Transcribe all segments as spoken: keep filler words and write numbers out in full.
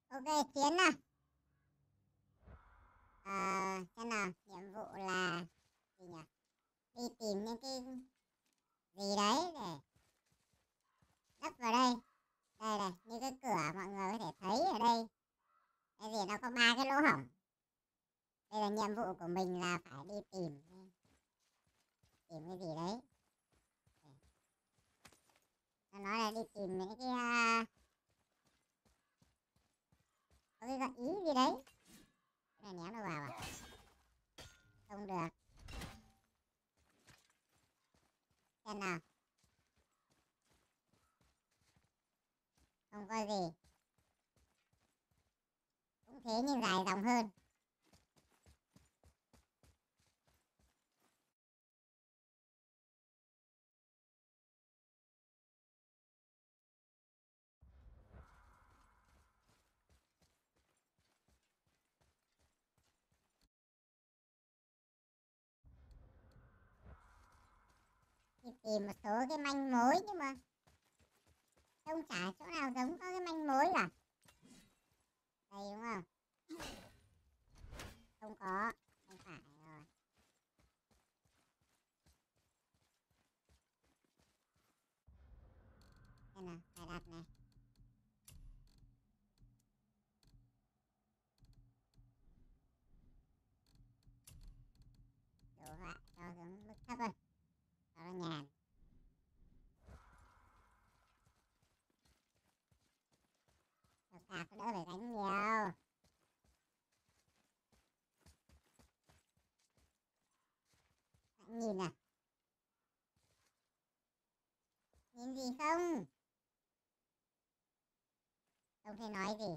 Ok, Chiến nào. À, xem nào, nhiệm vụ là gì nhỉ? Đi tìm những cái gì đấy để lắp vào đây. Đây này, như cái cửa mọi người có thể thấy ở đây. Cái gì nó có ba cái lỗ hổng. Đây là nhiệm vụ của mình là phải đi tìm tìm cái gì đấy. Nó nói là đi tìm những cái uh, có cái gợi ý gì đấy. Cái này ném nó vào à? Không được. Xem nào. Không có gì. Cũng thế nhưng dài dòng hơn. Đi tìm một số cái manh mối nhưng mà không chả chỗ nào giống có cái manh mối cả. Đây đúng không? Không có. Không phải rồi. Đây nào, cài đặt này. Đồ họa cho xuống mức thấp thôi. Cho nó nhàn. Cho sạc đỡ phải gánh nhiều. Bạn nhìn à? Nhìn gì không? Không thể nói gì.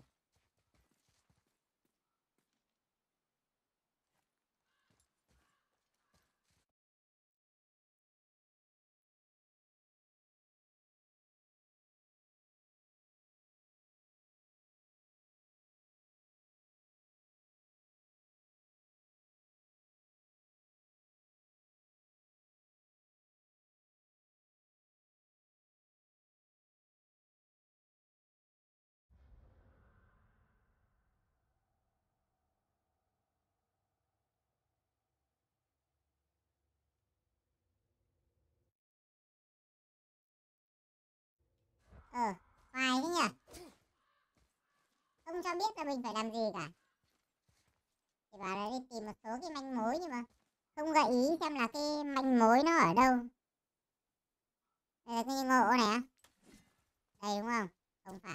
Ờ, hoài thế nhỉ? Không cho biết là mình phải làm gì cả. Thì bảo là đi tìm một số cái manh mối nhưng mà không gợi ý xem là cái manh mối nó ở đâu. Đây là cái ngộ này á. Đây đúng không? Không phải.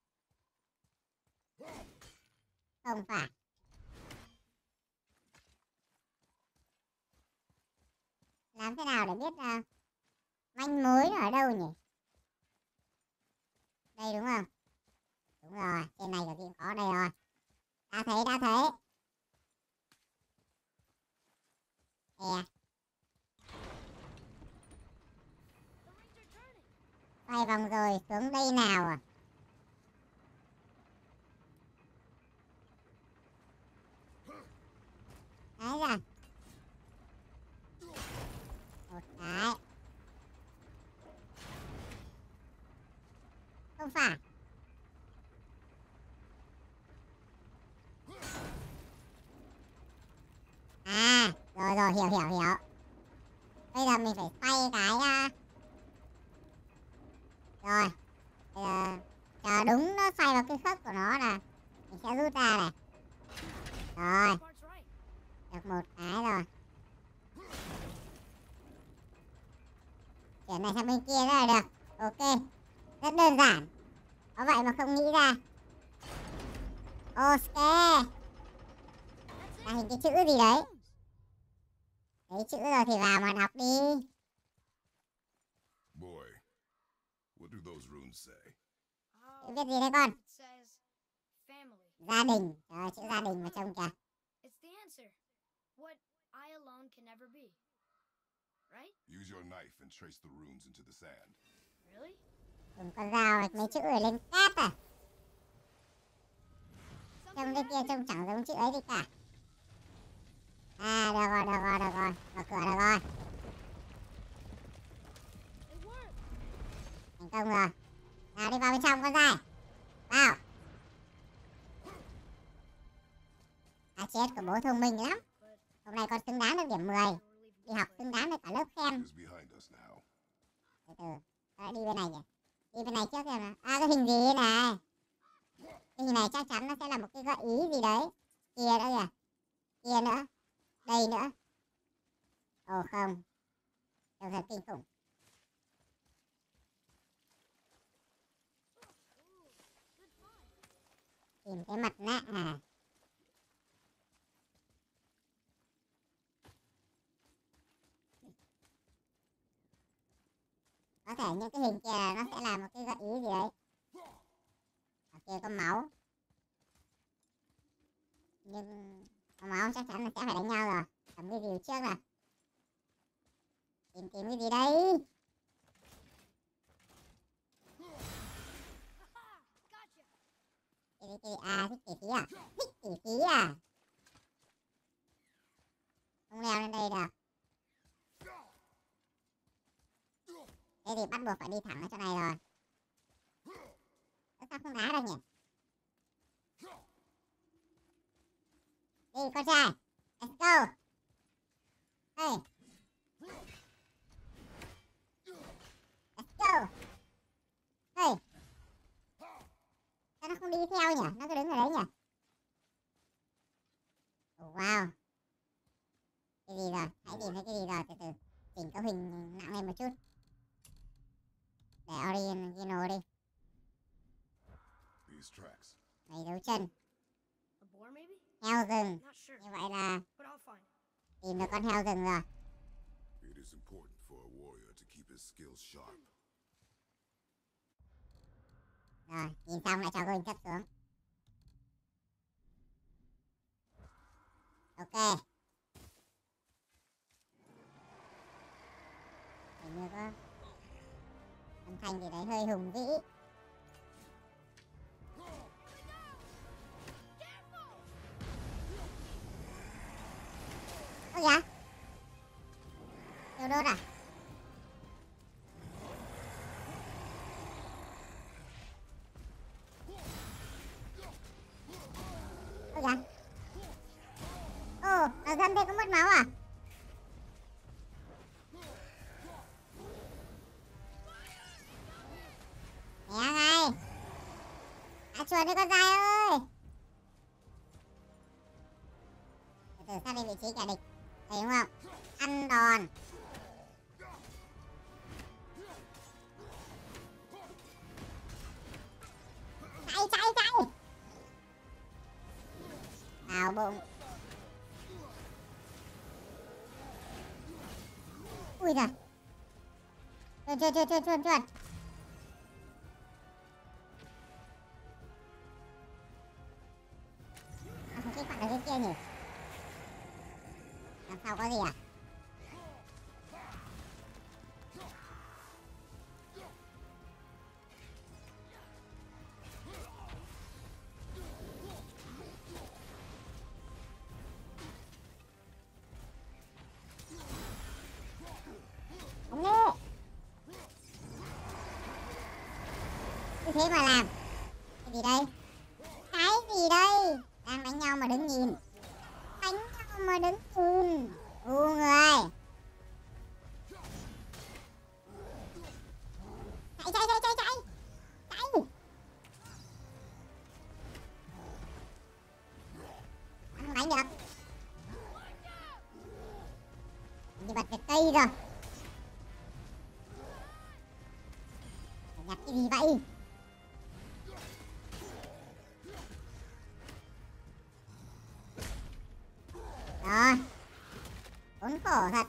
Không phải. Làm thế nào để biết là manh mối nó ở đâu nhỉ? Đây đúng không? Đúng rồi, trên này có gì có đây rồi. Đã thấy, đã thấy. Nè. Quay vòng rồi, xuống đây nào à? Đấy rồi. Một cái. Không phải. À, rồi rồi, hiểu hiểu hiểu. Bây giờ mình phải xoay cái uh... rồi. Bây giờ chờ đúng nó xoay vào cái khớp của nó là mình sẽ rút ra này. Rồi. Được một cái rồi. Chuyển này sang bên kia nữa là được. Ok. Rất đơn giản. Có vậy mà không nghĩ ra. Ok. Là hình cái chữ gì đấy. Thấy chữ rồi thì vào mà đọc đi. Boy, what do those runes say? Chữ viết gì đấy con? Gia đình. Trời, chữ gia đình mà trông kìa. It's the answer. What I alone can never be. Right? Use your knife and trace the runes into the sand. Really? Dùng con dao gạch mấy chữ ở lên cát à? Trông cái kia trông chẳng giống chữ ấy gì cả. À, được rồi, được rồi, được rồi. Mở cửa được rồi. Thành công rồi. Nào đi vào bên trong con dai. Vào. À chết, của bố thông minh lắm. Hôm nay con xứng đáng được điểm mười. Đi học xứng đáng được cả lớp khen. Is behind us now. Từ từ, ta đi bên này nhỉ? Đi bên này trước xem nào. À, cái hình gì đây này? Cái hình này chắc chắn nó sẽ là một cái gợi ý gì đấy. Kia nữa kìa. Kia nữa. Đây nữa. Ồ không. Trông thật kinh khủng. Tìm cái mặt nạ à? Có thể những cái hình kia nó sẽ là một cái gợi ý gì đấy. Ở kia có máu. Nhưng có máu chắc chắn là sẽ phải đánh nhau rồi. Cầm cái gì trước nào. Tìm tìm cái gì đây? Cái gì, cái gì? À, thích tỉ phí à? Thích tỉ phí à? Không leo lên đây được. Thế thì bắt buộc phải đi thẳng ở chỗ này rồi. Sao không đá đâu nhỉ? Đi con trai. Let's go. Hey. Let's go. Hey. Sao nó không đi theo nhỉ? Nó cứ đứng ở đấy nhỉ? Oh, wow. Cái gì rồi? Hãy tìm thấy cái gì rồi. Từ từ. Chỉnh cấu hình nặng lên một chút. Để original đi. These tracks. Mấy dấu chân. A boar, maybe? Heo rừng. Not sure, Như vậy là but I'll find. tìm được con heo rừng rồi. It is important for a warrior to keep his skills sharp. Rồi, nhìn xong lại cho Goin cấp xuống. Ok. Hình như có âm thanh gì đấy hơi hùng vĩ. Ôi dạ. Tiêu đốt à? Ôi dạ. Ồ, ở dân đây có mất máu à? Né ngay. À chuột đi con dai ơi. Từ từ xác định vị trí kẻ địch. Thấy đúng không? Ăn đòn. Chạy chạy chạy. Đào bụng. Ui giời. Chuột chuột chuột chuột chuột chuột. À, không kích hoạt được cái kia nhỉ? Đằng sau có gì à? Không nghe. Cứ thế mà làm. Cái gì đây? Cái gì đây? Đang đánh nhau mà đứng nhìn. Đánh nhau mà đứng nhìn. U người. Chạy chạy chạy chạy chạy. Chạy. Không đánh được. Như bật được cây rồi. Nhặt cái gì vậy? Rồi. Khốn khổ thật.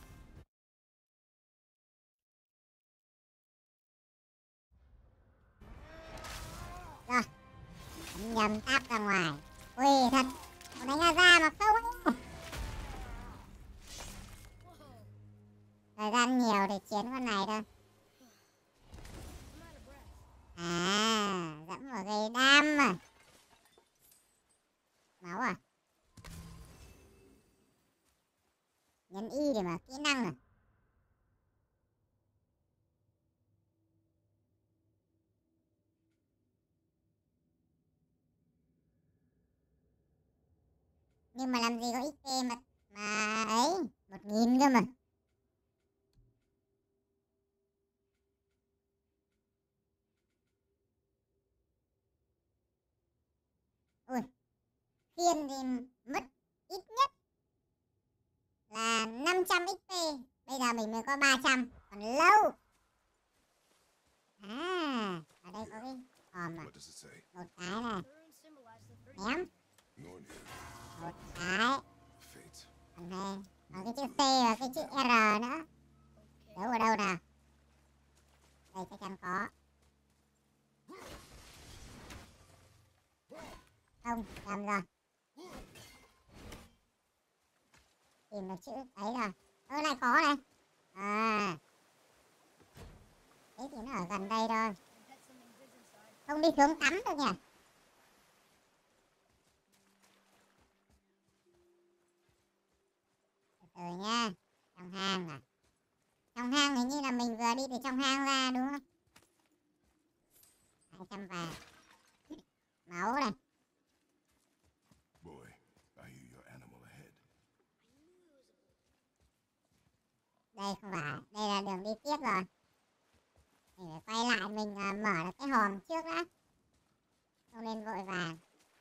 Rồi. Ấn nhầm táp ra ngoài. Ui thật. Còn đánh ra mà không. Thời gian nhiều để chiến con này thôi. À, dẫm vào gây đam mà. Máu à? Nhấn Y để mà kỹ năng à? Nhưng mà làm gì có ích pê mà mà ấy, một nghìn cơ mà. Ui, khiên thì mất ít nhất là năm trăm ích pê. Bây giờ mình mới có ba trăm, còn lâu. À, ở đây có cái hòm à. What does it say? Một cái này, The runes symbolize the three. ném. Nornir. Một cái. Fate. Còn đây, còn cái chữ C và cái chữ R nữa. Okay. Giấu ở đâu nào? Đây chắc chắn có. Không, nhầm rồi. Tìm được chữ ấy rồi. Ơ này có này. À. Thế thì nó ở gần đây thôi. I bet something big inside. Không đi xuống tắm được nhỉ? Từ từ nha. Trong hang à? Trong hang hình như là mình vừa đi từ trong hang ra đúng không? hai trăm vàng. Máu này. Boy, I hear your animal ahead. Đây không phải. Đây là đường đi tiếp rồi. Mình phải quay lại mình à, mở được cái hòm trước đã. Không nên vội vàng.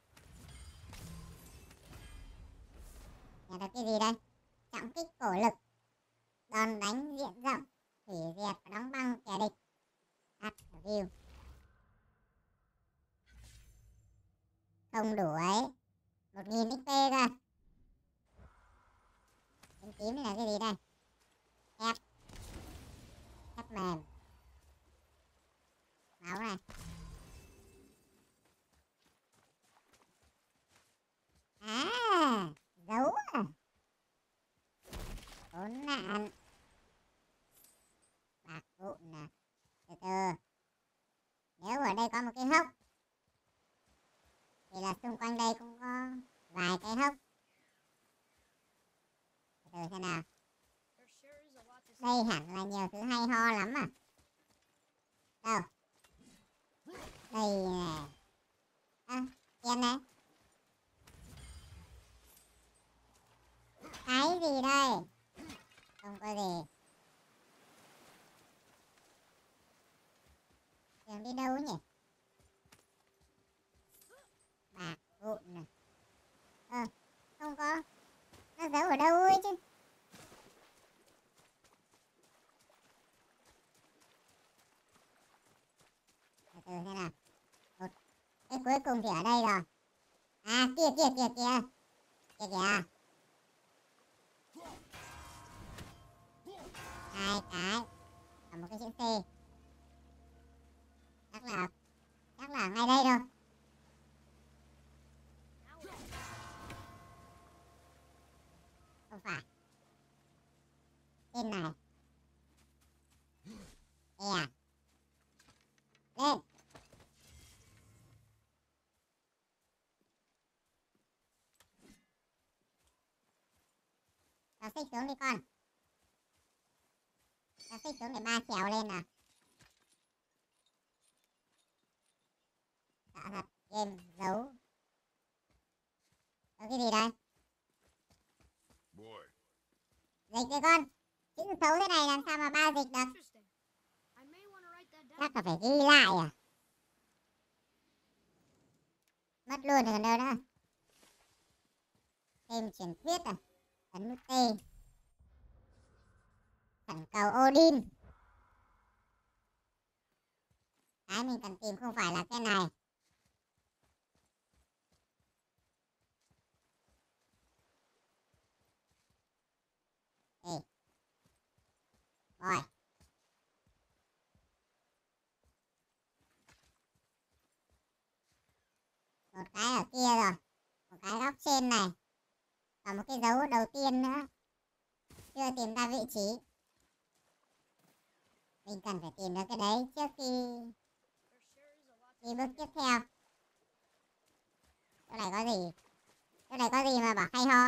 Nhà được cái gì đây? Trọng kích cổ lực. Đòn đánh diện rộng. Hủy diệt và đóng băng kẻ địch. Tắt view. Không đủ ấy. Một nghìn ích pê cơ. Tím tím là cái gì đây? Thép. Thép mềm. Máu này. À, dấu à. Khốn nạn. Bạc vụn nè. Từ từ. Nếu ở đây có một cái hốc thì là xung quanh đây cũng có vài cái hốc. Từ từ xem nào. There sure is a lot to see. Đây hẳn là nhiều thứ hay ho lắm à. Đâu? Đây nè. Ơ, à, tiền này. Cái gì đây? Không có gì. Đường đi đâu nhỉ? Bạc vụn này. Ờ, không có. Nó giấu ở đâu ấy chứ? Từ từ thế nào. Một. Cái cuối cùng thì ở đây rồi. À, kia kia kia kia. Kìa kìa. Hai cái. Và một cái chữ C. Chắc là chắc là ngay đây thôi. Không phải. Tên này. Đây à. Lên. Cho xích xuống đi con. Cho xích xuống để ba trèo lên nào. Sợ thật. Game giấu. Có cái gì đây? Boy, Dịch đi con. Chữ xấu thế này làm sao mà ba dịch được? Interesting. I may want to write that down. Chắc là phải ghi lại à? Mất luôn rồi còn đâu nữa. Thêm truyền thuyết à? Ấn nút T. Khẩn cầu Odin. Cái mình cần tìm không phải là cái này. Ê. Rồi. Một cái ở kia rồi. Một cái góc trên này. Và một cái dấu đầu tiên nữa. Chưa tìm ra vị trí. Mình cần phải tìm được cái đấy trước khi There sure is a lot to đi bước tiếp theo. Chỗ này có gì? Chỗ này có gì mà bảo hay ho?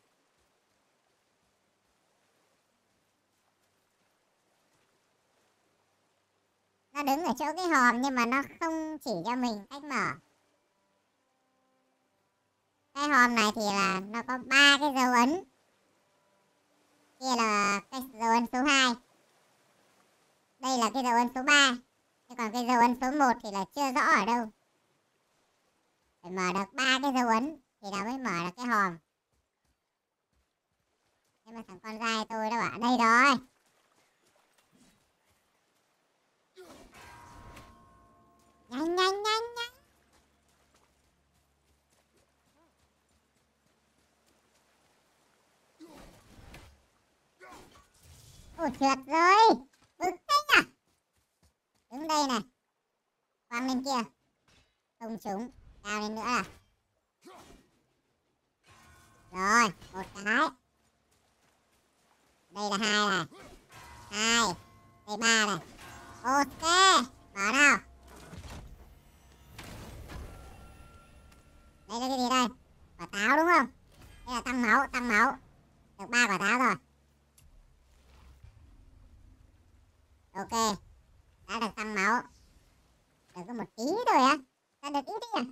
Nó đứng ở chỗ cái hòm nhưng mà nó không chỉ cho mình cách mở. Cái hòm này thì là nó có ba cái dấu ấn. Kia là cái dấu ấn số hai. Đây là cái dấu ấn số ba. Thế còn cái dấu ấn số một thì là chưa rõ ở đâu. Phải mở được ba cái dấu ấn thì nó mới mở được cái hòm. Nhưng mà thằng con trai tôi nó bảo đây rồi. Nhanh nhanh nhanh nhanh. Ủa trượt rồi. Bực tinh à. Đứng đây này. Quăng lên kia. Không trúng. Cao lên nữa à. Rồi, một cái. Đây là hai này. Hai. Đây ba này. Ok. Mở nào. Đây là cái gì đây? Quả táo đúng không? Đây là tăng máu, tăng máu. Được ba quả táo rồi. Ok. Đã được tăng máu. Được có một tí thôi á. Ta được ít đi à?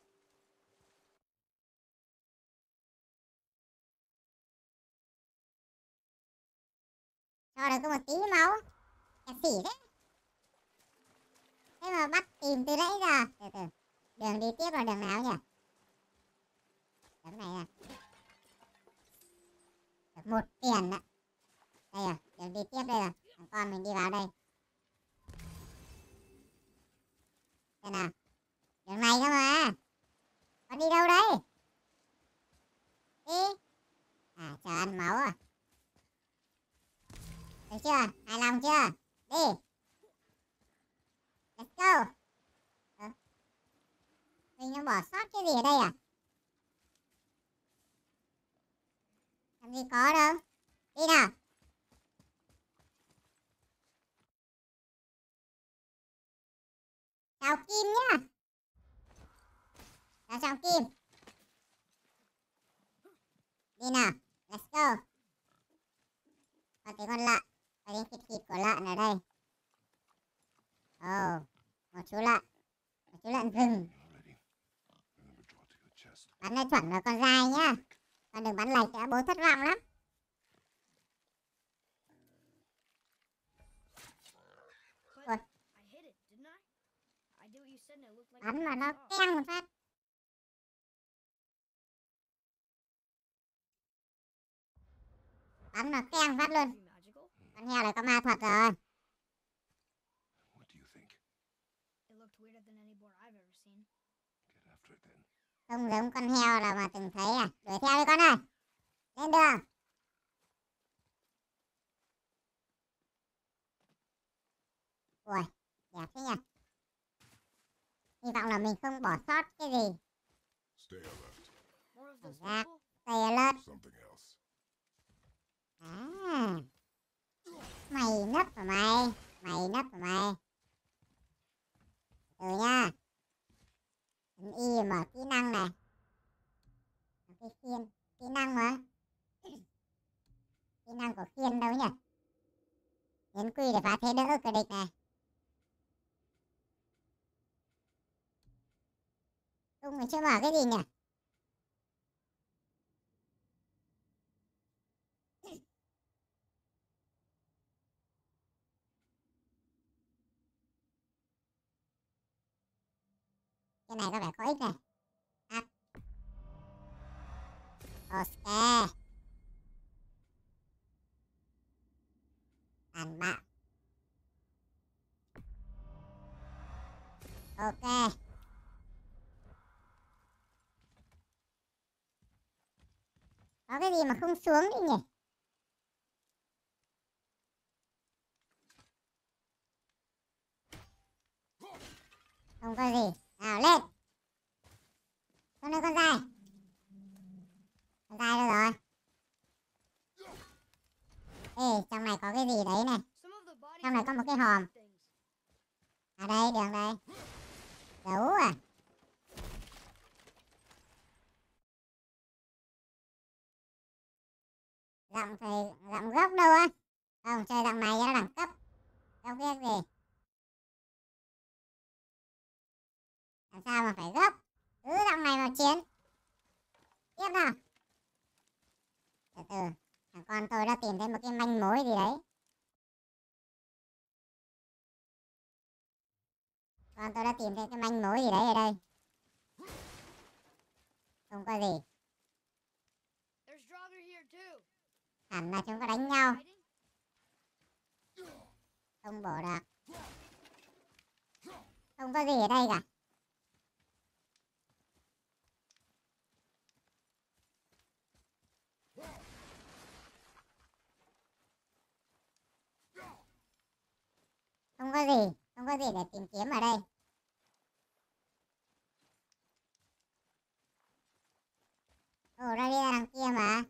Cho được có một tí máu. Kẹt xỉ thế. Thế mà bắt tìm từ nãy giờ. Từ từ. Đường đi tiếp là đường nào nhỉ? Đường này à. Được một tiền ạ. Đây à. Đường đi tiếp đây à. Thằng con mình đi vào đây. Xem nào. Đường này cơ mà. Con đi đâu đấy? Đi. À chờ ăn máu à. Được chưa? Hài lòng chưa? Đi. Let's go. Ờ. Mình đã bỏ sót cái gì ở đây à? Làm gì có đâu. Đi nào. Chào Kim nhá. Chào chào Kim. Đi nào. Let's go. Có thấy con lợn. Có thấy thịt thịt của lợn ở đây. Ồ. Oh, một chú lợn. Một chú lợn rừng. Bắn nó chuẩn vào con dai nhá. Con đừng bắn lệch nữa, bố thất vọng lắm. Ôi. Bắn mà nó keng một phát. Bắn mà keng phát luôn. Con heo này có ma thuật rồi. Không giống con heo nào mà từng thấy à. Đuổi theo đi con ơi. Lên đường. Ui, đẹp thế nhỉ. Hy vọng là mình không bỏ sót cái gì. Stay alert. Cảnh giác. Stay alert. Something else. À. Mày nấp vào mày. Mày nấp vào mày. Từ nha. Ấn Y mở kỹ năng này. Cái khiên. Kỹ năng mà. Kỹ năng của khiên đâu nhỉ? Nhấn quy để phá thế đỡ của địch này. Tung mình chưa mở cái gì nhỉ? Cái này có vẻ có ích này. À. Ok. Tàn bạo. Ok. Có cái gì mà không xuống đi nhỉ? Không có gì. Nào lên. Con ơi con dai. Con dai đâu rồi? Ê, trong này có cái gì đấy này. Trong này có một cái hòm. À đây, đường đây. Dấu à? Giọng thầy, giọng gốc đâu á? Không, chơi giọng này cho nó đẳng cấp. Gốc viết gì? Làm sao mà phải gốc? Cứ giọng này mà chiến. tìm thấy một cái manh mối gì đấy. Con tôi đã tìm thấy cái manh mối gì đấy ở đây. Không có gì. There's Draugr here too. Hẳn là chúng có đánh nhau. Hiding? Không bổ được. Không có gì ở đây cả. Không có gì. Không có gì để tìm kiếm ở đây. Ồ, ra đi ra đằng kia mà.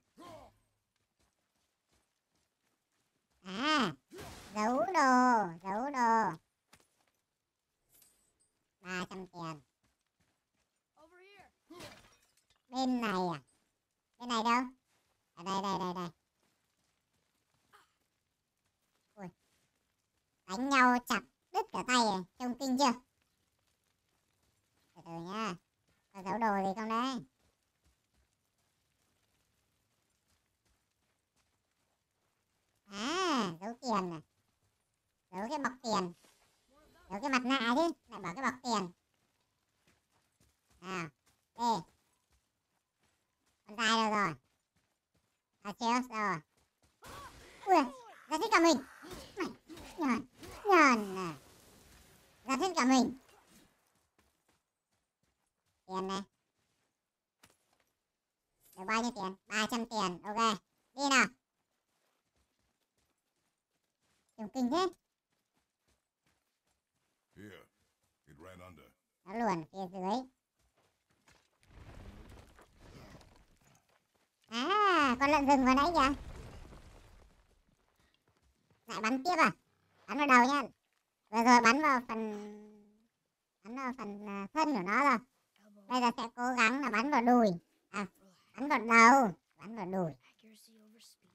À, giấu đồ, giấu đồ. ba trăm tiền. Over here. Bên này à? Bên này đâu? Ở đây, đây, đây, đây. Ui. Đánh nhau chặt đứt cả tay à? Trông kinh chưa? Từ từ nha. Có giấu đồ gì không đấy? À, giấu tiền à? Giấu cái bọc tiền. Giấu cái mặt nạ chứ. Lại bảo cái bọc tiền. À, đây. Con trai đâu rồi? À, Cheers đâu rồi? Ui, ra thích cả mình. Nhòn, nhòn à. Ra thích cả mình. Tiền này. Được bao nhiêu tiền? ba trăm tiền, ok. Đi nào. Trông kinh thế. Here, it ran under. Nó luồn phía dưới. À, con lợn rừng vừa nãy kìa. Lại bắn tiếp à? Bắn vào đầu nha. Vừa rồi bắn vào phần bắn vào phần à, thân của nó rồi. Elbow. Bây giờ sẽ cố gắng là bắn vào đùi. À, bắn vào đầu, bắn vào đùi. Accuracy over speed.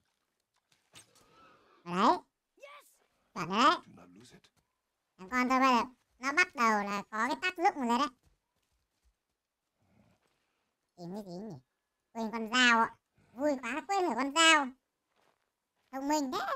Ở đấy, Yes! chuẩn rồi đấy. Do not lose it. Thằng con tôi bây giờ nó bắt đầu là có cái tác dụng rồi đấy. Tìm cái gì nhỉ? Quên con dao ạ. Vui quá quên rồi con dao. Thông minh thế.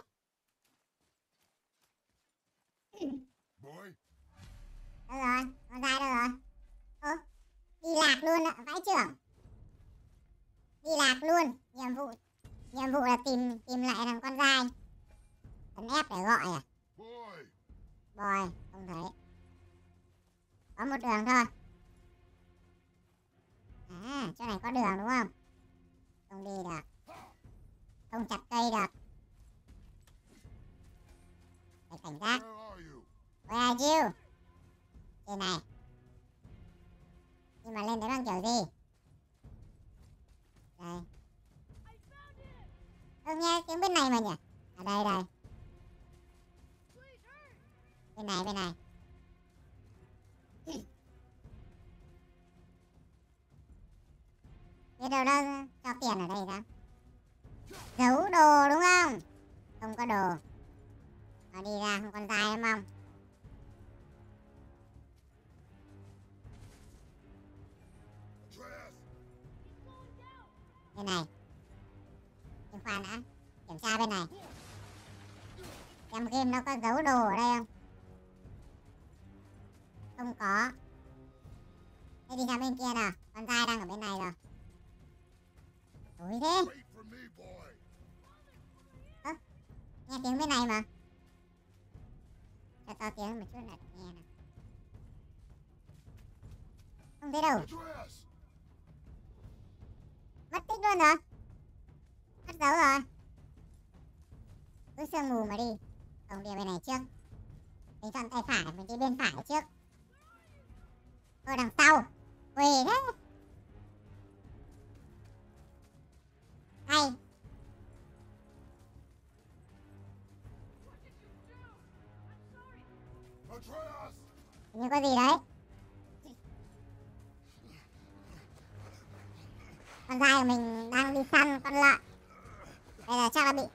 Boy, Đâu rồi? Con dao đâu rồi? Ơ, đi lạc luôn ạ, vãi trưởng. Đi lạc luôn. Nhiệm vụ nhiệm vụ là tìm tìm lại thằng con dai. Ấn ép để gọi à? boy. Bòi, không thấy. Có một đường thôi. À, chỗ này có đường đúng không? Không đi được. Không chặt cây được. Phải cảnh giác. Where are you? Where are you? Trên này. Nhưng mà lên đấy bằng kiểu gì? Đây. Không nghe tiếng bên này mà nhỉ? Ở đây đây. Bên này bên này. Biết đâu đó cho tiền ở đây đó. Giấu đồ đúng không? Không có đồ. Nó đi ra không con dai đúng không? Atreus! Bên này. Nhưng khoan đã. Kiểm tra bên này. Xem game nó có giấu đồ ở đây không? Không có. Thế đi sang bên kia nào. Con dai đang ở bên này rồi. Tối thế. Wait for me, boy. Nghe tiếng bên này mà. Cho to tiếng một chút là được nghe nào. Không thấy đâu. Atreus! Mất tích luôn rồi. Mất dấu rồi. Cứ sương mù mà đi. Không đi bên này trước. Mình chọn tay phải, mình đi bên phải trước. Thôi đằng sau. Quê thế. Hay. Atreus! Hình như có gì đấy. Con dai của mình đang đi săn con lợn. Bây giờ chắc là bị.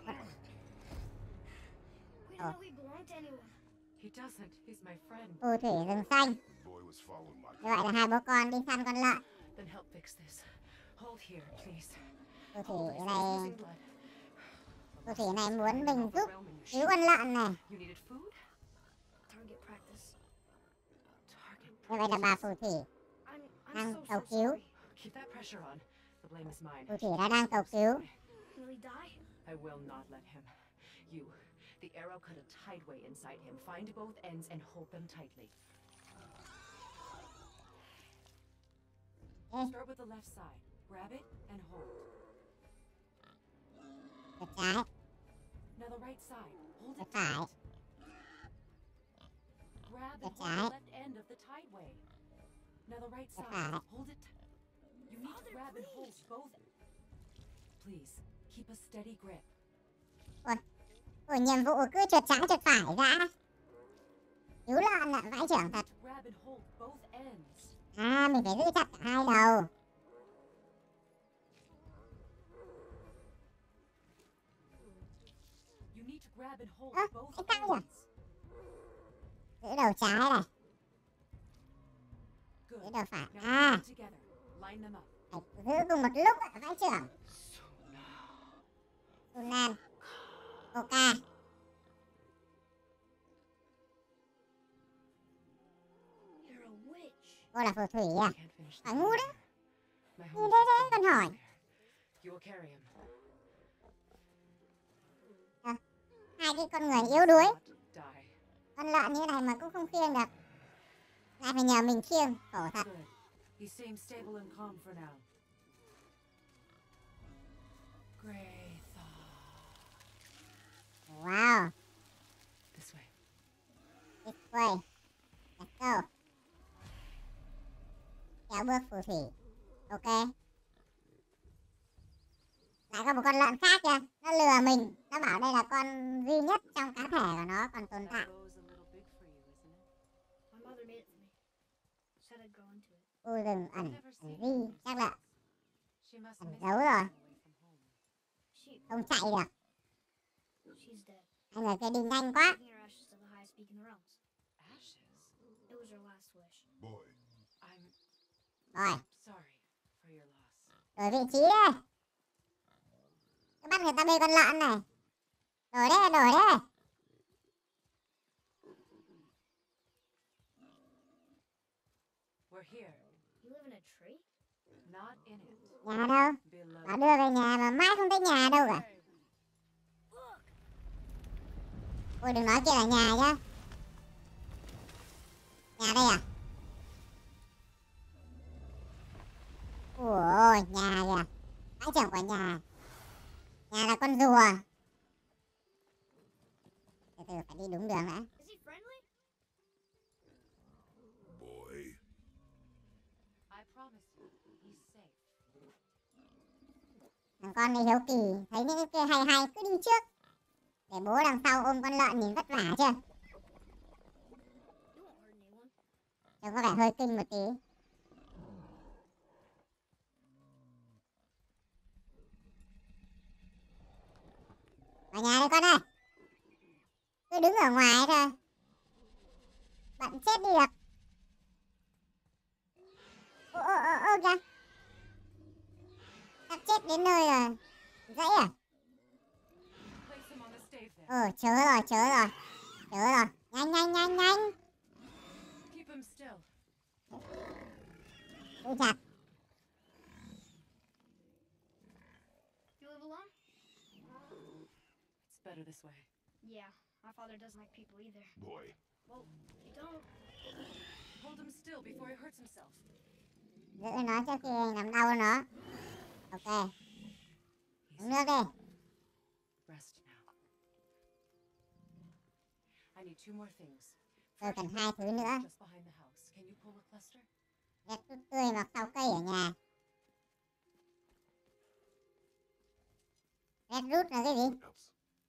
We don't know he belonged to anyone. He doesn't. He's my friend. Phù thủy rừng xanh. The boy was following my Như vậy là hai bố con đi săn con lợn. Then help fix this. Hold here, please. Phù Hold thủy this. này He's losing blood. Phù thủy này muốn mình giúp Realm in your cứu ship. con lợn này. You needed food? Target practice. Target Như vậy là bà phù thủy I'm I'm đang so cầu so cứu. sorry. Keep that pressure on. The blame is mine. Phù thủy đã đang cầu cứu. Will he die? I will not let him. You, the arrow cut a tideway inside him. Find both ends and hold them tightly. Ê, Start with the left side. Grab it and hold. Bên trái, Now the right side. Hold bên it phải, tight. Grab and bên hold trái, the left end of the tideway. Now the right bên side. phải. Hold it. You need to grab and hold both. Please, keep a steady grip. Ôi, ôi nhiệm vụ cứ trượt trái trượt phải ra. Cứu lợn ạ, vãi trưởng thật. Grab and hold both ends. À, mình phải giữ chặt cả hai đầu. You need to grab and hold Ơ, both cái căng nhỉ? ends. Giữ đầu trái này, giữ Good. đầu phải. Now À, put them together. Line them up. phải giữ cùng một lúc ạ, vãi trưởng. Sunan, Coca. You're a witch. Cô là phù thủy à? Can't finish Phải the ngu job đấy. here. My Ngu home thế is đấy, just con down hỏi. there. You will carry him. Hai cái con người yếu đuối. Not die. Con lợn như này mà cũng không khiêng được. Lại phải nhờ mình khiêng, khổ thật. Good. He seems stable and calm for now. Great thought. Wow, This way. this way. Let's go. Kéo bước phù thủy. Ok. Lại có một con lợn khác kìa. Nó lừa mình. Nó bảo đây là con duy nhất trong cá thể của nó còn tồn tại. That bow's a little big for you, isn't it? My mother made it for me. Said I'd grow into it. Khu rừng ẩn, ẩn vi. Chắc là She must ẩn miss giấu you rồi. away from home. She Không chạy được. she's dead. Hai người kia đi nhanh quá. Taking her ashes to the highest peak in the realms. Ashes? It was her last wish. Boy, I'm Rồi, sorry for your loss. đổi vị trí đây. Cứ bắt người ta bê con lợn này. Đổi đây, đổi đây. We're here. You live in a tree? Not in it. Nhà đâu? Below. Bảo đưa về nhà mà mãi không thấy nhà đâu cả. Look! Ôi đừng nói kia là nhà nhá. Nhà đây à? Ôi nhà kìa. Bãi trưởng của nhà. Nhà là con rùa. Từ từ phải đi đúng đường đã. Is he friendly? boy, I promise you, he's safe. Thằng con này hiếu kỳ. Thấy những cái kia hay hay cứ đi trước. Để bố đằng sau ôm con lợn nhìn vất vả chưa? You won't hurt anyone. Trông có vẻ hơi kinh một tí. Vào nhà đây con ơi. Cứ đứng ở ngoài thôi. Bận chết đi được. Ô ô ô ô kìa. Sắp chết đến nơi rồi. Dãy à? Place him on the stave there. Ồ chớ rồi chớ rồi. Chớ rồi. Nhanh nhanh nhanh nhanh. Keep him still. Giữ chặt. You live alone? It's better this way. Yeah. My father doesn't like people either. boy. Well, you don't. Hold him still before he hurts himself. Giữ nó trước khi anh làm đau nó. Ok. He's Uống nước đi. rest now. I need two more things. Tôi Fresh cần hai thứ nữa. just behind the house. Can you pull a cluster? Ghét rút tươi mọc sau cây ở nhà. Ghét rút là cái gì? Helps.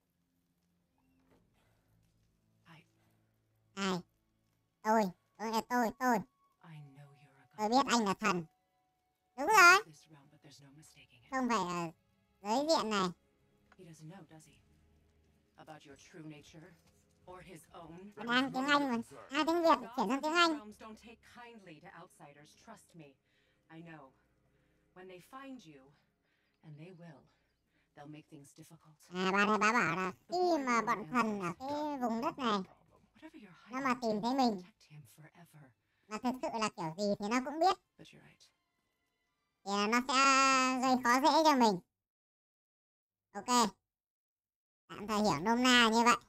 I Ai? Tôi. Tôi là tôi. Tôi. I know you're a Tôi god. biết anh là thần. Đúng rồi. This realm, but there's no mistaking it. Không phải ở giới diện này. He doesn't know, does he? About your true nature or his own? Mà đang tiếng Anh mà. À tiếng Việt chuyển sang Gods of tiếng these Anh. realms don't take kindly to outsiders, trust me. I know. When they find you, and they will, they'll make things difficult. À, bà này bà bảo là khi mà bọn thần ở cái vùng đất này Whatever you're nó mà hiding, tìm thấy you'll mình protect him forever. mà thực sự là kiểu gì thì nó cũng biết, But you're right. thì là nó sẽ gây khó dễ cho mình. Ok, tạm thời hiểu nôm na như vậy.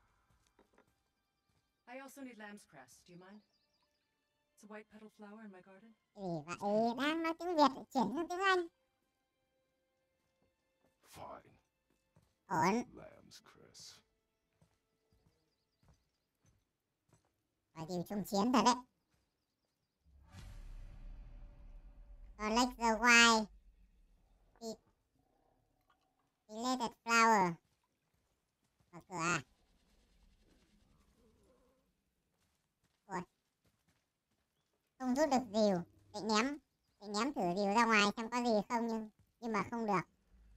I also need lamb's cress. Do you mind? It's a white petal flower in my garden. Vì vậy đang nói tiếng Việt lại chuyển sang tiếng Anh. Fine. Ổn. Lamb's cress. Phải chịu chung chiến thật đấy. Collect the white related flower. Mở cửa à? Ủa? Không rút được rìu. Định ném. Định ném thử rìu ra ngoài xem có gì không nhưng nhưng mà không được.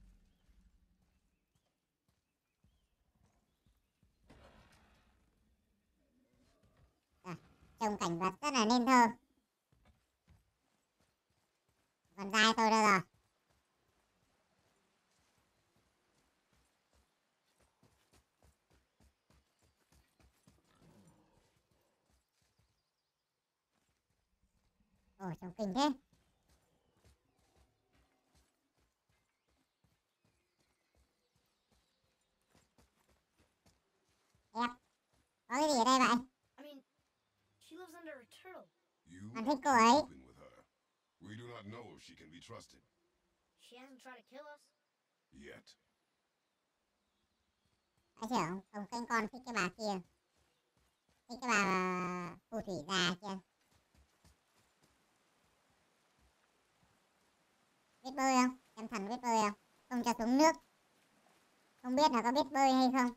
À, trồng cảnh vật rất là nên thơ. Con dai tôi đâu rồi? Ồ, trông kinh thế. Đẹp. Có cái gì ở đây vậy? I mean, she lives under a turtle. You Con are thích cô ấy. coping with her. We do not know if she can be trusted. She hasn't tried to kill us. Yet. Anh trưởng, ông kênh con thích cái bà kia. Thích cái bà phù thủy già kia. Biết bơi không? Em thần biết bơi không? Không cho xuống nước. Không biết là có biết bơi hay không?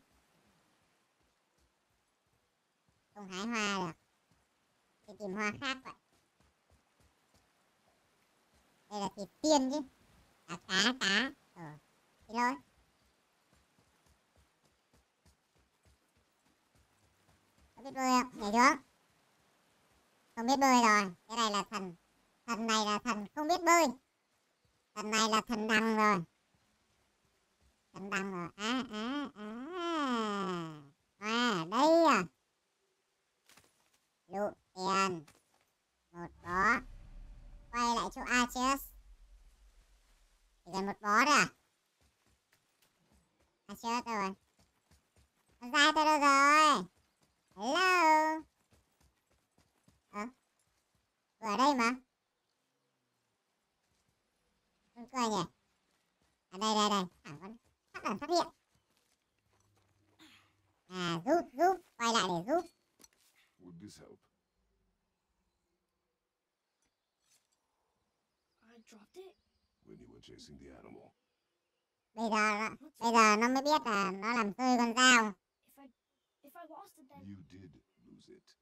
Không hái hoa được. Thì tìm hoa khác vậy. Đây là thịt tiên chứ. À, cá, cá. Ờ, xin lỗi. Có biết bơi không? Nhảy xuống. Không biết bơi rồi. Cái này là thần. Thần này là thần không biết bơi. Thần này là thần đằng rồi. Thần đằng rồi. À, à, à. À, đây à. Lụ tiền. Một bó. Quay lại chỗ Arches. Chỉ cần một bó thôi à? Arches đâu rồi? Con dai tôi đâu rồi? Hello. Ờ. Vừa ở đây mà. Con cười nhỉ? À đây đây đây. Thẳng con phát lần phát hiện. À giúp giúp. Quay lại để giúp. Would this help? I dropped it. When you were chasing the animal. Bây giờ nó, bây giờ nó mới biết là nó làm rơi con dao. If I, if I lost it, then You did lose it.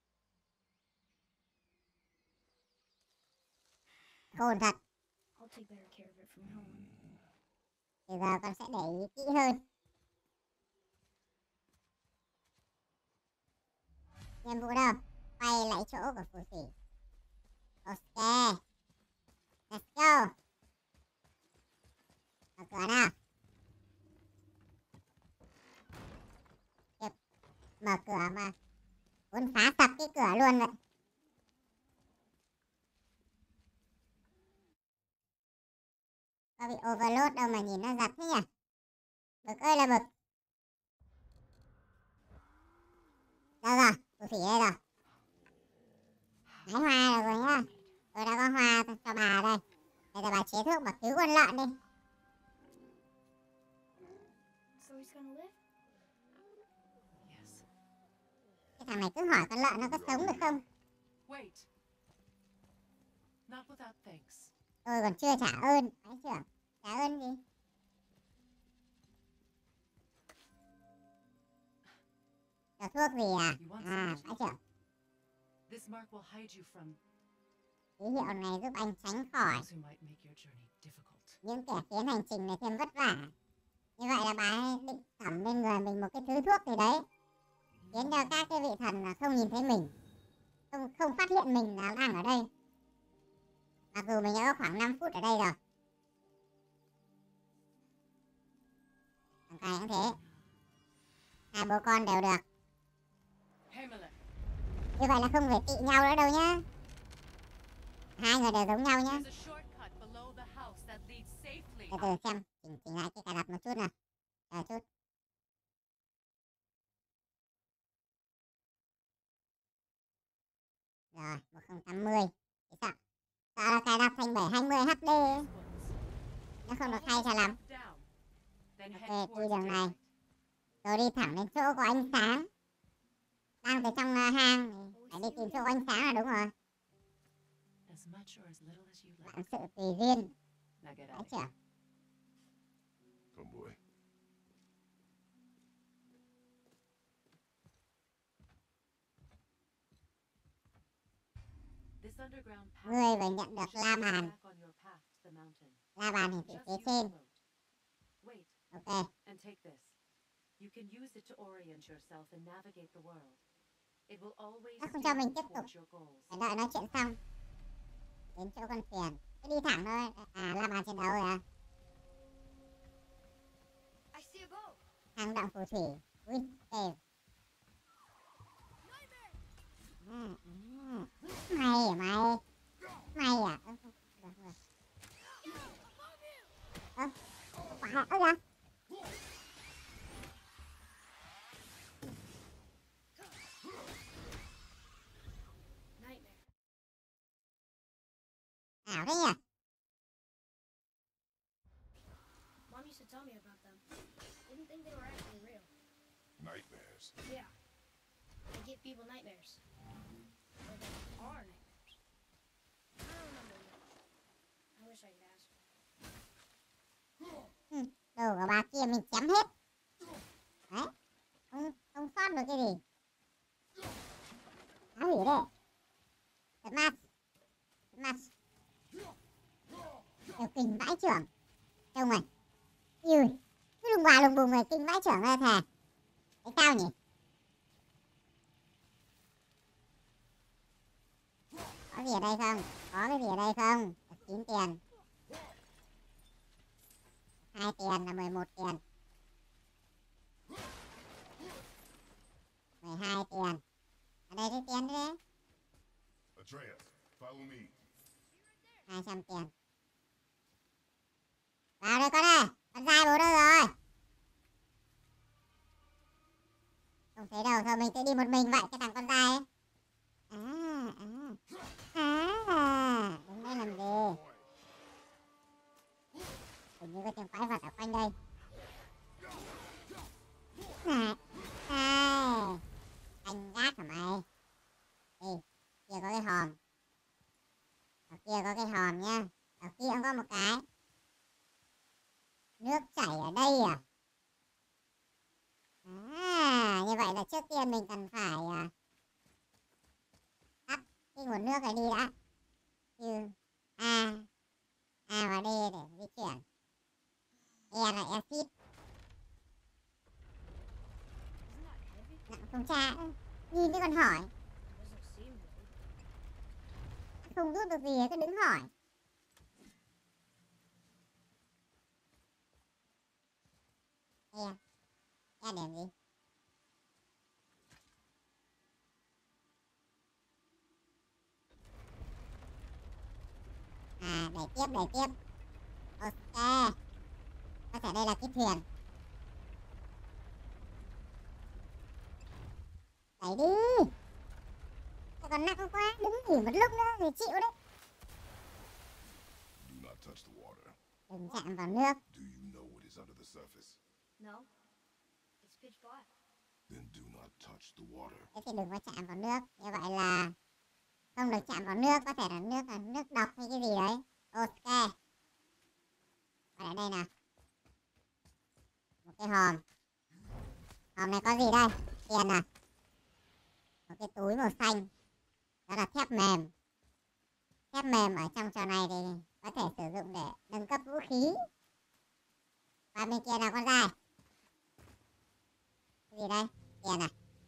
Khôn thật. I'll take better care of it from now on. Bây giờ con sẽ để ý kỹ hơn. Nhiệm vụ đâu? Quay lại chỗ của phù thủy. Ok. Let's go. Mở cửa nào. Tiếp. Mở cửa mà muốn phá sập cái cửa luôn vậy. Có bị overload đâu mà nhìn nó giật thế nhỉ? Bực ơi là bực. Đâu rồi? Phù thủy đây rồi. Hái hoa được rồi nhá. Tôi đã có hoa cho bà đây. Bây giờ bà chế thuốc bà cứu con lợn đi. So he's gonna live? Yes. Cái thằng này cứ hỏi con lợn nó có sống được không? Wait. Not without thanks. Tôi còn chưa trả ơn. Ái trưởng. Trả ơn gì? Cho thuốc gì à? À, ái trưởng. This mark will hide you from Ký hiệu này giúp anh tránh khỏi those who might make your journey difficult. những kẻ khiến hành trình này thêm vất vả. Như vậy là bà ấy định thẩm lên người mình một cái thứ thuốc gì đấy, khiến cho các cái vị thần là không nhìn thấy mình, không không phát hiện mình là đang ở đây. Mặc dù mình đã có khoảng năm phút ở đây rồi. Cái cũng thế. Hai bố con đều được. Himalay. Như vậy là không phải tị nhau nữa đâu nhá. Hai người đều giống nhau nhá. There's a shortcut below the house that leads safely. Từ từ xem, chỉnh chỉnh lại cái cài đặt một chút nào. Chờ chút. Rồi, một không tám mươi. Thì sao? Sợ là cài đặt thành bảy hai mươi hát đê ấy. Nó không được hay cho lắm. Then head Ok, đi towards đường này. daylight. Rồi đi thẳng đến chỗ có ánh sáng. Đang từ trong uh, hang. Phải đi tìm chỗ có ánh sáng là đúng rồi. As much or as little as you Vạn like. sự tùy duyên. Now get Đấy out. trưởng. Come, boy. This underground path Ngươi vừa nhận được should la lead bàn. back on your path to the mountain. La bàn hiển thị Just phía use trên. the boat. Wait, Ok. and take this. You can use it to orient yourself and navigate the world. It will always Nó không steer cho mình you tiếp tục. towards your goals. Phải đợi nói chuyện xong. Đến chỗ con thuyền. Cứ đi thẳng thôi. À, la bàn trên đầu rồi à? I see a boat. Hang động phù thủy. Ui, đều. À, à. Mày à mày. Mày à. Ơ, không, được, được. Ơ, quả, ơ kìa. Nightmare. Ảo thế nhỉ? Mom used to tell me about them. Didn't think they were actually real. Nightmares. Yeah. They give people nightmares. Or they are nightmares. I don't remember much. I wish I could ask her. Ừ, đồ của bà kia mình chém hết. Đấy. Không, không sót được cái gì. Phá hủy đấy. Thật mát. Thật mát. Đều kinh vãi trưởng. Trông mày. Ui. Cứ lùng bà lùng bùng này kinh vãi trưởng ra thà. Đấy sao nhỉ? Có gì ở đây không? Có cái gì ở đây không? chín tiền. hai tiền là mười một tiền. mười hai tiền. Ở đây cái tiền đấy. Atreus, follow me. hai trăm tiền. Vào đây con ơi. Con trai bố đâu rồi? Không thấy đâu. Thôi mình sẽ đi một mình vậy. Cái thằng con trai ấy. À, à. À, đứng đây làm gì? Hình như có tiếng quái vật ở quanh đây. Này. Này. Canh gác hả mày? Ê, kia có cái hòm. Ở kia có cái hòm nhá. Ở kia cũng có một cái. Nước chảy ở đây à? À, như vậy là trước tiên mình cần phải à, tắt cái nguồn nước này đi đã. Như A, A và D để di chuyển. E là acid. Isn't that heavy? Nặng không cha. Nhìn cái con hỏi. Doesn't seem heavy. Không rút được gì cứ đứng hỏi. E. E điểm gì? À, đẩy tiếp, đẩy tiếp. Ok. Có thể đây là cái thuyền. Đẩy đi. Cái con nặng quá, đứng nghỉ một lúc nữa thì chịu đấy. Do not touch the water. Đừng chạm vào nước. Do you know what is under the surface? No. It's pitch black. Then do not touch the water. Thế thì đừng có chạm vào nước. Như vậy là không được chạm vào nước. Có thể là nước là nước độc hay cái gì đấy. Ok. Và ở đây nào. Một cái hòm. Hòm này có gì đây? Tiền à? Một cái túi màu xanh. Đó là thép mềm. Thép mềm ở trong trò này thì có thể sử dụng để nâng cấp vũ khí. Và bên kia là con dai. Cái gì đây? Tiền à?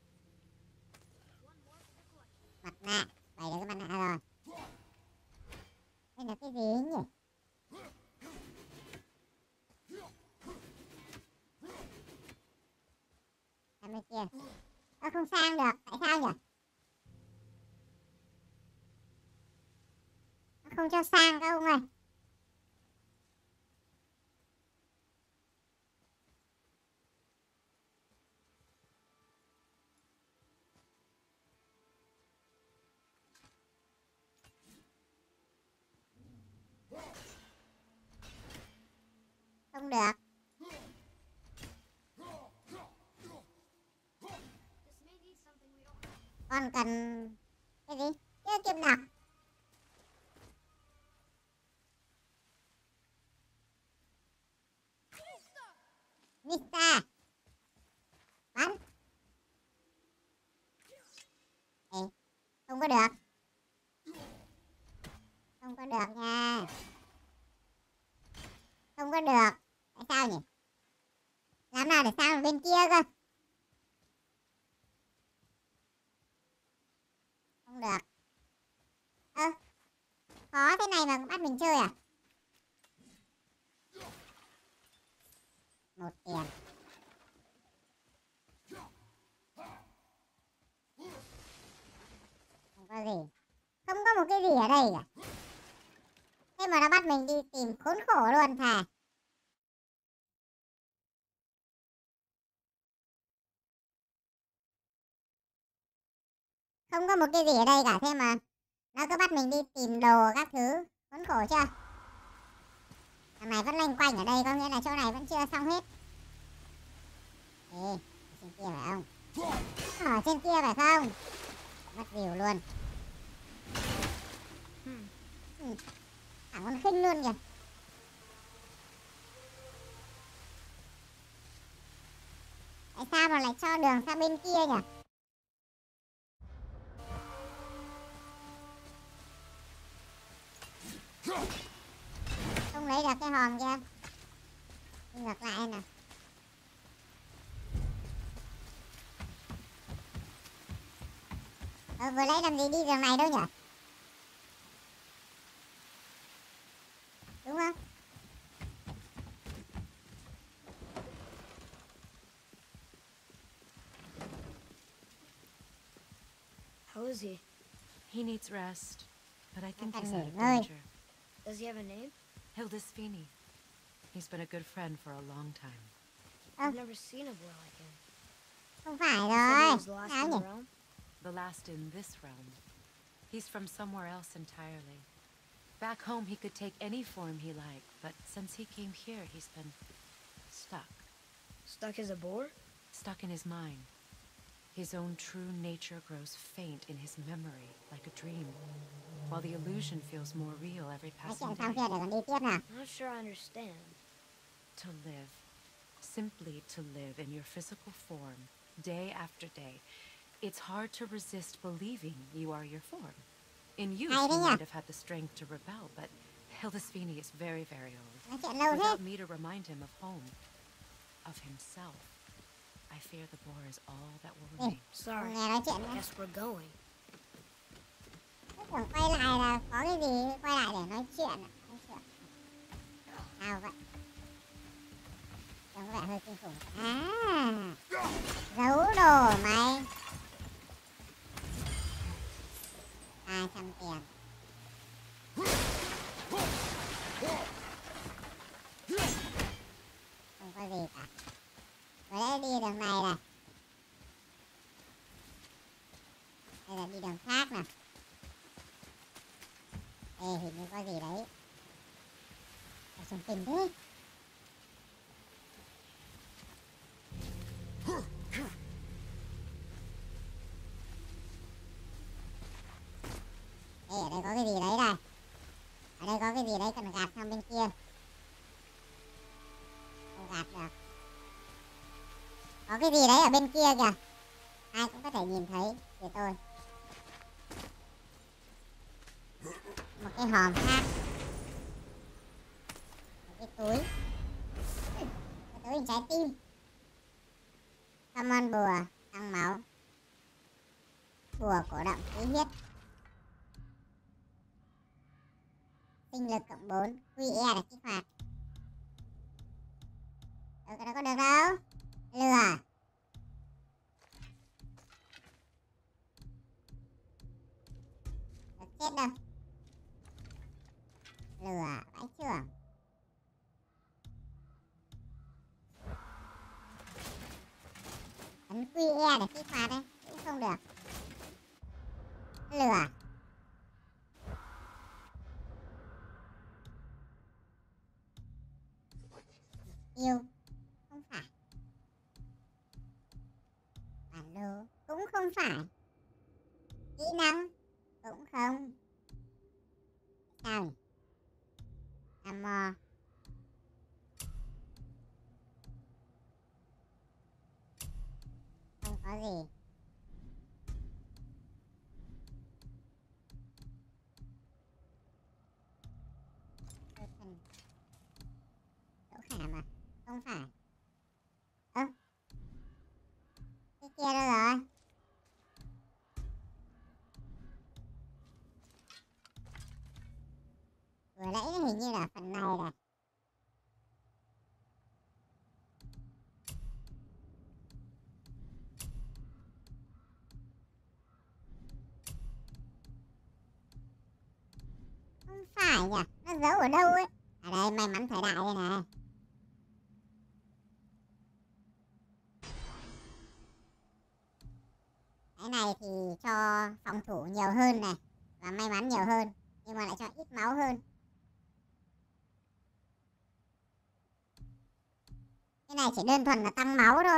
Mặt nạ. Bày được cái mặt nạ rồi. Đây là cái gì nhỉ? sang bên kia. Ơ không sang được, tại sao nhỉ? Nó không cho sang các ông ơi. Không được. Con cần cái gì? Chưa kịp đọc. Mista. Bắn. Ê, không có được. Không có được nha. Không có được. Tại sao nhỉ? Làm nào để sang bên kia cơ? Không được. Ơ, khó thế này mà bắt mình chơi à? Một tiền. Không có gì. Không có một cái gì ở đây cả. Thế mà nó bắt mình đi tìm khốn khổ luôn thà. Không có một cái gì ở đây cả, thế mà nó cứ bắt mình đi tìm đồ các thứ. Khốn khổ chưa? Thằng này vẫn loanh quanh ở đây, có nghĩa là chỗ này vẫn chưa xong hết. Ê, trên kia phải không? Ở trên kia phải không? Mất dìu luôn. Ừ. Thằng con khinh luôn kìa. Tại sao mà lại cho đường sang bên kia nhỉ? Không lấy được cái hòm kia. Đi ngược lại nè. Ờ, vừa lấy làm gì đi đường này đâu nhỉ? Đúng không? How is he? He needs rest, but I think Cần he's nghỉ out of ngơi. danger. Does he have a name? Hildisvini. He's been a good friend for a long time. Ờ, I've never seen a boy like him. không phải You said he rồi. was the last Sao in nhỉ? the realm? The last in this realm. He's from somewhere else entirely. Back home, he could take any form he liked, but since he came here, he's been stuck. Stuck as a boar? Stuck in his mind. His own true nature grows faint in his memory, like a dream, while the illusion feels more real every Nói passing chuyện xong day. kia để còn đi tiếp nào. I'm not sure I understand. To live, simply to live in your physical form, day after day, it's hard to resist believing you are your form. In youth, Hay đấy you nhỉ? might have had the strength to rebel, but Hildisvini is very, very old. Nói chuyện lâu thế. Without me to remind him of home, of himself, I fear the boar is all that will Ê, remain. Sorry. không nghe nói chuyện nữa. Guess we're going. Cứ tưởng quay lại là có cái gì quay lại để nói chuyện ạ. Nói chuyện. Sao vậy? Trông có vẻ hơi kinh khủng. À, giấu đồ mày. Hai trăm tiền. Không có gì cả. Vừa nãy đi đường này này. Đây là đi đường khác nè. Ê, hình như có gì đấy. Ở trong tình thế. Ê, ở đây có cái gì đấy đây. Ở đây có cái gì đấy cần gạt sang bên kia. Không gạt được. Có cái gì đấy ở bên kia kìa. Ai cũng có thể nhìn thấy. Để tôi. Một cái hòm khác. Một cái túi. Cái túi hình trái tim. Common bùa tăng máu. Bùa cổ động khí huyết. Sinh lực cộng bốn. quy e là kích hoạt. Đâu, cái đó có được đâu. Lừa. chết đâu. Lửa vãi chưởng. Ấn quy e để kích hoạt đây cũng không được. Lửa. Yêu không phải. Bản đồ cũng không phải. Kỹ năng cũng không. Sao nhỉ? Ammo. Không có gì. Token. Đỗ Khả mà. Không phải. Ơ. Cái kia đâu rồi? Vừa nãy hình như là phần này này. Không phải nhỉ? Nó giấu ở đâu ấy? Ở đây may mắn thời đại đây này. Cái này thì cho phòng thủ nhiều hơn này. Và may mắn nhiều hơn. Nhưng mà lại cho ít máu hơn. Cái này chỉ đơn thuần là tăng máu thôi.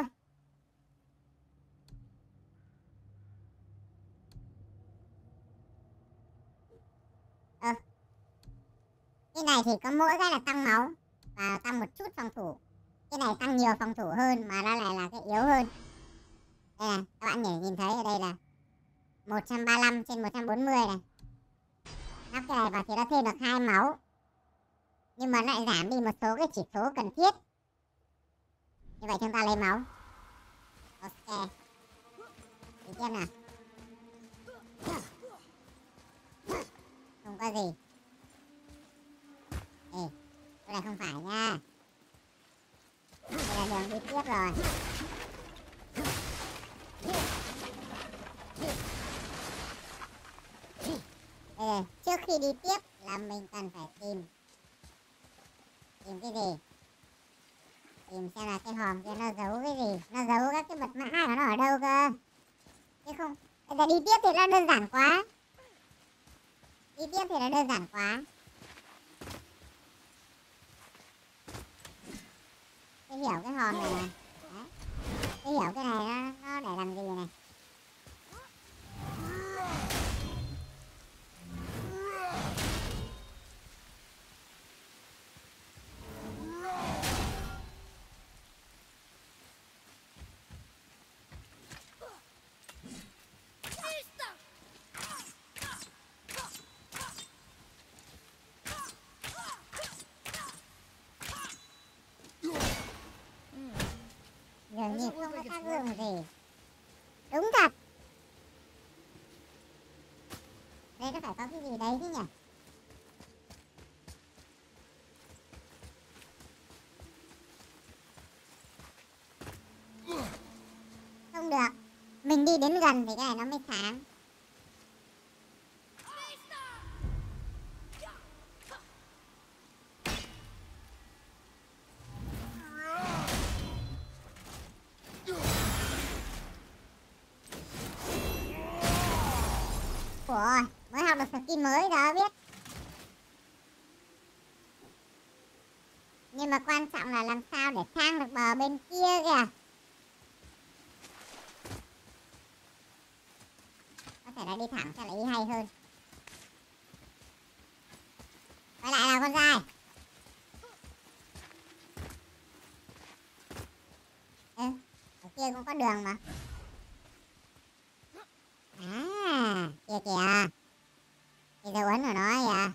Ờ. Cái này thì có mỗi cái là tăng máu và tăng một chút phòng thủ. Cái này tăng nhiều phòng thủ hơn mà nó lại là cái yếu hơn. Đây này, các bạn nhỉ, nhìn thấy ở đây là một trăm ba mươi lăm trên một trăm bốn mươi này. Lắp cái này vào thì nó thêm được hai máu. Nhưng mà lại giảm đi một số cái chỉ số cần thiết. Như vậy chúng ta lấy máu. Ok. Đi tiếp nào. Không có gì. Ê, cái này không phải nha. Đây là đường đi tiếp rồi. Bây giờ, trước khi đi tiếp là mình cần phải tìm. Tìm cái gì? Tìm xem là cái hòm kia nó giấu cái gì. Nó giấu các cái mật mã của nó ở đâu cơ. Chứ không, bây giờ đi tiếp thì nó đơn giản quá. Đi tiếp thì nó đơn giản quá. Tôi hiểu cái hòm này này. Đấy. Tôi hiểu cái này nó, nó để làm gì này. Dường như không có tác dụng gì. Đúng thật. Đây có phải có cái gì đấy chứ nhỉ? Không được. Mình đi đến gần thì cái này nó mới sáng. Ủa, mới học được skin mới đó biết. Nhưng mà quan trọng là làm sao để sang được bờ bên kia kìa. Có thể là đi thẳng sẽ là ý hay hơn. Quay lại nào con trai. Ừ, ở kia cũng có đường mà. À, kìa kìa. Cái dấu ấn của nó kìa.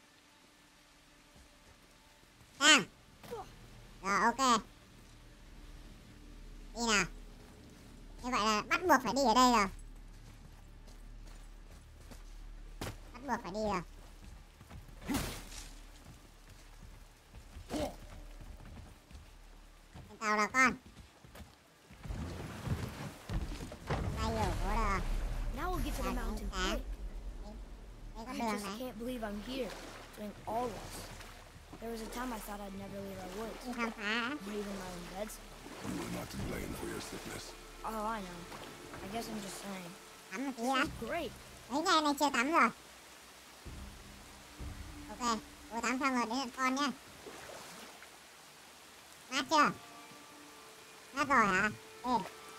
Sang. Rồi, ok. Đi nào. Như vậy là bắt buộc phải đi ở đây rồi. Bắt buộc phải đi rồi. Trên tàu là con. Đây rồi, cố rồi. Now we'll get to the mountain. Sáng. Quick. Đây có I đường just này. can't believe I'm here, doing all this. There was a time I thought I'd never leave our woods, Đi khám phá. or even my own beds. You are not to blame for your sickness. Oh, I know. I guess I'm just saying. Tắm một tí This đã. is great. Mấy ngày này chưa tắm rồi. Ok, bố tắm xong rồi đến lượt con nhá. Mát chưa? Mát rồi hả? Ê.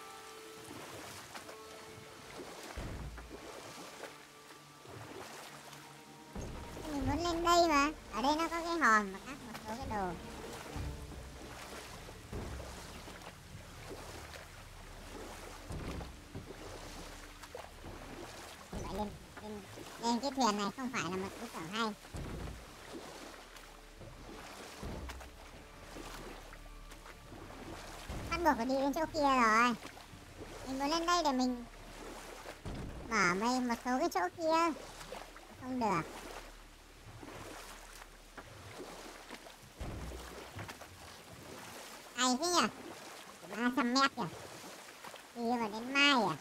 Mình muốn lên đây mà. Ở đây nó có cái hòm và các một số cái đồ. Thì phải lên, lên, lên cái thuyền này không phải là một ý tưởng hay. Bắt buộc phải đi đến chỗ kia rồi. Mình muốn lên đây để mình mở mấy một số cái chỗ kia. Không được. Hay thế nhỉ? ba trăm mét kìa. Đi mà đến mai à?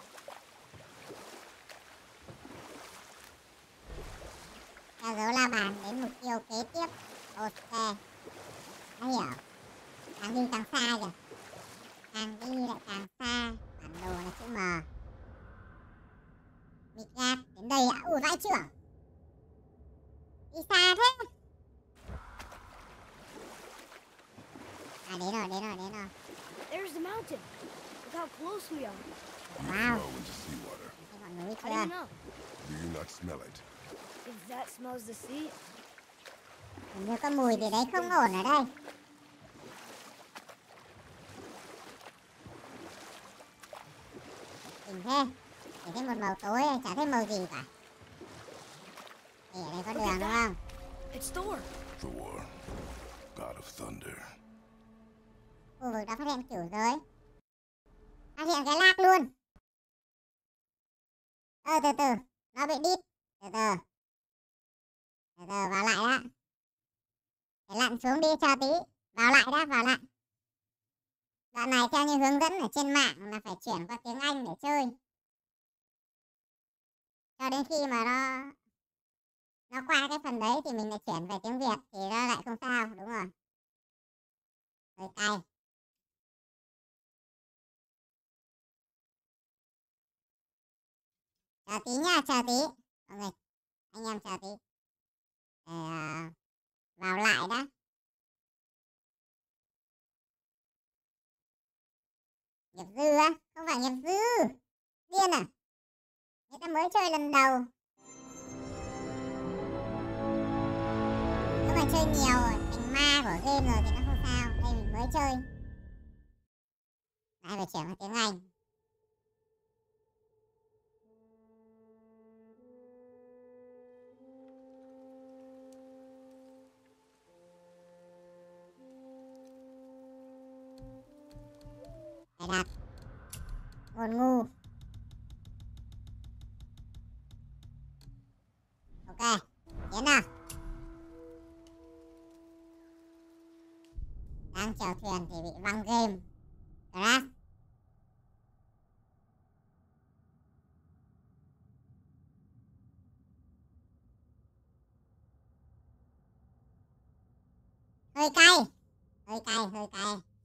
Theo dấu la bàn đến mục tiêu kế tiếp. Ok. Đã hiểu. Càng đi càng xa kìa. Càng đi lại càng xa. Bản đồ là chữ M. Midgard đến đây ạ. Ui vãi trưởng. Đi xa thế. À đến rồi, đến rồi, đến rồi. There's the mountain. Look how close we are. You Wow. fell into seawater. Thấy ngọn núi How do you chưa? know? Do you not smell it? If that smells the sea, Hình như có mùi gì đấy không ổn ở đây. Nhìn thế. Chỉ thấy một màu tối, chả thấy màu gì cả. Thì ở đây có đường đúng không? it's Thor. Thor, god of thunder. Khu vực đã phát hiện kiểu giới. Phát hiện cái lác luôn. Ờ từ từ, nó bị đít. Từ từ. Từ từ vào lại đã. Để lặn xuống đi cho tí. Vào lại đã, vào lại. Đoạn này theo như hướng dẫn ở trên mạng là phải chuyển qua tiếng Anh để chơi. Cho đến khi mà nó nó qua cái phần đấy thì mình lại chuyển về tiếng Việt thì nó lại không sao, đúng rồi. Hơi cay. Chờ tí nha, chờ tí. Mọi người, anh em chờ tí. Để uh, vào lại đã. Nghiệp dư á? Không phải nghiệp dư. Điên à? Người ta mới chơi lần đầu. Nếu mà chơi nhiều thành ma của game rồi thì nó không sao. Đây mình mới chơi. Lại phải chuyển qua tiếng Anh. Phải đặt ngôn ngu. Ok, tiến nào. Đang chèo thuyền thì bị văng game. Crash. Hơi cay. Hơi cay, hơi cay.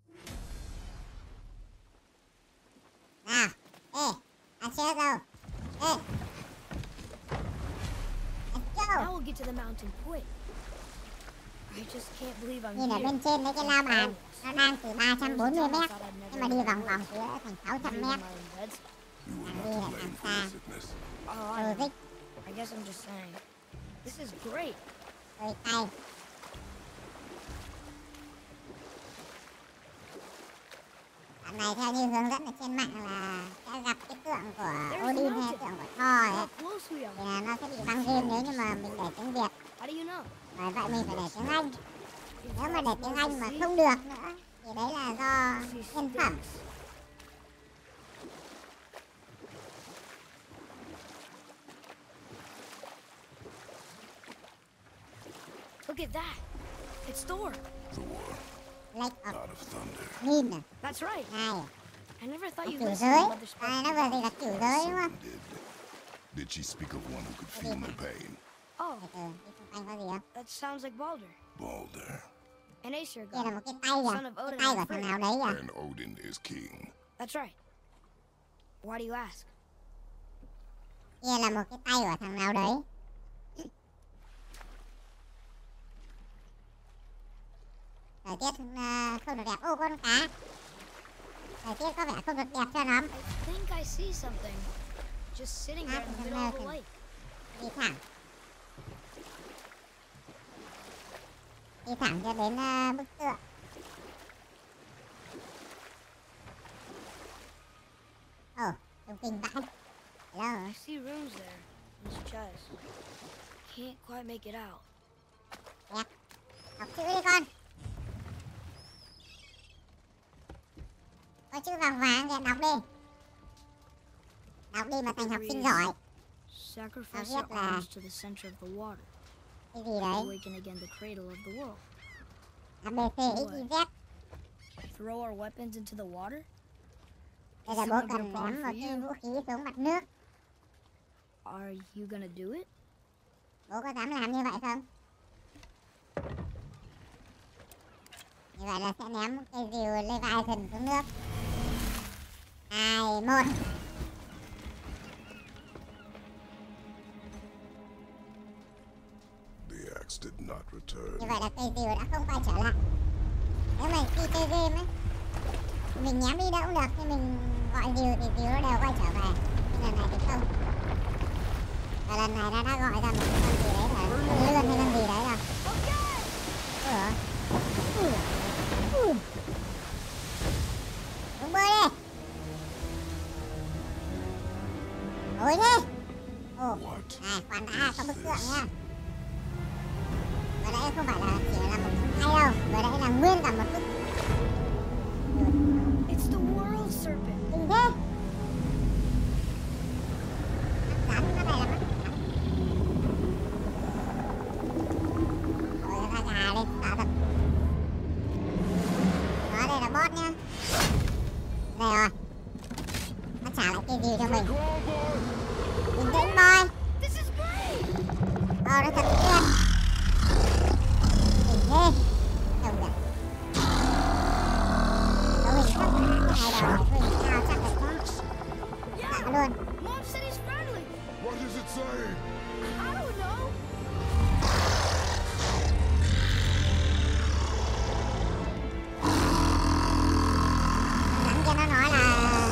Nào, ê, ăn chết đâu. Ê. Let's go. Now we'll get to the mountain quick. I just can't believe I'm Nhìn ở here. bên trên mấy cái la bàn, nó đang từ ba trăm bốn mươi mét, nhưng mà đi vòng vòng thì đã thành sáu trăm mét. You are Càng đi not lại to càng blame for your xa. sickness. Oh, I, Logic, I guess I'm just saying. This is great. hơi cay. Đoạn này theo như hướng dẫn ở trên mạng là sẽ gặp cái tượng của Odin hay tượng của Thor Look ấy. how close we Thì are. là nó sẽ bị văng game nếu như mà mình để tiếng Việt. How do you know? Bởi vậy mình phải để tiếng Anh. If Nếu mà that để tiếng smells Anh the mà sea, không được nữa thì đấy là do sea nhân phẩm. stinks. Look at that. It's Thor. Thor, Lake of god of thunder. Min à? That's right. Này à? I never thought Nó you kiểu listened giới. to Mother À, Spark. nó vừa gì là kiểu giới đúng không? Did, did she speak of one who could feel no pain? Oh, Oh, Từ từ, cái xung quanh có gì không? that sounds like Baldur, Balder. an Aesir Kia là god. một cái tay kìa. Son of Cái Odin tay and của thằng Frigg. nào đấy kìa. And Odin is king. That's right. Why do you ask? Kia là một cái tay của thằng nào đấy. Thời tiết uh, không được đẹp. Ô, con cá. Thời tiết có vẻ không được đẹp cho lắm. I think I see something. Just sitting there in the middle of the lake. Đi thẳng. Đi thẳng cho đến uh, bức tượng. Ồ, đồng tình vãi. Hello. I see runes there in his chest. Can't quite make it out. Đẹp. Học chữ đi con. Có chữ vàng vàng kìa, đọc đi. Đọc đi mà thành học sinh giỏi. Sacrifice Biết your là- arms to the center of the water. Cái gì đấy? Awaken again the cradle of the world. A, B, C, X, Y, Z. Throw our weapons into the water? Bây giờ bố cần ném một cái vũ khí xuống mặt nước. Are you gonna do it? Bố có dám làm như vậy không? Như vậy là sẽ ném cây rìu Leviathan xuống nước. Hai, một. The axe did not return. Như vậy là cây rìu đã không quay trở lại. Nếu mà khi chơi game ấy, mình ném đi đâu cũng được, nhưng mình gọi rìu thì rìu nó đều quay trở về. Nhưng lần này thì không. Và lần này nó đã gọi ra một cái con gì đấy là con lươn hay con gì đấy rồi. Ủa? Ủa? Ủa? Đúng bơi đi. Ôi thế. Ồ, What? này, khoan đã, có bức tượng nha. Vừa nãy không phải là chỉ là một bức tay đâu. Vừa nãy là nguyên cả một bức. It's the world serpent. Kinh thế. Mắt rắn, cái này là mắt rắn. Ôi, ra gà lên, sợ thật. Đó, đây là boss nhá. Đây rồi. Nó trả lại cái gì cho mình. Bình tĩnh boy. This is great! Ờ, nó thật tuyệt. Đỉnh thế. Trông kìa. Nếu mình sắp phá cái này rồi, mình sao chắc là có. Dạ luôn. Mom said he's friendly. What does it say? I don't know. Rắn kia nó nói là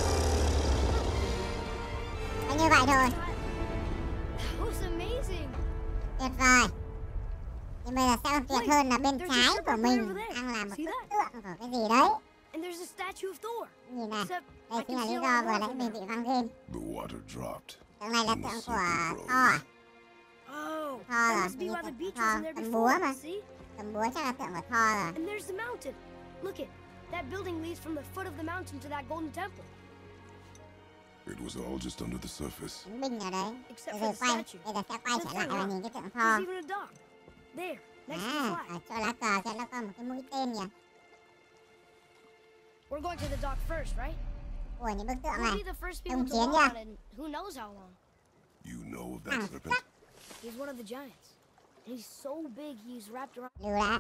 có như vậy thôi. That was amazing. Tuyệt vời. Nhưng bây giờ sẽ còn tuyệt hơn là bên trái của mình đang là một bức tượng của cái gì đấy. And there's a statue of Thor. Nhìn này, Except đây I chính là can lý see do a vừa lot nãy of mình them. bị văng game. The water dropped. Tượng này là in the tượng của secret Thor grove. à? Oh, Thor that là must be như why the tượng beach Thor, wasn't there cầm búa before. mà. See? Cầm búa chắc là tượng của Thor rồi. And there's the mountain. Look it. That building leads from the foot of the mountain to that golden temple. It was all just under the surface. Chiến binh ở đấy. Except Bây for giờ the quay, statue. bây giờ sẽ quay trở lại và nhìn cái tượng There's Thor. even a dock. There, next to the À, flag. ở chỗ lá cờ kia nó có một cái mũi tên nhỉ. We're going to the dock first, right? Của những bức tượng We'll này. be the first people Đồng to chiến walk nha. on it in who knows how long. You know of À, that serpent? He's one of the giants. And he's so big he's wrapped around Lưu đã.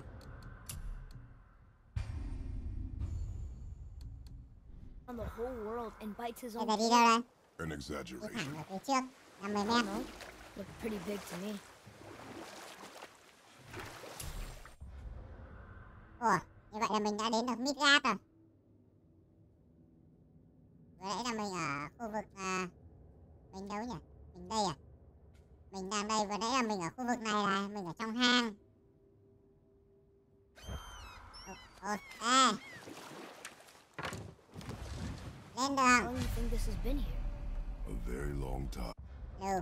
the whole world and bites his Bây own giờ đi skin. đâu đây? An Đi exaggeration. thẳng về phía trước. năm mươi mét. Looked pretty big to me. Ủa, như vậy là mình đã đến được Midgard rồi. Vừa nãy là mình ở khu vực à, mình đâu nhỉ? Mình đây à? Mình đang đây, vừa nãy là mình ở khu vực này là mình ở trong hang. Ồ, ok. Lên How đường. long do you think this has been here? A very long time. Lưu.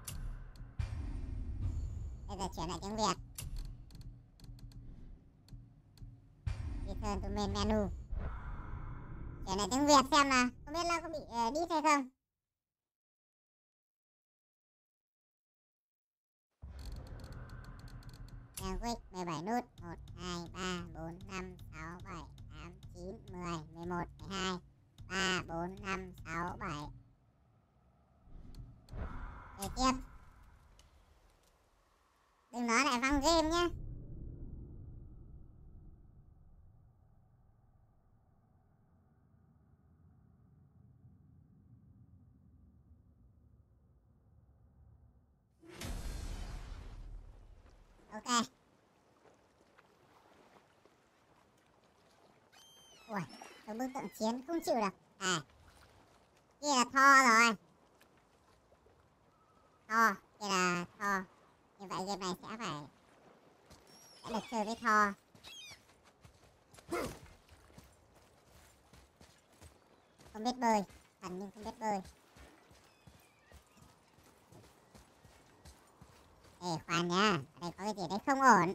Bây giờ chuyển lại tiếng Việt. Return to main menu. Chuyển lại tiếng Việt xem nào. Không biết là có bị uh, đít hay không? Language mười bảy nút. một, hai, ba, bốn, năm, sáu, bảy, tám, chín, mười, mười một, mười hai, ba, bốn, năm, sáu, bảy. Kế tiếp. Ok. Ui, cái bức tượng chiến không chịu được. À, kia là Thor rồi. Thor, kia là Thor. Như vậy game này sẽ phải sẽ được chơi với Thor. Không biết bơi, thần nhưng không biết bơi. Ê, khoan nha, ở đây có cái gì đấy không ổn.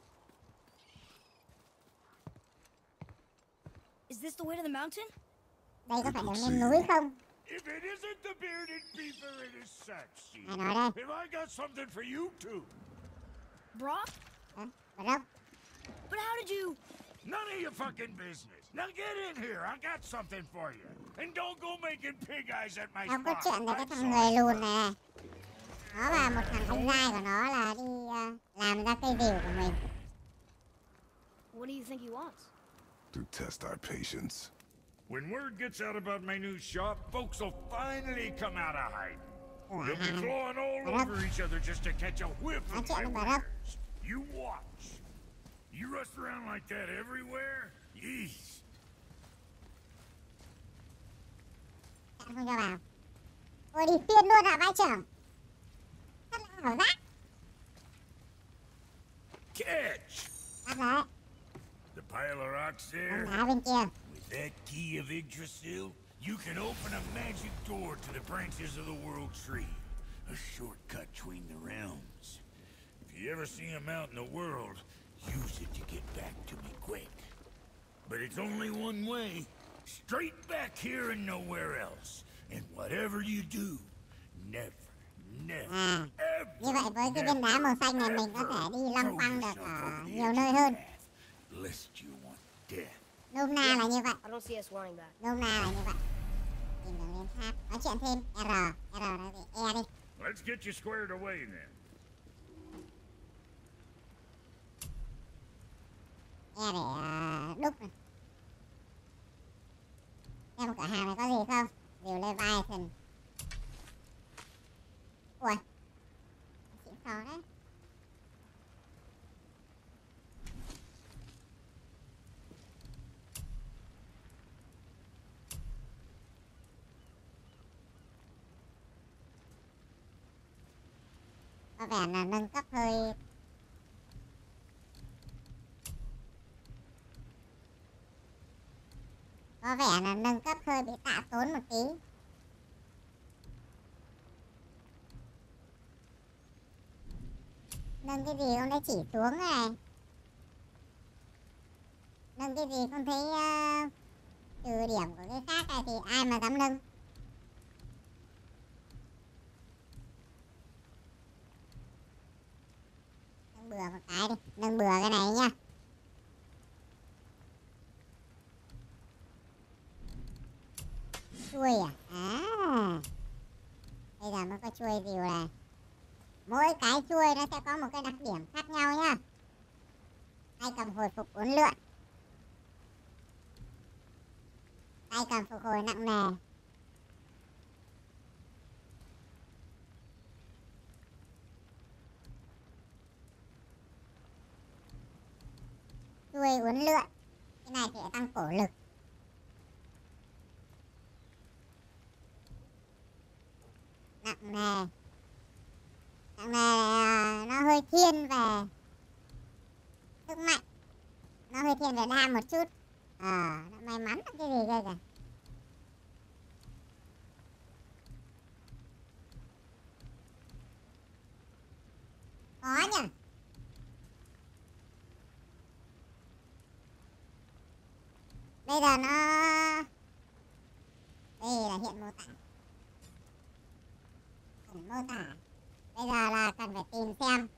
Is this the way to the mountain? Đây có phải đường lên núi không? If it isn't the bearded beaver, it is Saxy. Ai nói đây? Have I got something for you too? Brock? Hả? Ở đâu? But how did you... None of your fucking business. Now get in here. I got something for you. And don't go making pig eyes at my Không có spot. chuyện về cái I'm thằng sorry. người lùn này. Nó và một thằng anh trai của nó là đi uh, làm ra cây rìu của mình. What do you think he wants? To test our patience. When word gets out about my new shop, folks will finally come out of hiding. Cửa They'll be hàng. clawing all Bà Đốc. over each other just to catch a whiff Nói of chuyện my với bà Đốc. wares. You watch. You rush around like that everywhere? Yeesh. Chặn không cho vào. Ôi đi phiên luôn hả vai trưởng? Thật là hảo giác. Catch! Bắt đấy. The pile of rocks there? Ông đá bên kia. With that key of Yggdrasil, you can open a magic door to the branches of the World Tree. A shortcut between the realms. If you ever see them out in the world, use it to get back to me quick. But it's only one way. Straight back here and nowhere else. And whatever you do, never, never, À, ever, như vậy với cái viên đá màu xanh này mình có thể đi loanh quanh được ở nhiều nơi hơn. lest you want death. Nôm na là như vậy. I don't see us wanting that. Nôm na là như vậy. Tìm đường lên tháp. Nói chuyện thêm. R. R là gì? E đi. Let's get you squared away then. E để uh, đúc này. Xem cửa hàng này có gì không? Rìu Leviathan. Ui. Xịn sò đấy. Có vẻ là nâng cấp hơi Có vẻ là nâng cấp hơi bị tạ tốn một tí. Nâng cái gì con đây chỉ xuống này. Nâng cái gì con thấy uh, trừ điểm của cái khác này thì ai mà dám nâng. Nâng bừa một cái đi. Nâng bừa cái này nha. Chuôi à? À. Bây giờ mới có chuôi rìu này. Mỗi cái chuôi nó sẽ có một cái đặc điểm khác nhau nhá. Tay cầm hồi phục uốn lượn. Tay cầm phục hồi nặng nề. Chuôi uốn lượn. Cái này thì sẽ tăng cổ lực. Nặng nề. Nặng nề nó hơi thiên về sức mạnh. Nó hơi thiên về đam một chút. Ờ, à, nó may mắn cái gì đây kìa. Có nhỉ. Bây giờ nó đây là hiện mô tả. Phần mô tả. Bây giờ là cần phải tìm xem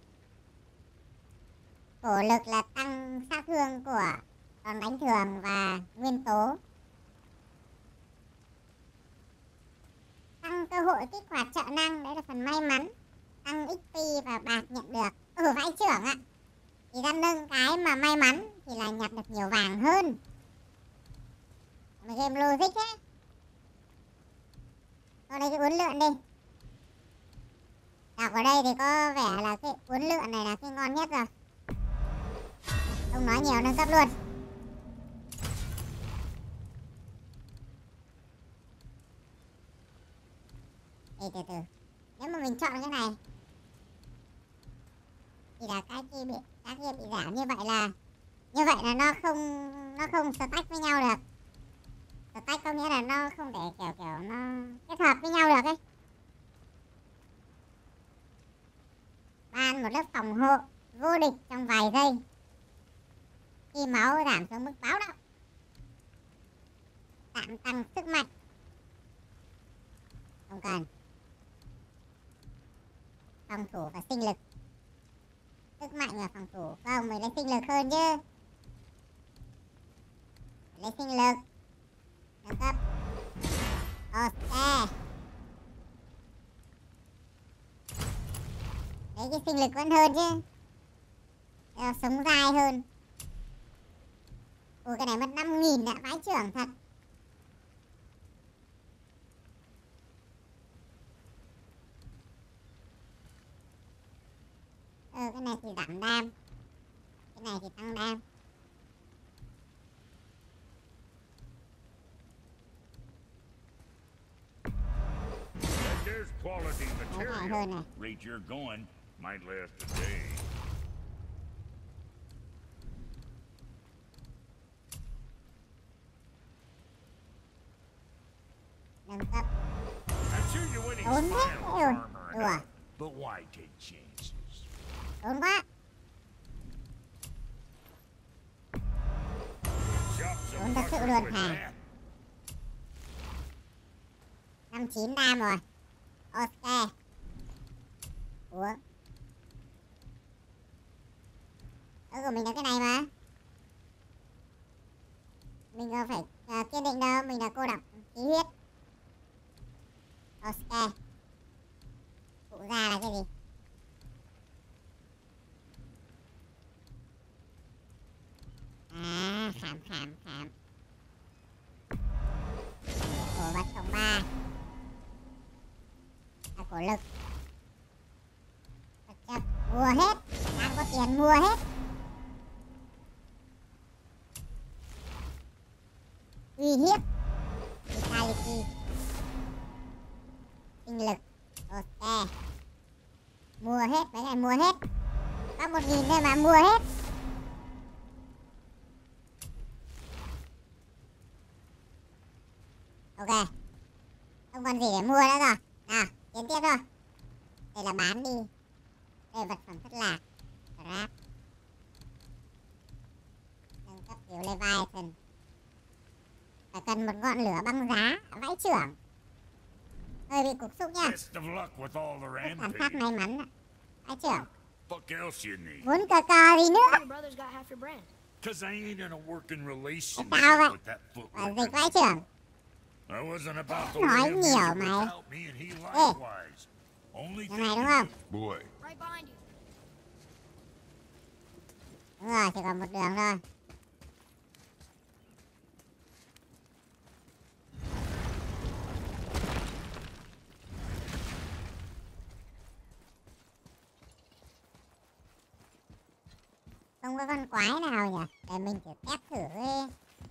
cổ lực là tăng sát thương của đòn đánh thường và nguyên tố. Tăng cơ hội kích hoạt trợ năng, đấy là phần may mắn. Tăng ích pê và bạc nhận được. Ừ, vãi trưởng ạ. Thì ra nâng cái mà may mắn thì là nhặt được nhiều vàng hơn. Mà game logic ấy. Ở đây cái uốn lượn đi. Đọc ở đây thì có vẻ là cái uốn lượn này là cái ngon nhất rồi. Không nói nhiều, nâng cấp luôn. Ê, từ từ. Nếu mà mình chọn cái này thì là cái kia bị cái kia bị giảm, như vậy là như vậy là nó không nó không stack với nhau được. Stack có nghĩa là nó không thể kiểu kiểu nó kết hợp với nhau được ấy. Ban một lớp phòng hộ vô địch trong vài giây khi máu giảm xuống mức báo động. Tạm tăng sức mạnh. Không cần. Phòng thủ và sinh lực. Sức mạnh và phòng thủ. Không, mình lấy sinh lực hơn chứ. Lấy sinh lực. Nâng cấp. Ok. Đấy, cái sinh lực vẫn hơn chứ. Ờ, sống dài hơn. Ủa, cái này mất năm nghìn đã, vãi trưởng thật. Ờ, cái này thì giảm đam. Cái này thì tăng đam. There's quality Cái này hơn material. này. Rate you're going might last a day. Nâng cấp. I'm sure you're winning Ổn some thế. miles Ừ. armor Đùa. enough, but why take chances? Ổn quá. Chop some Ổn thật sự fuckers luôn with hả? that. năm chín đam rồi. Ok. Ủa? Ơ của mình là cái này mà. Mình không phải uh, kiên định đâu. Mình là cô độc khí huyết. Ok. Phụ ra là cái gì? À, khảm khảm khảm. Cổ vật cộng ba. Là cổ lực. Vật chất mua hết. Đang có tiền mua hết. Uy hiếp. Vitality. Sinh lực. Ok. Mua hết, mấy này mua hết. Có một nghìn thôi mà mua hết. Ok. Không còn gì để mua nữa rồi. Nào, tiến tiếp thôi. Đây là bán đi. Đây là vật phẩm thất lạc. Grab. Nâng cấp kiểu Leviathan. Phải cần một ngọn lửa băng giá. Vãi trưởng. Hơi bị cục xúc nha. Best of luck with all the Phản phát rampage. may mắn ạ. Vãi trưởng. Fuck else you need? Muốn cờ cờ gì nữa. Your brother's got half your brand. Cause I ain't in a working relationship Tao vậy. with that Và footwork. dịch vãi trưởng. I wasn't about to Nói let him nhiều use it mày. without me and he likewise. Only Cái thing này đúng you không? Boy, Right behind you. Đúng rồi, chỉ còn một đường thôi. Không có con quái nào nhỉ? Để mình thử test thử cái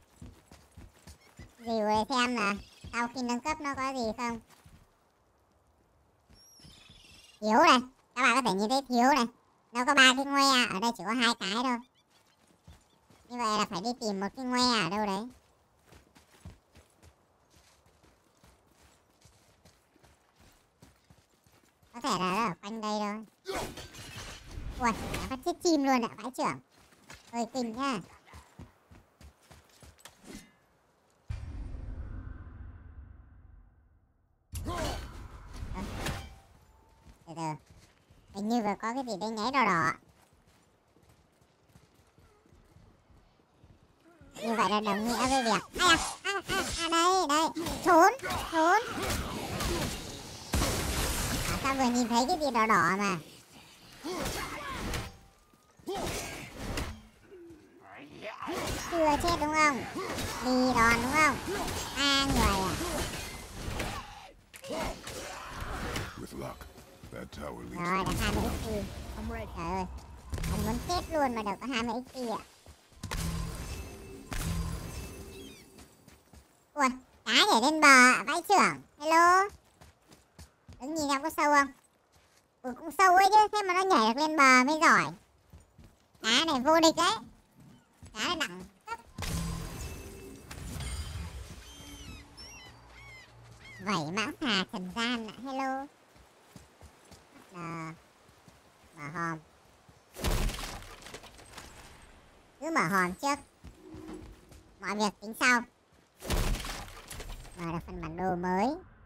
review này xem là sau khi nâng cấp nó có gì không. Thiếu này, các bạn có thể nhìn thấy thiếu này. Nó có ba cái ngoe, ở đây chỉ có hai cái thôi. Như vậy là phải đi tìm một cái ngoe ở đâu đấy. Có thể là nó ở quanh đây thôi. Ui, nó phát chết chim luôn ạ, vãi trưởng. Hơi kinh nhá. Từ từ. Hình như vừa có cái gì đây nháy đỏ đỏ. Như vậy là đồng nghĩa với việc. À, à, à, à đây, đây. Trốn, trốn. À, sao vừa nhìn thấy cái gì đỏ đỏ mà. Chưa chết đúng không? Đi đòn đúng không? Ba người à? with luck, that tower leads Rồi, to đã hai mươi ích pê. I'm ready. Trời ơi, anh muốn chết luôn mà đâu có hai mươi ích pê ạ. Ui, cá nhảy lên bờ, vãi trưởng. Hello. Đứng nhìn xem có sâu không? Ui, cũng sâu ấy chứ, thế mà nó nhảy được lên bờ mới giỏi. Cá này vô địch đấy. Cá này đẳng cấp. Vảy mãng xà trần gian ạ. Hello. Ờ, mở hòm. Cứ mở hòm trước, mọi việc tính sau. Mở được phần bản đồ mới.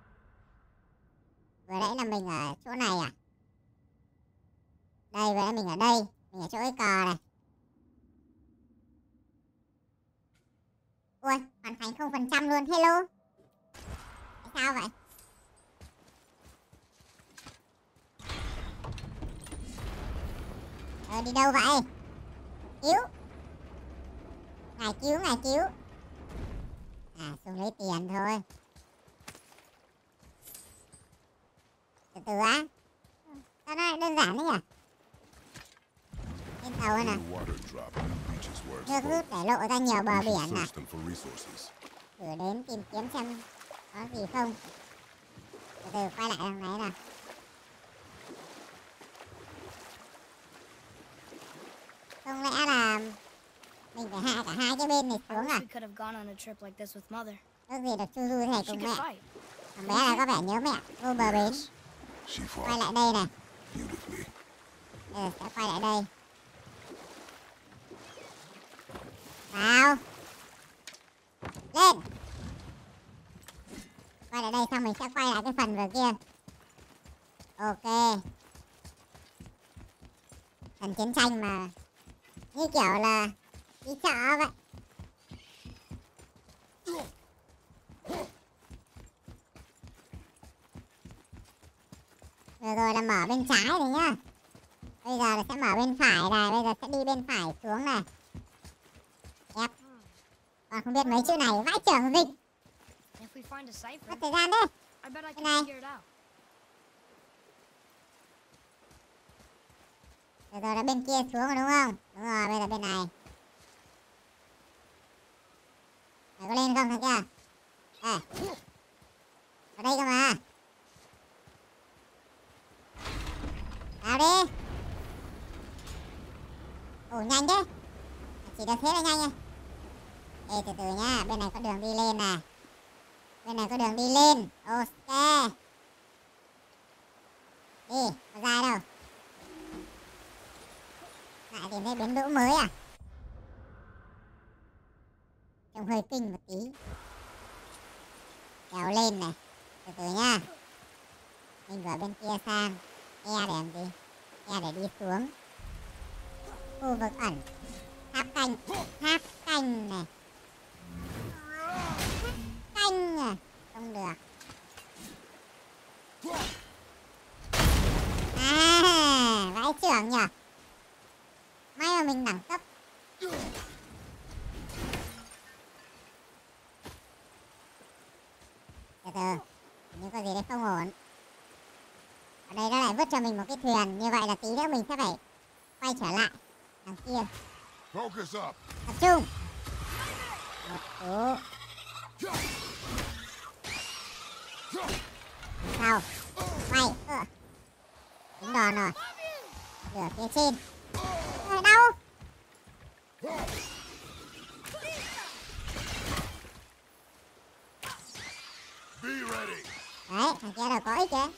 Vừa nãy là mình ở chỗ này à? Đây, vừa nãy mình ở đây. Mình ở chỗ cái cò này. Ui, hoàn thành không phần trăm luôn. Hello. Tại sao vậy? Ờ, đi đâu vậy? Cứu. Ngài cứu, ngài cứu. À, xuống lấy tiền thôi. Từ từ á. Sao nó đơn giản đấy nhỉ? Lên tàu này nè. When the water drop, new beaches were Nước rút exposed. để lộ ra nhiều bờ We should biển nè. search them for resources. Thử đến tìm kiếm xem có gì không. Từ từ quay lại đằng này nè. Không lẽ là mình phải hạ cả hai cái bên này I xuống wish à? we could have gone on a trip like this with Mother. Ước gì được chu du thầy She cùng could mẹ. fight. Thằng bé này có vẻ nhớ mẹ. Vô bờ bến. She Quay fought lại đây này. beautifully. Ừ, sẽ quay lại đây. Vào. Lên. Quay lại đây xong mình sẽ quay lại cái phần vừa kia. Ok. Phần chiến tranh mà như kiểu là đi chợ vậy. Vừa rồi là mở bên trái rồi nhá. Bây giờ là sẽ mở bên phải này. Bây giờ sẽ đi bên phải xuống này. Yep. Còn không biết mấy chữ này. Vãi trưởng dịch. If we find a cipher, Mất thời gian đấy. I bet I Cái can này. figure it out. Vừa rồi là bên kia xuống rồi đúng không? Đúng rồi, bây giờ bên này. Mày có lên không thằng kia? Đây. Ở đây cơ mà. Vào đi. Ồ, nhanh thế. Chỉ được thế là nhanh nha. Ê, từ từ nha. Bên này có đường đi lên nè. Bên này có đường đi lên. Ok. Đi, có ra đâu. Lại tìm thấy bến đỗ mới à? Trông hơi kinh một tí. Kéo lên này. Từ từ nha. Mình ở bên kia sang. E để làm gì? E để đi xuống. Khu vực ẩn. Tháp canh. Tháp canh này. Tháp canh à. Không được. À, vãi trưởng nhỉ. May mà mình đẳng cấp. Từ từ. Nhưng có gì đấy không ổn. Ở đây nó lại vứt cho mình một cái thuyền. Như vậy là tí nữa mình sẽ phải quay trở lại đằng kia. Focus up. Tập trung. Một cú. Sau. Quay. Ừ. Dính đòn rồi. Lửa phía trên. Ở đâu? Be ready. Đấy, thằng kia là có ích đấy.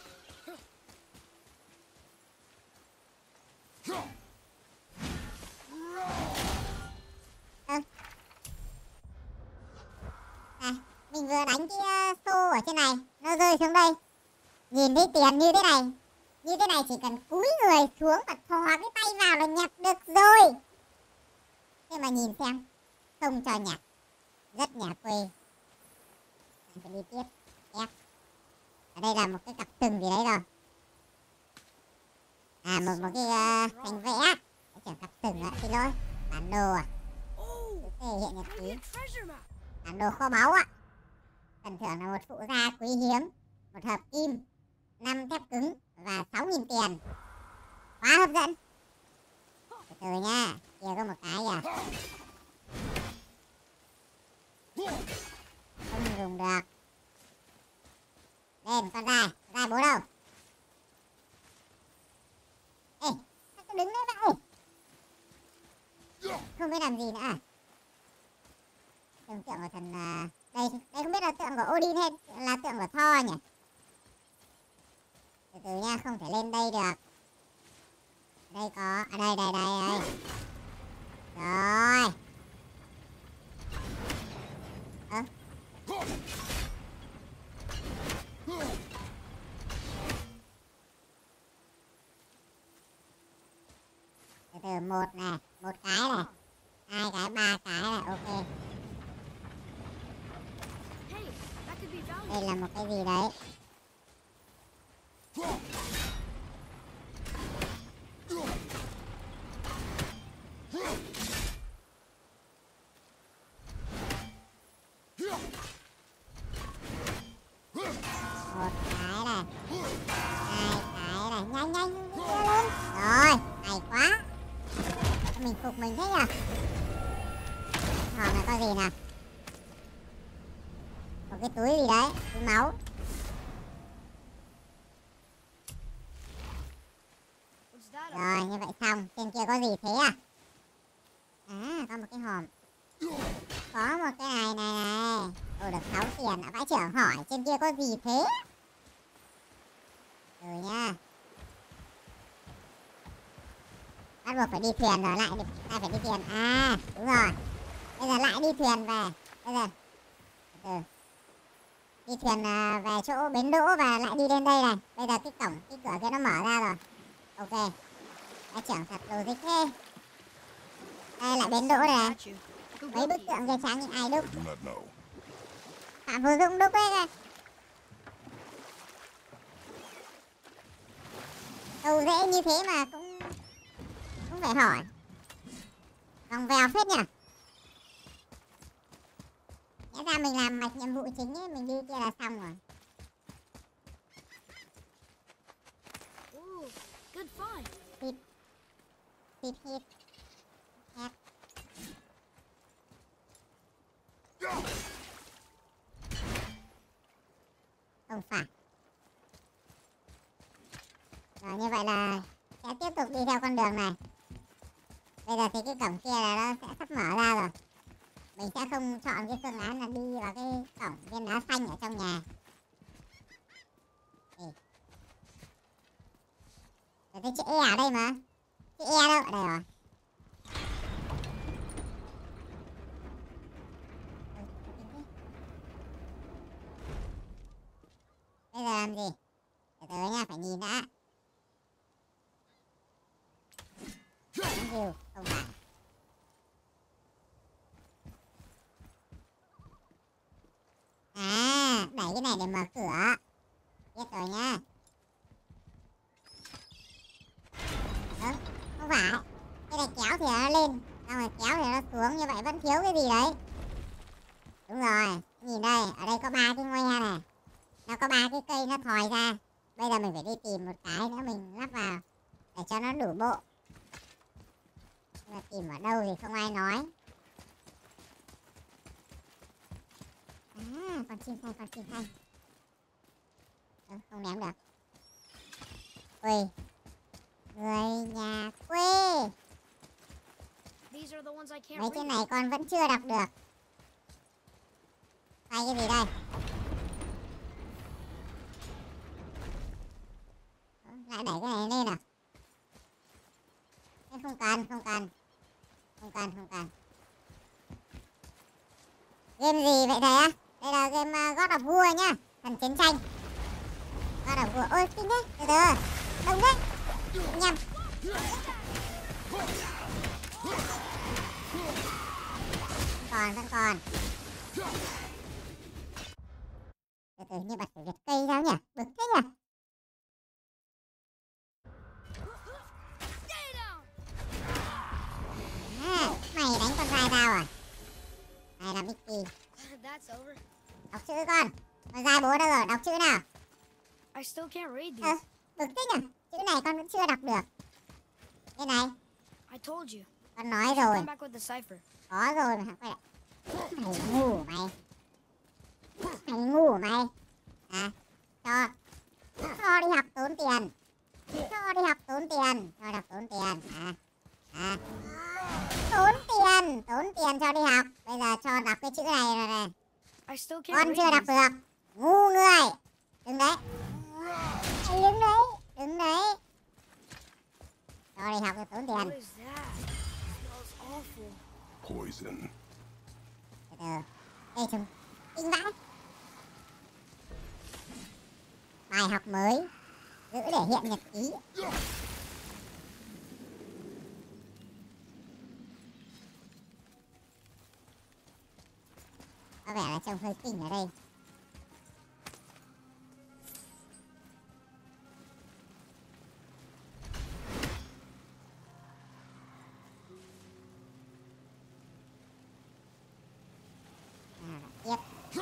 Ừ. À, mình vừa đánh cái uh, xô ở trên này. Nó rơi xuống đây. Nhìn thấy tiền như thế này. Như thế này chỉ cần cúi người xuống và thò cái tay vào là nhặt được rồi. Thế mà nhìn xem. Không cho nhặt. Rất nhà quê. Mình phải đi tiếp. F. Ở đây là một cái cặp sừng gì đấy rồi. À, một, một cái uh, thành vẽ. Cái trưởng cặp sừng ạ, xin lỗi. Bản đồ à? Oh, Thể hiện nhật I ký. need a treasure map. Bản đồ kho báu ạ. Phần thưởng là một phụ gia quý hiếm. Một hộp kim. năm thép cứng. Và sáu nghìn tiền. Quá hấp dẫn. Từ từ nha. Kia có một cái à. Không dùng được. Lên con dai, dai bố đâu? Ê, sao cứ đứng đấy vậy? Không biết làm gì nữa à? Tượng tượng của thần uh, đây, đây không biết là tượng của Odin hay là tượng của Thor nhỉ? Từ từ nha, không thể lên đây được. Đây có, à đây đây đây đây. Rồi. Ơ. Từ từ một này, một cái này, hai cái, ba cái này, ok. Hey, that could be valuable. Đây là một cái gì đấy. Một cái này, hai cái này, nhanh nhanh đưa lên. Rồi, hay quá. Mình phục mình thế nhỉ? Hòm này có gì nào? Một cái túi gì đấy, túi máu. What's that? Rồi, như vậy xong. Trên kia có gì thế à? À, có một cái hòm. Có một cái này này này. Ồ, được sáu tiền. Đã vãi trưởng hỏi trên kia có gì thế? Rồi nha. Bắt buộc phải đi thuyền rồi, lại đi, lại phải đi thuyền. À, đúng rồi. Bây giờ lại đi thuyền về. Bây giờ từ từ. Đi thuyền về chỗ bến đỗ và lại đi lên đây này. Bây giờ cái cổng, cái cửa kia nó mở ra rồi. Ok. Đã trưởng thật đồ dịch thế. Đây lại bến đỗ rồi này. Got you. Who Mấy built bức these? tượng kia trắng những ai đúc? I do not know. Phạm Phú Dũng đúc ấy kìa. Câu dễ như thế mà cũng cũng phải hỏi. Vòng vèo phết nhỉ. Nhẽ ra mình làm mạch nhiệm vụ chính ấy, mình đi kia là xong rồi. Ooh, good find. Hít hít hít. Hét. Không phải. Rồi như vậy là sẽ tiếp tục đi theo con đường này. Bây giờ thì cái cổng kia là nó sẽ sắp mở ra rồi. Mình sẽ không chọn cái phương án là đi vào cái cổng viên đá xanh ở trong nhà. Rồi cái chữ E ở đây mà. Chữ E đâu? Ở đây rồi. Bây giờ làm gì? Từ từ nha, phải nhìn đã. Đánh diều, không phải. À, đẩy cái này để mở cửa. Biết rồi nha. Ơ, không phải. Cái này kéo thì nó lên, xong rồi kéo thì nó xuống, như vậy vẫn thiếu cái gì đấy. Đúng rồi, nhìn đây, ở đây có ba cái ngôi nhà này. Nó có ba cái cây nó thòi ra. Bây giờ mình phải đi tìm một cái nữa mình lắp vào để cho nó đủ bộ. Nhưng mà tìm ở đâu thì không ai nói. À, con chim xanh, con chim xanh. Ừ, không ném được. Ui, người nhà quê. These are the ones I can't Mấy cái read. này con vẫn chưa đọc được. Phải cái gì đây? Lại đẩy cái này lên à? Thế không cần, không cần. Không cần, không cần. Game gì vậy thầy á? Đây là game uh, God of War nhá. Thần chiến tranh. God of War. Ôi, kinh đấy. Từ từ. Đông đấy. Nhầm. Vẫn còn, vẫn còn. Từ từ như bật phải giật cây sao nhỉ? Bực thế nhỉ? À, mày đánh con trai tao à? Này là Mickey. That's over. Đọc chữ con. Con trai bố đâu rồi? Đọc chữ nào? I still can't read Ờ, these. bực thế nhỉ? Chữ này con vẫn chưa đọc được. Đây này, I told you. con nói rồi. Come back with the cipher. Có rồi mà quay lại. Mày ngu mày. Mày rồi này. I still can't Con read chưa đọc these. được. Ngu người. Đừng đấy. Anh đứng đấy. Đứng đấy. Cho đi học cho tốn What tiền. is that? It smells awful. Poison. Từ từ. Ê chúng. Kinh vãi. Bài học mới. Giữ để hiện nhật ký. Có vẻ là trông hơi kinh ở đây. À, tiếp.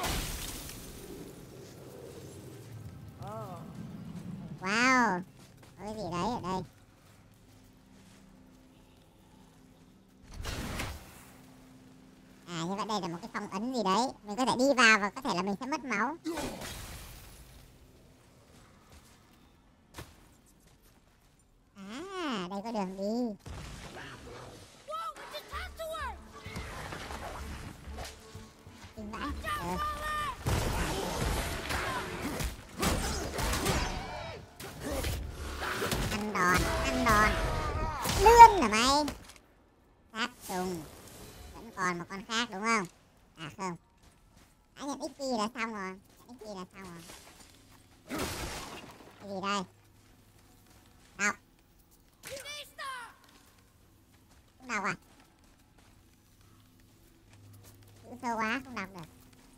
Oh. Wow. Có cái gì đấy ở đây. À như vậy đây là một cái phong ấn gì đấy. Mình có thể đi vào và có thể là mình sẽ mất máu. À đây có đường đi. Whoa, it's a tattooer! Kinh vãi. Ừ. Ăn đòn, ăn đòn. Lươn hả mày? Sát trùng. Vẫn còn một con khác đúng không? À không. Đã nhận ích pê là xong rồi. Nhận ích pê là xong rồi. Cái gì đây? Đọc. Không đọc à? Chữ sâu quá không đọc được.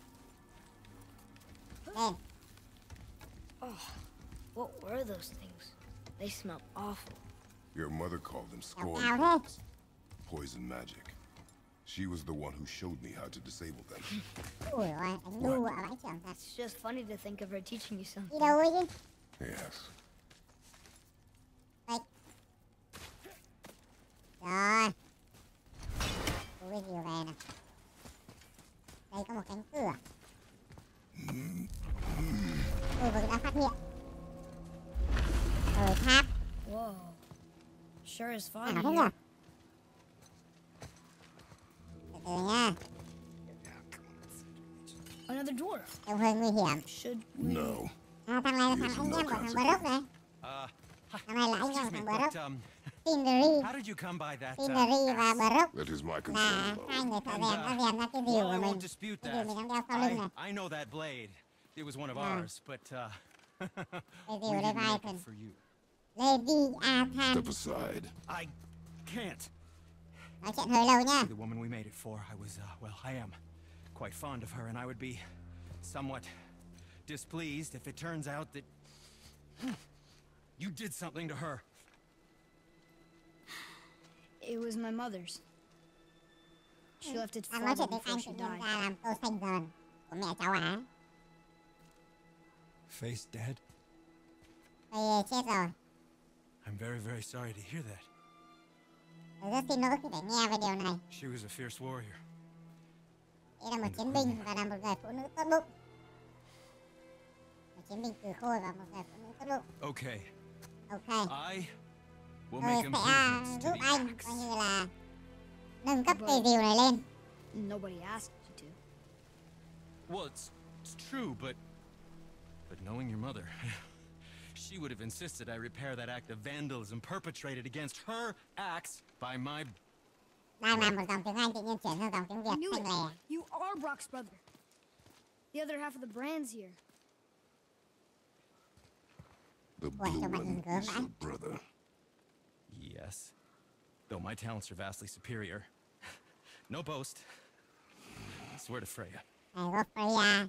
Lên. Oh, what were those things? They smell awful. Your mother called them Đọc scorn cao thế. bombs. Poison magic. She was the one who showed me how to disable them. Ui ôi, đánh đu ở bãi trưởng thật. It's just funny to think of her teaching you Đi something. đâu ấy chứ? Yes. Rồi. Có cái gì về nè. Đây có một cánh cửa. Khu vực đã phát hiện. Rồi tháp. Whoa. Sure is Nào fun thế here. nhỉ? Từ từ nha. Another dwarf. Trông hơi nguy hiểm. Should we? No. À, thằng này là thằng anh em của thằng Brock này. Uh, hi- Thằng này là anh em excuse của me, thằng but Brock. um, Tinderi. how did you come by that? Tinderi Uh, và Brock That is my là concern, hai though. người thợ And, rèn đã uh, rèn ra cái rìu well, của I mình. won't dispute Cái rìu that. mình đang đeo sau lưng này. I, I know that blade. It was one of Yeah. ours, but uh, Cái we rìu didn't đây vai make thần. it for you. Leviathan. Step aside. I can't. Nói chuyện hơi lâu nha. The woman we made it for, I was, uh, well, I am quite fond of her, and I would be somewhat displeased if it turns out that you did something to her. It was my mother's. She left its Đang nói father chuyện với before anh she tự nhiên died. ra làm câu xanh dần của mẹ cháu á. Face dead? Thầy chết rồi. I'm very, very sorry to hear that. Tôi rất xin lỗi khi phải nghe về điều này. She was a fierce warrior. Đây là một chiến binh và là một người phụ nữ tốt bụng. Một chiến binh cừ khôi và một người phụ nữ tốt bụng. Okay, Ok. I will Tôi make sẽ improvements to giúp the anh axe. coi như là nâng cấp cây rìu này lên. Nobody asked you to. Well, it's, it's true, but but knowing your mother, she would have insisted I repair that act of vandalism perpetrated against her axe by my. Đang làm một dòng tiếng Anh tự nhiên chuyển sang dòng tiếng I Việt knew xanh it. lè. You are Brock's brother. The other half of the brand's here. The Ủa, blue sao mặt one nhìn gớm is vậy? your brother. Yes, though my talents are vastly superior. No boast. I swear to Freya. Này gốc Freya.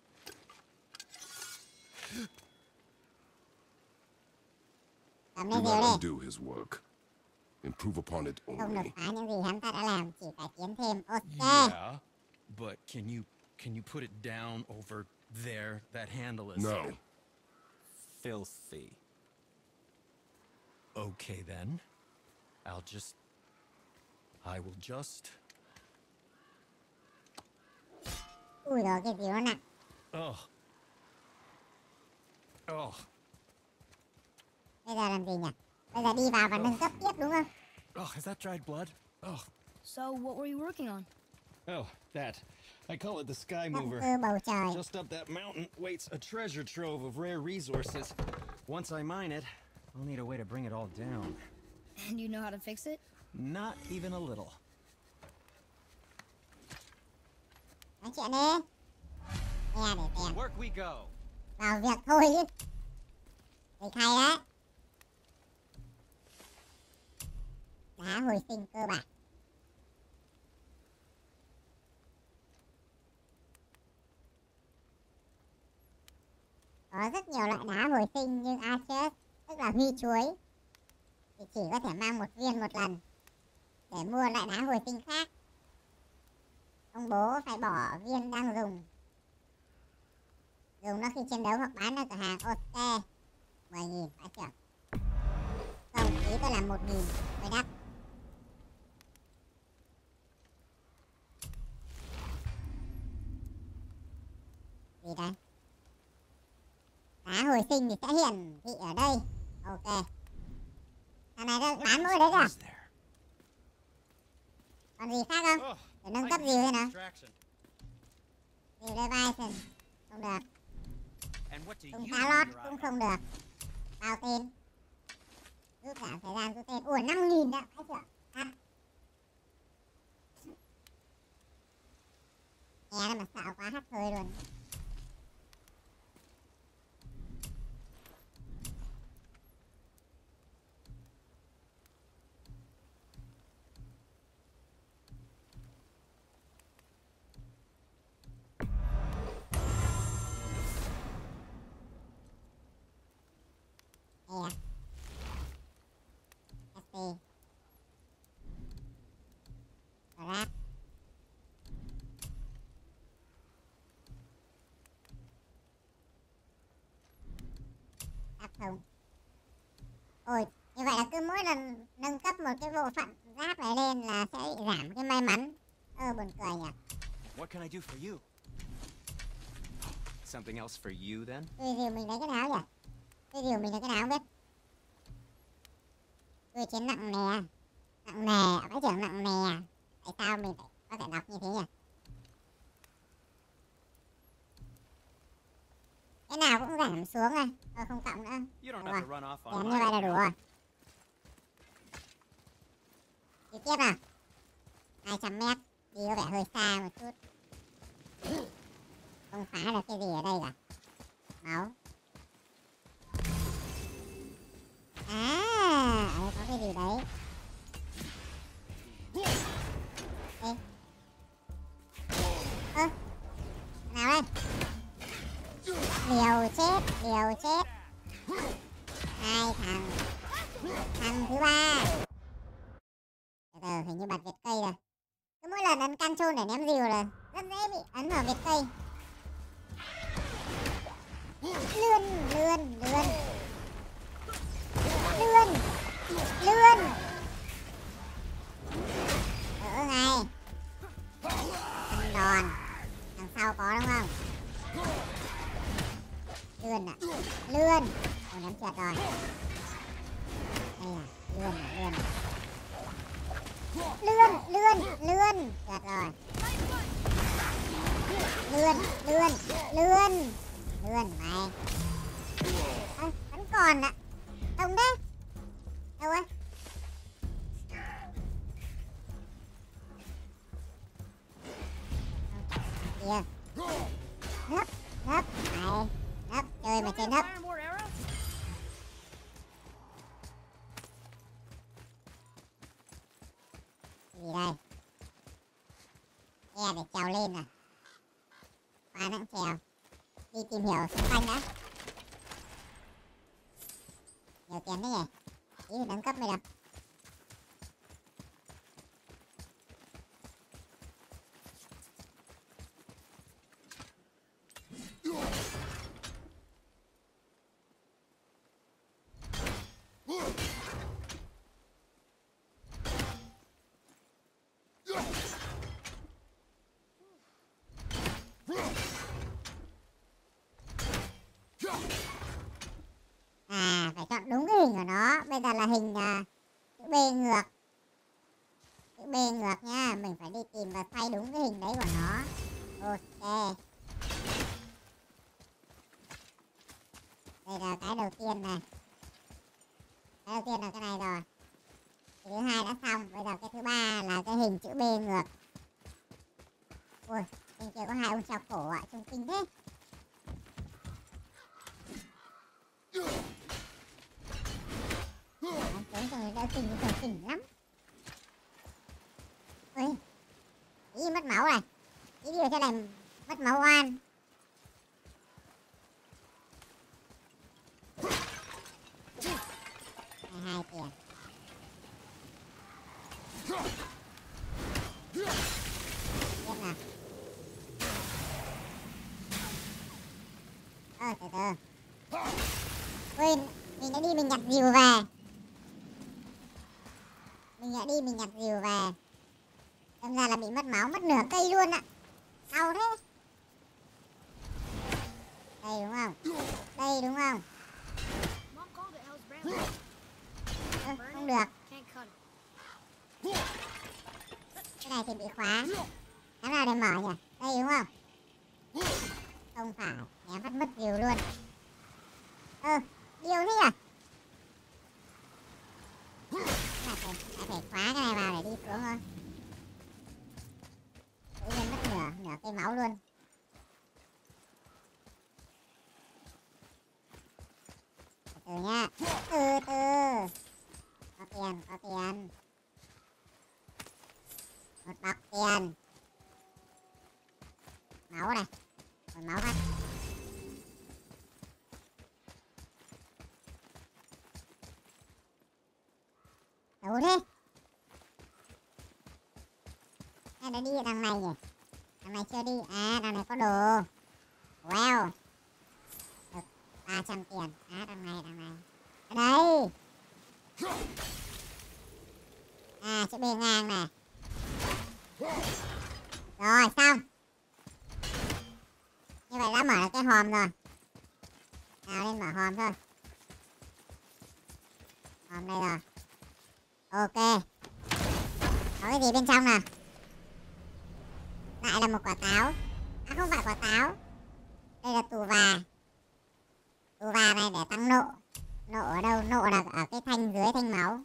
Cầm Do lên rìu not đi. undo his work. Improve upon it Không đột only. phá những gì hắn ta đã làm, chỉ cải tiến thêm. Ok. Yeah, but can you can you put it down over there? That handle is No. filthy. Okay then. I'll just I will just Ui rồi cái gì nó nặng. Oh. Oh. Bây giờ làm gì nhỉ? Bây giờ đi vào và nâng cấp tiếp đúng không? Oh, is that dried blood? Oh. So, what were you working on? Oh, that. I call it the Sky Căn Mover. cứ bầu trời. Just up that mountain waits a treasure trove of rare resources. Once I mine it, I'll need a way to bring it all down. And you know how to fix it? Not even a little. Nói chuyện đi. Nghe để tiền. Work we go. Vào việc thôi chứ. Thì hay đấy. Đá hồi sinh cơ bản. Có rất nhiều loại đá hồi sinh như Arches, tức là huy chuối, thì chỉ có thể mang một viên một lần. Để mua loại đá hồi sinh khác, ông bố phải bỏ viên đang dùng. Dùng nó khi chiến đấu hoặc bán ở cửa hàng ô tê. mười nghìn phải trưởng. Không, ý tôi là một nghìn mới đắt. Gì đây? Đá hồi sinh thì sẽ hiển thị ở đây. Ok. Thằng này nó bán mỗi đấy kìa. Còn gì khác không? Để nâng cấp gì thế nào? Gì Leviathan. Không được. Tung tháo lót cũng không được. Bao tên. Rút giảm thời gian rút tên. Ủa năm nghìn đó. Phải chưa? Cắt. Nghe mà sợ quá hắt hơi luôn. Nè. ét pê. Grab. Giáp không. Ôi, như vậy là cứ mỗi lần nâng cấp một cái bộ phận giáp này lên là sẽ bị giảm cái may mắn. Ơ, buồn cười nhỉ. What can I do for you? Something else for you then? Tôi dìu mình lấy cái nào nhỉ? Tôi dìu mình lấy cái nào không biết. Tôi chiến nặng nè. Nặng nè, phải trưởng nặng nè. Tại sao mình phải có thể đọc như thế nhỉ? Cái nào cũng giảm xuống rồi. Ờ, không cộng nữa. You don't Đủ have rồi. to run off Dán on như my vậy là đủ rồi. Đi tiếp nào. hai trăm mét. Đi có vẻ hơi xa một chút. Không phá được cái gì ở đây cả. Máu. À, ở đây có cái gì đấy. Ê. Ơ. Nào đây. Liều chết, liều chết. Hai thằng. Thằng thứ ba. Từ từ, hình như bật Việt cây rồi. Cứ mỗi lần ấn Ctrl để ném rìu là rất dễ bị ấn vào Việt cây. Lươn, lươn, lươn. Lươn, lươn. Đỡ ngay. Ăn đòn. Đằng sau có đúng không? Lươn à. Lươn. Ôi, ném trượt rồi. Đây à, lươn à, lươn. Lươn, lươn, lươn. Trượt rồi. Lươn, lươn, lươn. Lươn mày. À, vẫn còn ạ. Không đấy. Đâu ấy? Kìa. Nấp, nấp. Mày. Nấp, chơi mà chơi nấp. Fire more arrows? Gì đây? E để trèo lên à? Quá nặng trèo. Đi tìm hiểu xung quanh đã. Nhiều tiền thế nhỉ? Ý thì nâng cấp mới được. À, phải chọn đúng cái hình của nó. Bây giờ là hình uh, Đây là cái đầu tiên này. Cái đầu tiên là cái này rồi. Cái thứ hai đã xong. Bây giờ cái thứ ba là cái hình chữ B ngược. Ui, bên kia có hai ông treo cổ ạ, trông kinh thế. Bắn trúng rồi đỡ kinh, trông kinh lắm. Ui, ý mất máu này. Ý điều cho này mất máu oan. hai hai tiền. Tiếp nào. Ơ, từ từ. Ui, mình đã đi mình nhặt rìu về. Mình đã đi mình nhặt rìu về. Đâm ra là bị mất máu, mất nửa cây luôn ạ. Đau thế. Đây đúng không? Đây đúng không? Mom called it Hell's Brand. Ừ, không được. Can't cut it. Cái này thì bị khóa. Làm nào để mở nhỉ? Đây đúng không? Không phải. Nhém phát mất rìu luôn. Ơ, điều thế à? Lại phải, lại phải khóa cái này vào để đi xuống thôi. Tự nhiên mất nửa, nửa cây máu luôn. Từ từ nha. Từ từ. Có tiền, có tiền. Một bọc tiền. Máu này. Còn máu phát. Đâu thế? Hay đã đi đằng này nhỉ? Đằng này chưa đi. À, đằng này có đồ. Wow. Được ba trăm tiền. À, đằng này, đằng này. Ở đây. À, chữ B ngang này. Rồi, xong. Như vậy đã mở được cái hòm rồi. Nào, lên mở hòm thôi. Hòm đây rồi. Ok. Có cái gì bên trong nào? Lại là một quả táo. À, không phải quả táo. Đây là tù và. Tù và này để tăng nộ. Nộ ở đâu? Nộ là ở cái thanh dưới thanh máu.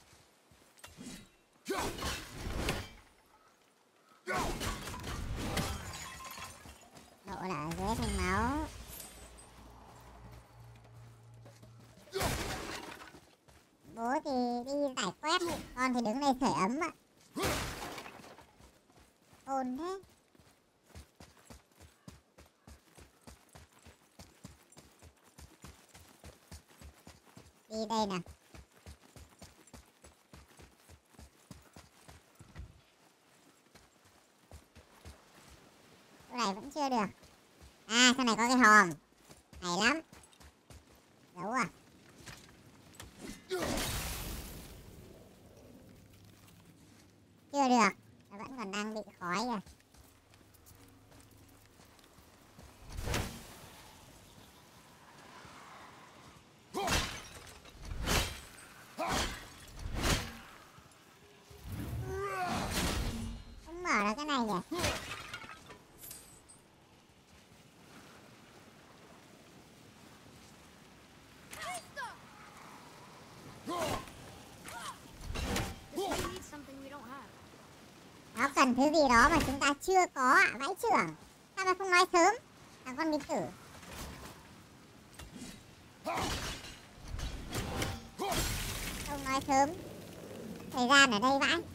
Nộ là ở dưới thanh máu. Bố thì đi giải quét, con thì đứng đây sưởi ấm ạ. Ồn thế. Đi đây nào. Chỗ này vẫn chưa được. À, chỗ này có cái hòm. Hay lắm. Giấu à? Chưa được. Nó vẫn còn đang bị khói rồi. Không mở được cái này nhỉ? We need something we don't have. Nó cần thứ gì đó mà chúng ta chưa có ạ, vãi trưởng. Sao mà không nói sớm? Thằng con bí tử. Không nói sớm. Thời gian ở đây vãi.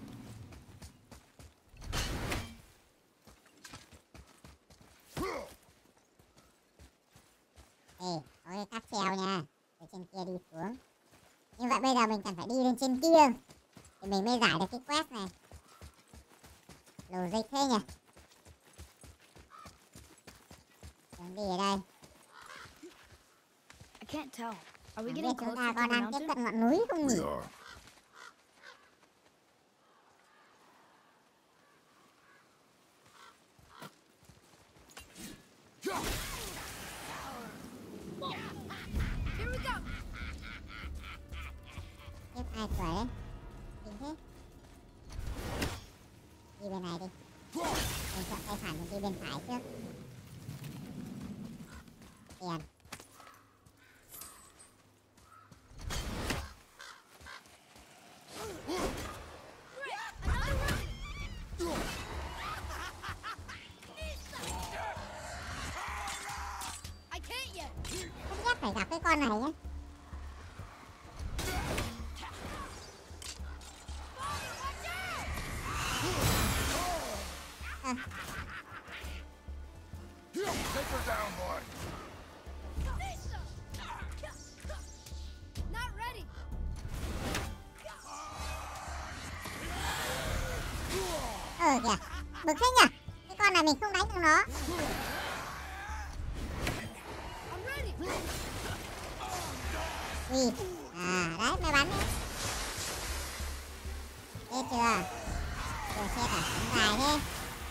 Ê, có cái cáp treo nha. Từ trên kia đi xuống. Như vậy bây giờ mình cần phải đi lên trên kia thì mình mới giải được cái quest này. Đồ dịch thế nhỉ? Đường đi ở đây. I can't tell. Are we Không biết getting chúng closer ta to có the đang tiếp mountain? cận ngọn núi không nhỉ? We are. Here we go. Tiếp ai cười đấy? Kinh thế. Đi bên này đi. Mình chọn tay phải, mình đi bên phải trước. tiền. I can't yet. Không biết phải gặp cái con này nhé. À, Take her down, boy. Not ready. ờ kìa, bực thế nhỉ. Cái con này mình không đánh được nó. I'm ready. Ui, à đấy, mày bắn đi. Chết chưa? Chưa chết à? Đánh dài thế.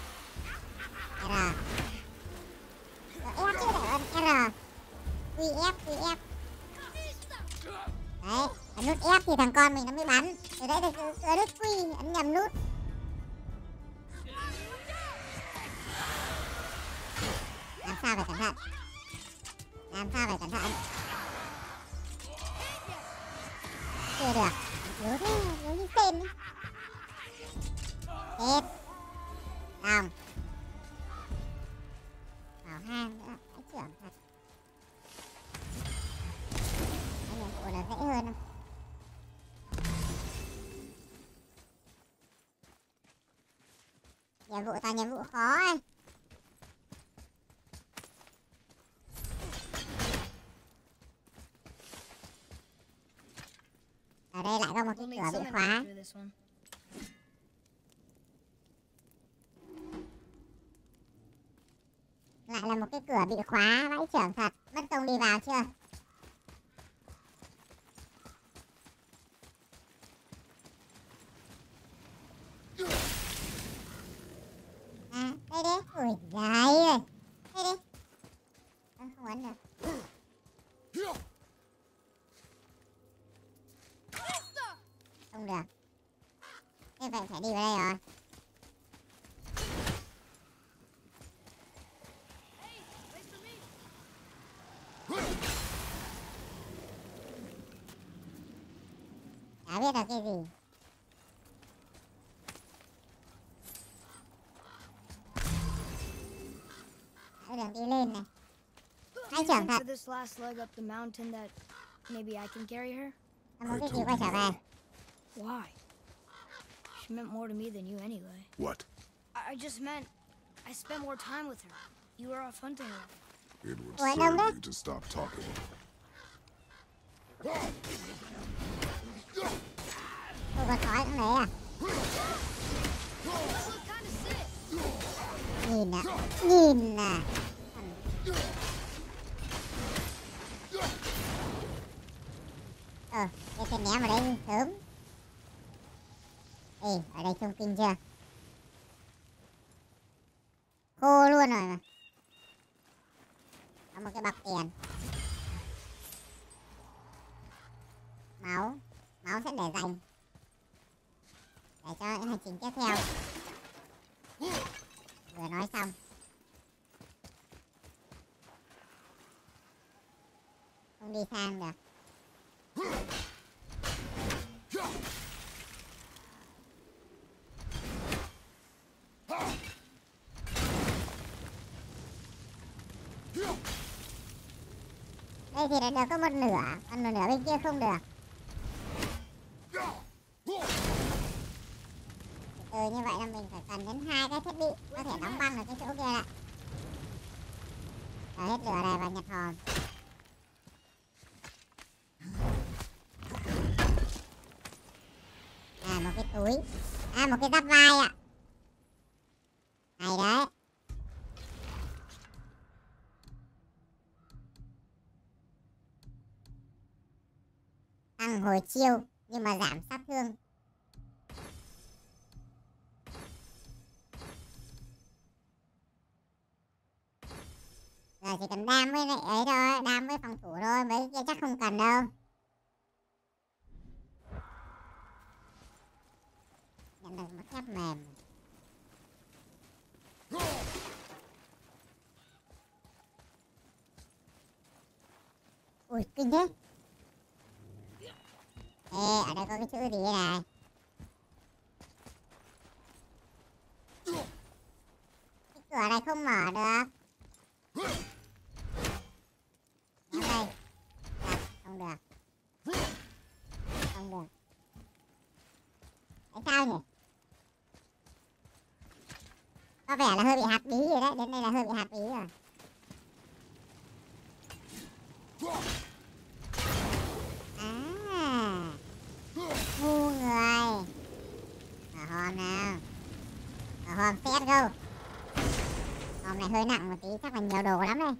R. Rồi ép chứ để ơn R. Quy ép, quy ép. Đấy, ấn nút ép thì thằng con mình nó mới bắn. Từ đấy thì cứ cứ nút quy, ấn nhầm nút. Làm sao phải cẩn thận. Làm sao phải cẩn thận. Chưa được. Yếu thế, yếu như tên ấy. Chết. Xong. Vào hang nữa. Hãy trưởng thật. Cái nhiệm vụ là dễ hơn không? Nhiệm vụ toàn nhiệm vụ khó ấy. Ở đây lại có một cái We'll need cửa some bị khóa. input through this one. Lại là một cái cửa bị khóa. Vãi trưởng thật. Mất công đi vào chưa? À, đây đi. Ui giời ơi. Đây đi. Ơ, không ấn được. Không được. Thế vậy phải đi vào đây rồi. Hey, wait for me. Chả biết là cái gì. Cái đường đi lên này. Do Hãy you trưởng think thật. for this last leg up the mountain that maybe I can carry her? Nó muốn cái gì quay trở về. Why? She meant more to me than you anyway. What? I, I just meant I spent more time with her. You were off hunting her. It would Ủa, serve đâu đấy? you to stop talking. Cô có sói trong đấy à? You look kind of sick. Nhìn nè. Nhìn nè. Ờ, cái cái ném vào đấy sớm. Ê, ở đây trông kinh chưa? Khô luôn rồi mà. Có một cái bọc tiền. Máu. Máu sẽ để dành. Để cho những hành trình tiếp theo. Vừa nói xong. Không đi sang được. Đây thì đã được có một nửa, còn một nửa bên kia không được. Ừ, như vậy là mình phải cần đến hai cái thiết bị có thể đóng băng ở cái chỗ kia lại. Rồi hết lửa này và nhặt hòm. À, một cái túi. À, một cái giáp vai ạ. Này đấy. Tăng hồi chiêu nhưng mà giảm sát thương. Giờ chỉ cần đam với lại ấy thôi, đam với phòng thủ thôi, mấy kia chắc không cần đâu. Nhận được một thép mềm. Ui, kinh thế. Ê, ở đây có cái chữ gì đây này? Cái cửa này không mở được. Ở đây. À, không được. Không được. Tại sao nhỉ? Có vẻ là hơi bị hạt bí rồi đấy. Đến đây là hơi bị hạt bí rồi. À, ngu người. Mở hòm nào. Mở hòm xét go. Hòm này hơi nặng một tí, chắc là nhiều đồ lắm đây.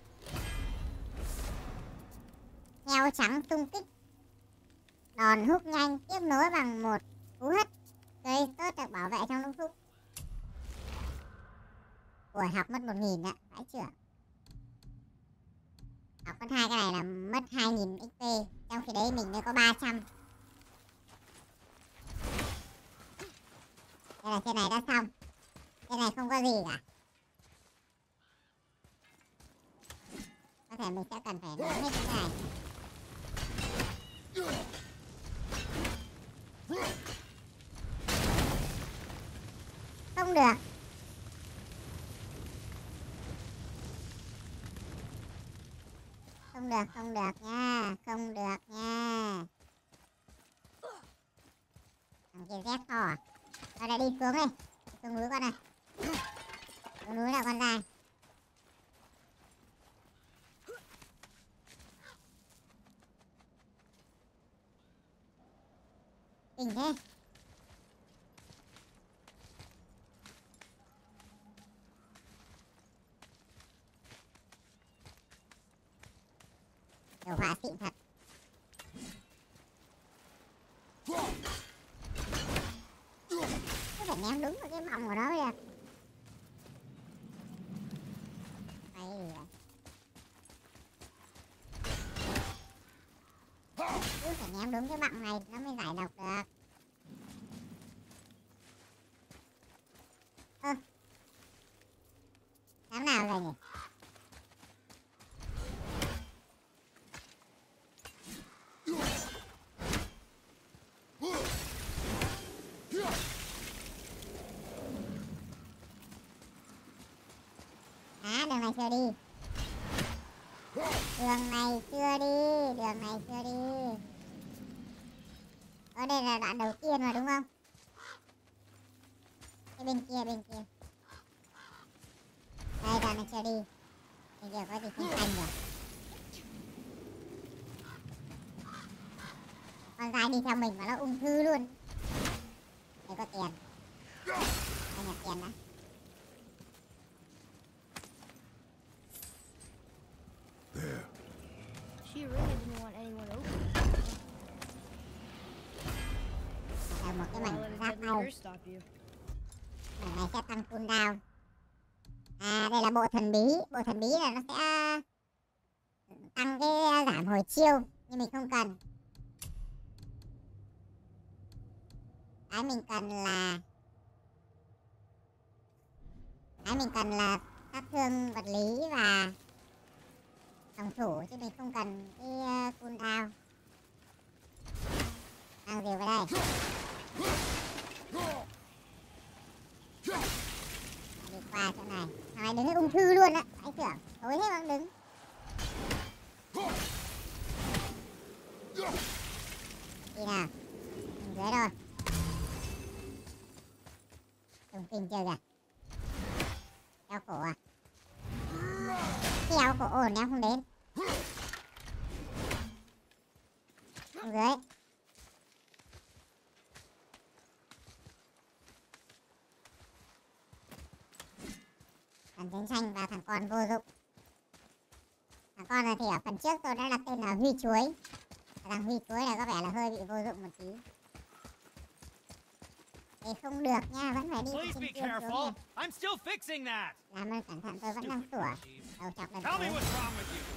Heo trắng tung kích. Đòn hút nhanh, tiếp nối bằng một cú hất. Cây tốt được bảo vệ trong lúc hút. Ủa, học mất một nghìn ạ, phải chưa? Học mất hai cái này là mất hai nghìn ích pê. Trong khi đấy mình mới có ba trăm. Đây là trên này đã xong. Trên này không có gì cả. Có thể mình sẽ cần phải nói hết cái này. Không được. Không được, không được nha. Không được nha. Thằng kia dép to à? Nó đã đi xuống đi. Xuống núi con này. Xuống núi là con dài. Kinh thế. Đồ họa xịn thật. Cứ phải ném đúng vào cái vòng của nó bây giờ. Hay rồi. Cứ phải ném đúng cái vòng này nó mới giải độc được. Ơ, đám nào rồi nhỉ? À, đường này chưa đi. Đường này chưa đi. Đường này chưa đi. Ở đây là đoạn đầu tiên mà đúng không? Cái bên kia, bên kia. Đây, đoạn này chưa đi. Bên kia có gì không xanh rồi. Con dai đi theo mình mà nó ung thư luôn. Đây có tiền. Đây nhặt tiền đã. There. She really didn't want anyone over. Là một cái Why mảnh let a giáp deadly nâu. curse stop you? Mảnh này sẽ tăng cooldown. À, đây là bộ thần bí. Bộ thần bí là nó sẽ tăng cái giảm hồi chiêu. Nhưng mình không cần. Cái mình cần là Cái mình cần là sát thương vật lý và phòng thủ. Chứ mình không cần cái uh, cooldown. Đang gì vào đây? Đi qua chỗ này. Thằng này đứng cái ung thư luôn á. Anh tưởng tối thế mà đứng. Đi nào. Mình dưới rồi. Trông kinh chưa kìa. Đeo cổ à? Đeo cổ ổn em không đến. Xuống dưới. Thằng chiến tranh và thằng con vô dụng. Thằng con này thì ở phần trước tôi đã đặt tên là Huy Chuối. Thằng Huy Chuối là có vẻ là hơi bị vô dụng một tí. Thì không được nha, vẫn phải đi Please trên be kia xuống careful. này. I'm still fixing that. Làm ơn cẩn thận, tôi vẫn đang sủa. Đầu chọc lần Tell me cuối. what's wrong with you.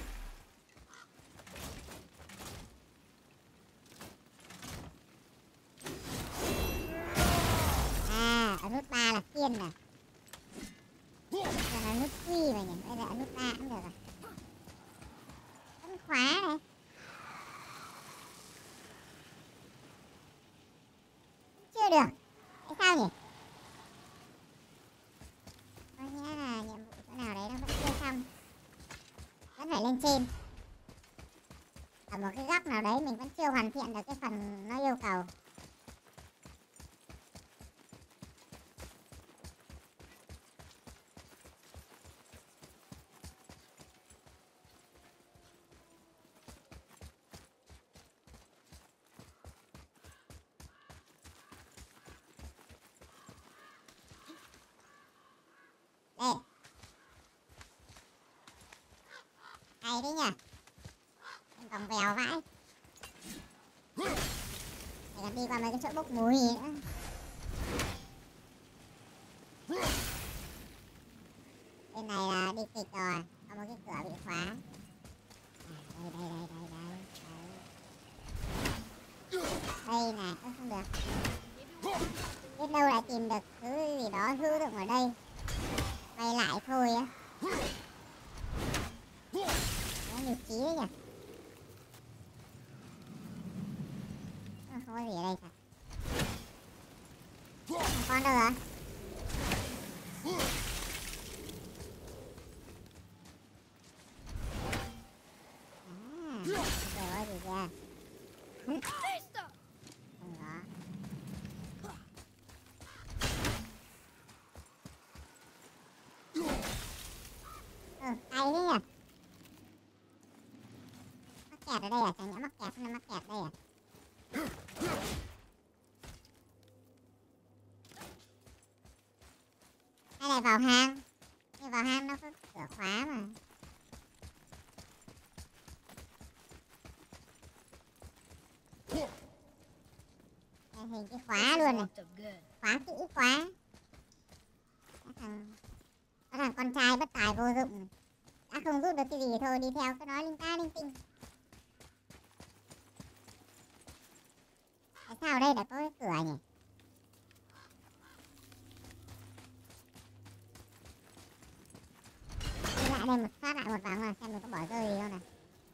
À, ở nút ba là kiên nè. Giờ là nút quy mà nhỉ, bây giờ ở nút ba cũng được rồi. Vẫn khóa này. phải lên trên. Ở một cái góc nào đấy mình vẫn chưa hoàn thiện được cái phần nó yêu cầu. Đây. Hay đấy nhỉ. Mình vòng vèo vãi. Để còn đi qua mấy cái chỗ bốc mùi nữa. Bên này là đi kịch rồi. Có một cái cửa bị khóa. À, đây, đây, đây, đây, đây, đây. Đây này, ơ không được. Biết đâu lại tìm được thứ gì đó hữu dụng ở đây. Quay lại thôi á. Nó nhục trí đấy nhỉ. Không có gì ở đây cả. Thằng con đâu rồi? À, rồi có gì kìa. Không có. Ừ, hay thế nhỉ. Mắc kẹt ở đây à? Chẳng nhẽ mắc kẹt hay là mắc kẹt đây à? Hay là vào hang? Thì vào hang nó có cửa khóa mà. Đây hình cái khóa luôn này. Khóa kỹ quá. Cái thằng... Có thằng con trai bất tài vô dụng. Đã không giúp được cái gì thôi, đi theo cứ nói linh ta linh tinh. Tại sao ở đây lại có cái cửa nhỉ? Đi lại đây một phát lại một vòng rồi, xem mình có bỏ rơi gì không nào.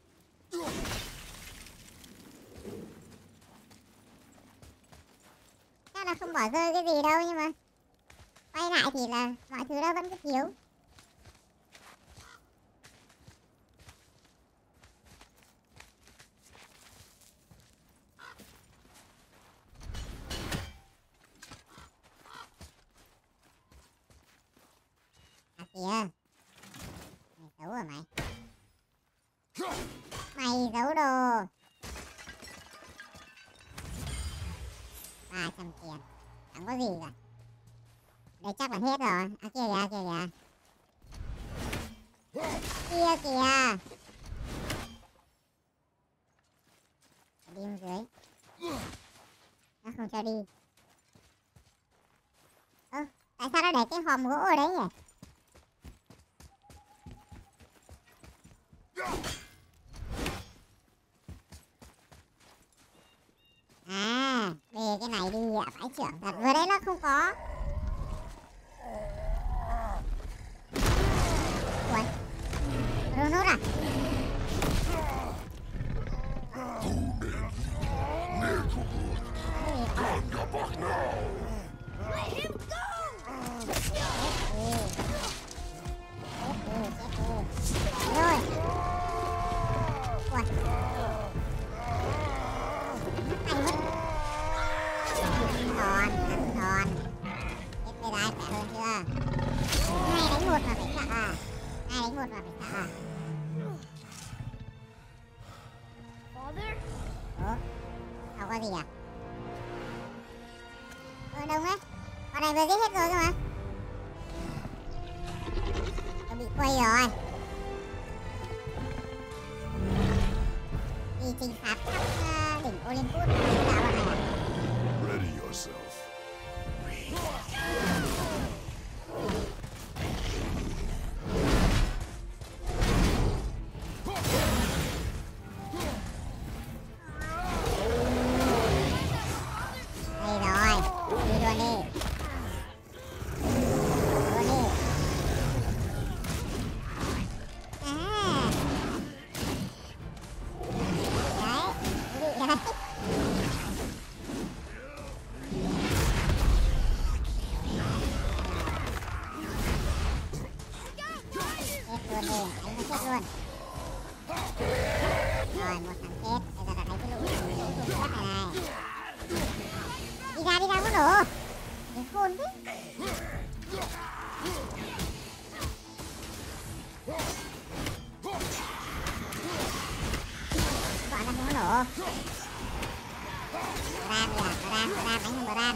Chắc là không bỏ rơi cái gì đâu, nhưng mà quay lại thì là mọi thứ đó vẫn cứ thiếu. À kìa. Mày xấu à mày. Mày giấu đồ. ba trăm tiền. Chẳng có gì cả. Đây chắc là hết rồi. À kia kìa, kia kìa. Kia kìa. Đi xuống dưới. Nó không cho đi. Ơ, tại sao nó để cái hòm gỗ ở đấy nhỉ? À, về cái này đi ạ, phải trưởng thật. Vừa đấy nó không có. Ui, Ronốt à? Let him go! Rồi. Ui. Anh mất. Thòn, ăn thòn. Hết bây giờ ai khỏe hơn chưa? Hai đánh một mà phải sợ à? Hai đánh một mà phải sợ à? Father? Ủa? Không có gì à? Ờ đông á. Con này vừa giết hết rồi cơ mà. Nó bị quay rồi. Đi trinh sát khắp uh, đỉnh Olympus đi dạo vào này à? Ready yourself. Đây rồi, đi luôn đi. Luôn đi. À. Đấy, bị đấy. Chết luôn đi, anh nó chết luôn. Rồi một thằng chết. Bây giờ là thấy cái lũ lũ lũ chết này này. Đi ra đi ra có nổ. Cái khôn thế. Bọn nó không có nổ. Ram kìa, Ram, Ram đánh không Ram.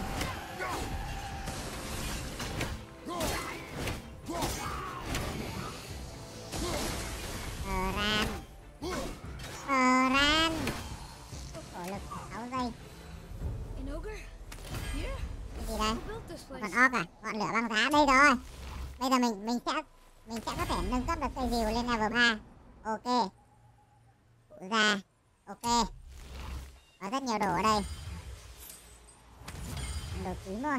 Ờ Ram. Ờ Ram. Khổ lực sáu giây. An ogre? Here? Cái gì đây? Who built this Còn place? ốc à? Ngọn lửa băng giá đây rồi. Bây giờ mình mình sẽ mình sẽ có thể nâng cấp được cây rìu lên level ba. Ok. Phụ ra. Ok. Có rất nhiều đồ ở đây. Đồ tím thôi.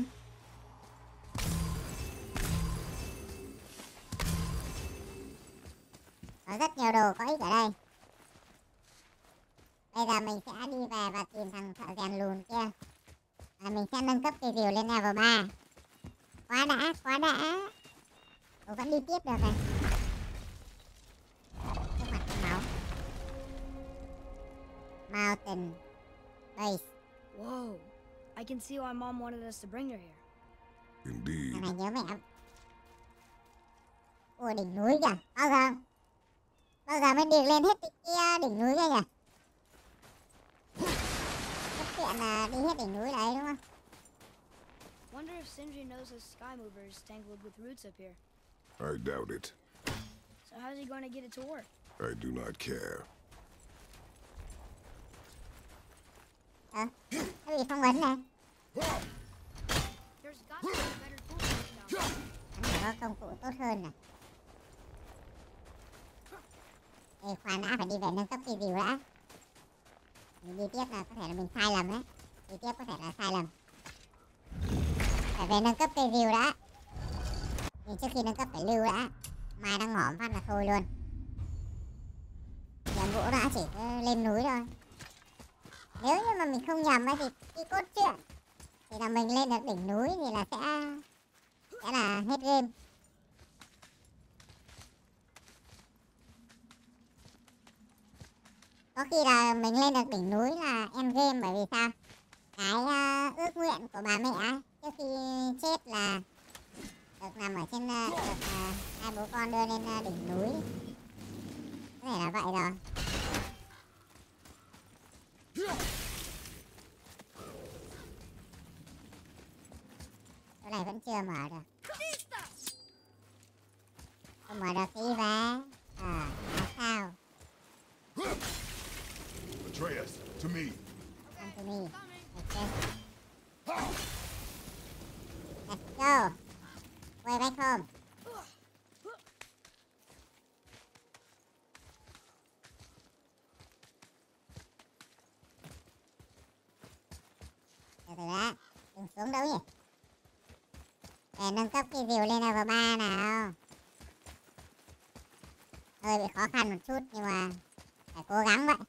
Có rất nhiều đồ có ích ở đây. Bây giờ mình sẽ đi về và tìm thằng thợ rèn lùn kia. Và mình sẽ nâng cấp cây rìu lên level ba. Quá đã, quá đã. Ủa vẫn đi tiếp được này. Trước mặt con máu. Mountain Base. Whoa. I can see why Mom wanted us to bring her here. Indeed. Thằng này nhớ mẹ. Ủa đỉnh núi kìa. Bao giờ? Bao giờ mới đi lên hết cái kia đỉnh núi kia nhỉ? Rất tiện là đi hết đỉnh núi đấy đúng không? Wonder if Sindri knows his sky mover is tangled with roots up here. I doubt it. So how's he going to get it to work? I do not care. Ờ, cái gì phong vấn này? There's got to be better tools down there. Hắn phải có công cụ tốt hơn nè. Ê, khoan đã, phải đi về nâng cấp cây rìu đã. Mình đi tiếp là có thể là mình sai lầm đấy. Đi tiếp có thể là sai lầm. Phải về nâng cấp cây rìu đã. Nhưng trước khi nâng cấp phải lưu đã. Mai đang ngỏm phát là thôi luôn. Nhiệm vụ đã chỉ lên núi thôi. Nếu như mà mình không nhầm ấy thì cái cốt truyện thì là mình lên được đỉnh núi thì là sẽ sẽ là hết game. Có khi là mình lên được đỉnh núi là end game, bởi vì sao? Cái uh, ước nguyện của bà mẹ ấy, trước khi chết là được nằm ở trên uh, được uh, hai bố con đưa lên uh, đỉnh núi. Có thể là vậy rồi. Chỗ này vẫn chưa mở được. Không mở được cái vé. Ờ, à, sao? Atreus, to me. Come to me. Okay. Let's go. Way back home. Từ từ đã. Đừng xuống đâu nhỉ. Để nâng cấp cái rìu lên level ba nào. Hơi bị khó khăn một chút nhưng mà phải cố gắng vậy.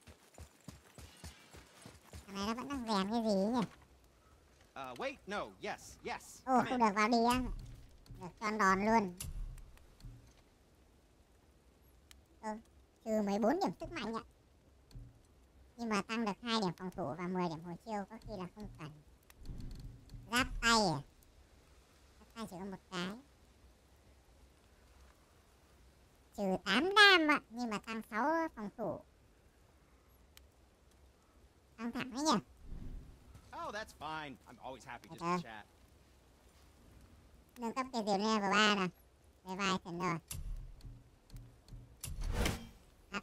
Thằng này nó vẫn đang rèn cái gì nhỉ? Uh, wait, no, yes, yes. Ồ, không được vào đi á. Được cho đòn luôn. Ừ, trừ mười bốn điểm sức mạnh ạ. Nhưng mà tăng được hai điểm phòng thủ và mười điểm hồi chiêu, có khi là không cần. Giáp tay à? Giáp tay chỉ có một cái. Trừ tám đam ạ, nhưng mà tăng sáu phòng thủ. Căng thẳng đấy nhỉ? Oh, that's fine. I'm always happy just Okay. to chat. Nâng cấp cây rìu level ba nè. Về vài phần rồi. Đấy,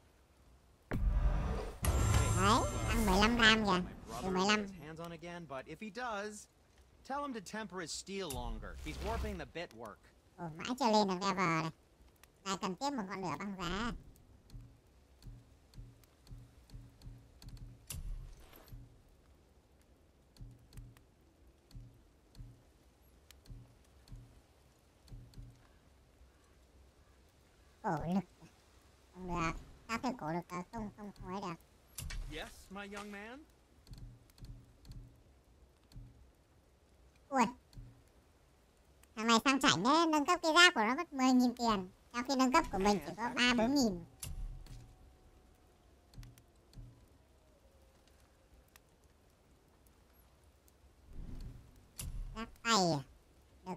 tăng mười lăm đam kìa. My Từ brother mười will lăm. get his hands on again, but if he does, tell him to temper his steel longer. He's warping the bit work. Ồ, mãi chưa lên được level này. Lại cần tiếp một ngọn lửa băng giá. Cổ lực. Không được. Sao thử cổ lực à? Không, không, không ấy được. Yes, my young man? Ui. Thằng này sang chảnh đấy, nâng cấp cái giáp của nó mất mười nghìn tiền. Trong khi nâng cấp của mình chỉ có ba bốn nghìn.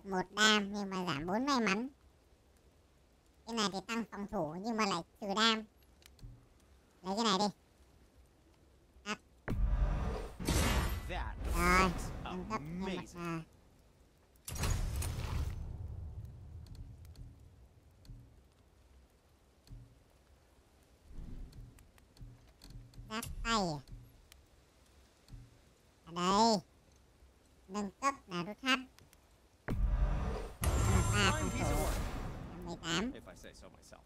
một đam nhưng mà giảm bốn may mắn. Cái này thì tăng phòng thủ nhưng mà lại trừ đam. Lấy cái này đi. Up. That Rồi, is nâng cấp thêm một amazing. à, giáp tay à? Ở đây nâng cấp là rút thắt ba phòng Fine piece thủ of work, mười tám. if I say so myself.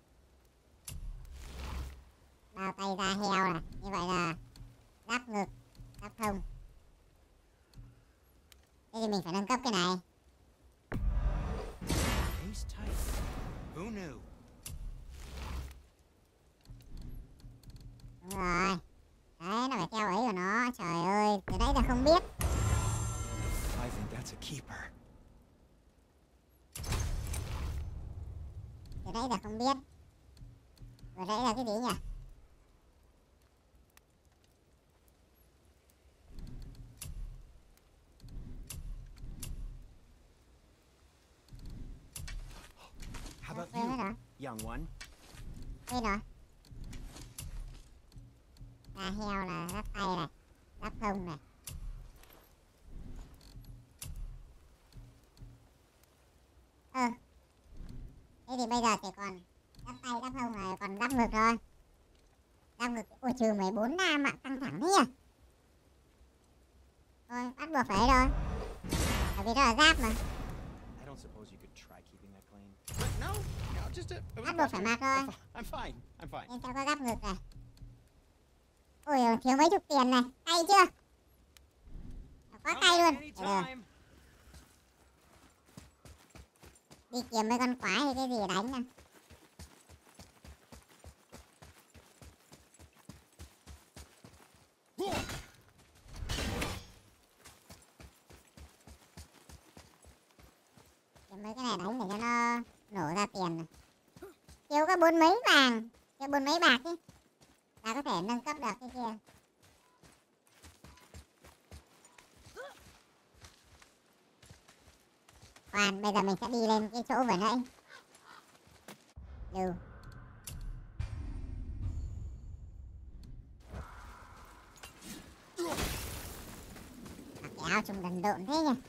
Bao tay da heo này, như vậy là giáp ngực, giáp thông. Thế thì mình phải nâng cấp cái này. Ace tight. Who knew? Đúng rồi. Đấy, nó phải theo ấy của nó. Trời ơi, từ đấy giờ không biết. I think that's a keeper. Từ đấy giờ không biết. Vừa nãy là cái gì nhỉ? How about Quên mất you, rồi. young one? Quên rồi. Da heo là giáp tay này, giáp thông này. Ờ. Thế thì bây giờ chỉ còn giáp tay, giáp thông này, còn giáp ngực thôi. Giáp ngực, ôi trừ mười bốn nam ạ, căng thẳng thế nhỉ? Thôi, bắt buộc phải rồi. Bởi vì đó là giáp mà. I don't suppose you could try keeping that clean. But no, no, just a. Bắt buộc phải mặc thôi. I'm, fi- I'm fine. I'm fine. Bên trong có giáp ngực này. Ôi giời, thiếu mấy chục tiền này. Cay chưa? Quá Come cay back luôn. Ừ. anytime. Đi kiếm mấy con quái hay cái gì đánh nè. Kiếm mấy cái này đánh để cho nó nổ ra tiền này. Thiếu có bốn mấy vàng, thiếu bốn mấy bạc ấy, là có thể nâng cấp được cái kia. Khoan, bây giờ mình sẽ đi lên cái chỗ vừa nãy. Lưu. Mặc cái áo trông đần độn thế nhỉ.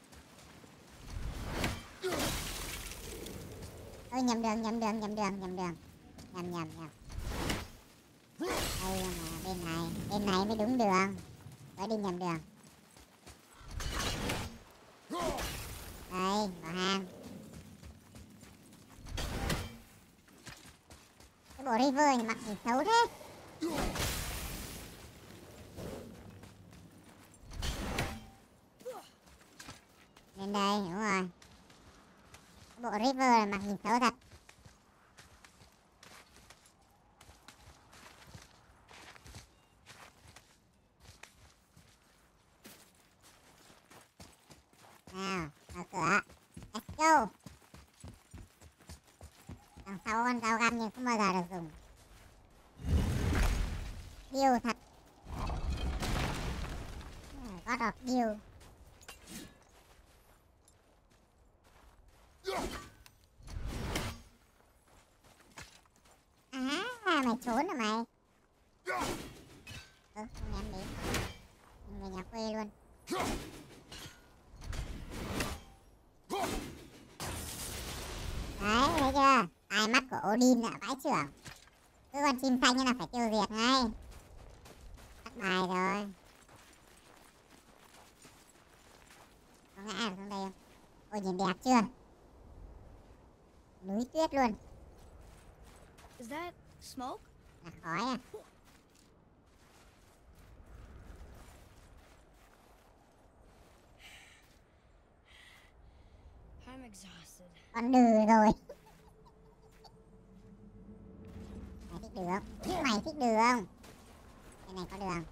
Ôi nhầm đường, nhầm đường, nhầm đường, nhầm đường. Nhầm, nhầm, nhầm. Đây mà bên này, bên này mới đúng đường. Phải đi nhầm đường. Đây, vào hàng. Cái bộ River này mặc gì xấu thế. Lên đây, đúng rồi. Cái bộ River này mặc gì xấu thật. Nào, mở cửa. Let's go. Đằng sau con dao găm nhưng không bao giờ được dùng. Điêu thật. Có đọc điêu. À, mày trốn rồi mày. Ừ, không ném đến. Mình về nhà quê luôn. Đấy, thấy chưa? Tai mắt của Odin ạ, vãi trưởng. Cứ con chim xanh như là phải tiêu diệt ngay. Bắt bài rồi. Có ngã ở trong đây không? Ôi nhìn đẹp chưa? Núi tuyết luôn. Is that smoke? Là khói à? I'm exhausted. Con đừ rồi. Mày thích đừ không? Mày thích đừ không? Cái này có đường.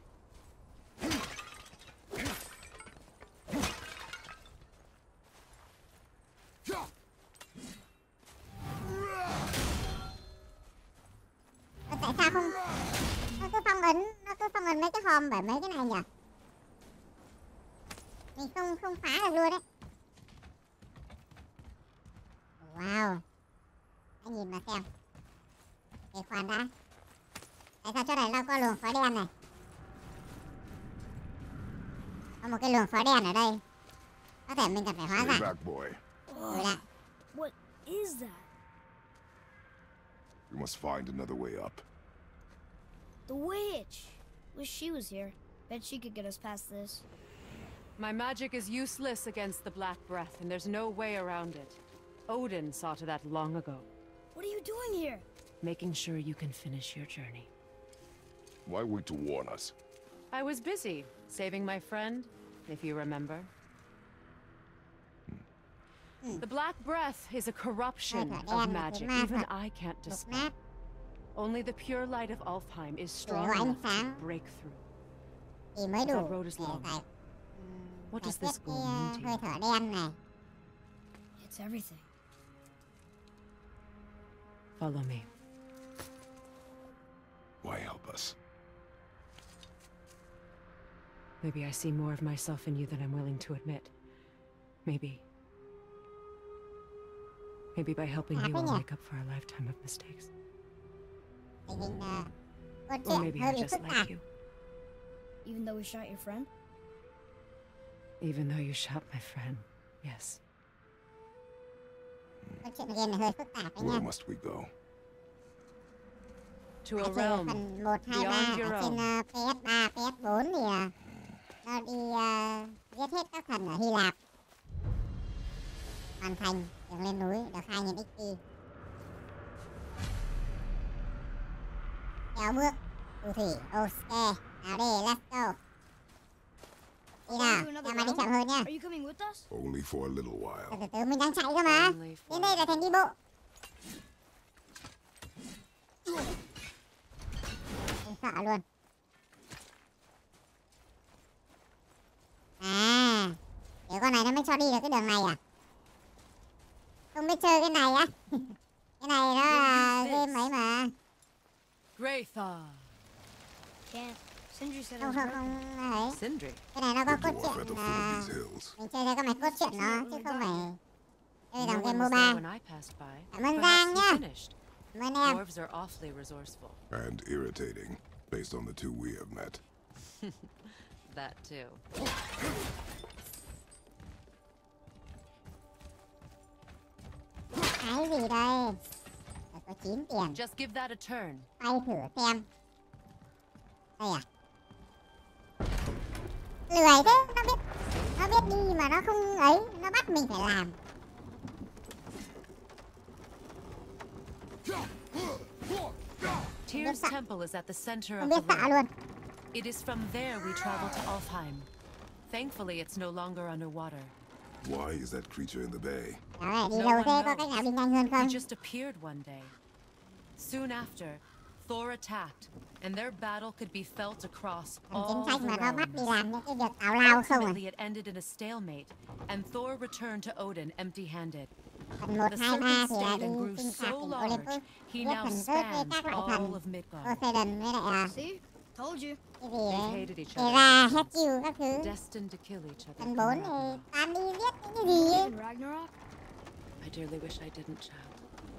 Ơ, tại sao không? Nó cứ phong ấn, nó cứ phong ấn mấy cái hòm bởi mấy cái này nhỉ? Mình không không phá được luôn đấy. Wow. Anh nhìn mà xem. Để khoan đã. Tại sao chỗ này nó có luồng khói đen này? Có một cái luồng khói đen ở đây. Có thể mình cần phải hóa Stay giải. back, boy. Đổi lại. What is that? We must find another way up. The witch. Wish she was here. Bet she could get us past this. My magic is useless against the Black Breath, and there's no way around it. Odin saw to that long ago, What are you doing here? making sure you can finish your journey. Why wait to warn us? I was busy saving my friend, if you remember. The Black Breath is a corruption of magic. Even I can't Đục dispel. nát. Only the pure light of Alfheim is strong Ủa, ánh enough to sáng. break through. Thì mới đủ That road is để long. giải, What giải does quyết this cái goal mean uh, to hơi you? thở đen này. It's everything. Follow me. Why help us? Maybe I see more of myself in you than I'm willing to admit. Maybe. Maybe by helping À, you, thế I'll nhỉ? make up for a lifetime of mistakes. Tình hình uh, câu Or chuyện maybe hơi I bị just phức tạp. like you. Even though we shot your friend? Even though you shot my friend, yes. Câu chuyện game này hơi phức tạp đấy nha. Where must we go? To a Ở trên realm. phần một, hai, ba, beyond your ở trên own. uh, pê ét ba, pê ét bốn thì uh, nó đi uh, giết hết các thần ở Hy Lạp. Hoàn thành, đường lên núi, được hai nghìn ích pê. Kéo bước, phù thủy, ok. Nào đi, let's go. Đi nào, Wanna do em another mà đi round? chậm hơn nha. Are you coming with us? Only for a little Từ while. từ từ, mình đang chạy cơ mà. Only for Đến đây là thành đi bộ. Không sợ luôn. À, kiểu con này nó mới cho đi được cái đường này à? Không biết chơi cái này á. Cái này nó là game ấy mà. Graythar. Can't. Sindri said it Không was không broken. không ấy. Sindri. Cái này nó có The cốt dwarf at truyện the foot là of these hills. mình chơi theo cái mạch cốt truyện nó chứ không phải chơi No dòng one game was there mô ba. when I passed by. Cảm ơn Perhaps Giang he nhá. finished. Cảm ơn em. Dwarves are awfully resourceful. And irritating, based on the two we have met. That too. Cái gì đây? Phải có chín tiền. Just give that a turn. Quay thử xem. Đây à? Lười thế, nó biết nó biết đi mà nó không ấy, nó bắt mình phải làm. Tyr's temple is at the center Không of biết the sợ road. luôn. It is from there we travel to Alfheim. Thankfully, it's no longer underwater. Why is that creature in the bay? Đó này, đi No đâu one thế, có knows. cách nào đi nhanh hơn He không? just appeared one day. Soon after, Thor attacked, and their battle could be felt across Thằng all chính the sách mà nó bắt đi realms. làm những cái việc tào lao không à? Ultimately, it ended in a stalemate, and Thor returned to Odin empty-handed. Phần một, The hai, ba serpent thì là stayed đi and grew sinh so phạt đỉnh large, Olympus. he Giết now thần rớt với spans các loại all thần. of Midgard. Poseidon với lại à, See? Told you. cái gì They đấy. hated each Hera, other. Hecate các thứ. Destined to kill each other. Phần in bốn thì Ragnarok. toàn đi giết những cái gì ấy. In Ragnarok? I dearly wish I didn't, child.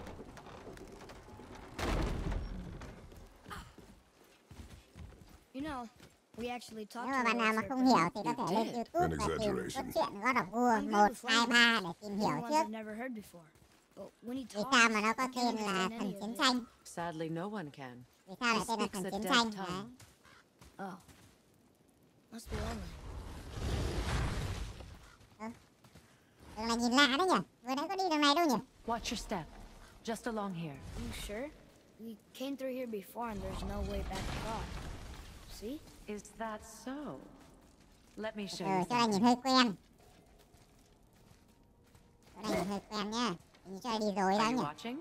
You know, we actually talked Nếu to mà bạn the nào mà Lord không hiểu Serpent. thì có thể You lên did. YouTube An và tìm cốt exaggeration. truyện God of War I'm good một, with hai, language. ba để tìm hiểu New ones trước. I've never heard before. But when he Vì talks, sao mà nó có I can't tên là understand thần any chiến of it. tranh? Sadly, no one can. Vì sao lại He tên là speaks thần a chiến deaf tranh? tongue. Đấy. Oh. Must be lonely. Đường này nhìn lạ đấy nhỉ? Vừa nãy có đi đường này đâu nhỉ? Watch your step. Just along here. Are you sure? We came through here before and there's no way back across. See? Is that so? Let me show Ừ, you chỗ này nhìn something. hơi quen. Chỗ này nhìn hơi quen nhá. Nhìn chỗ này đi rồi đó Are you nhỉ? watching?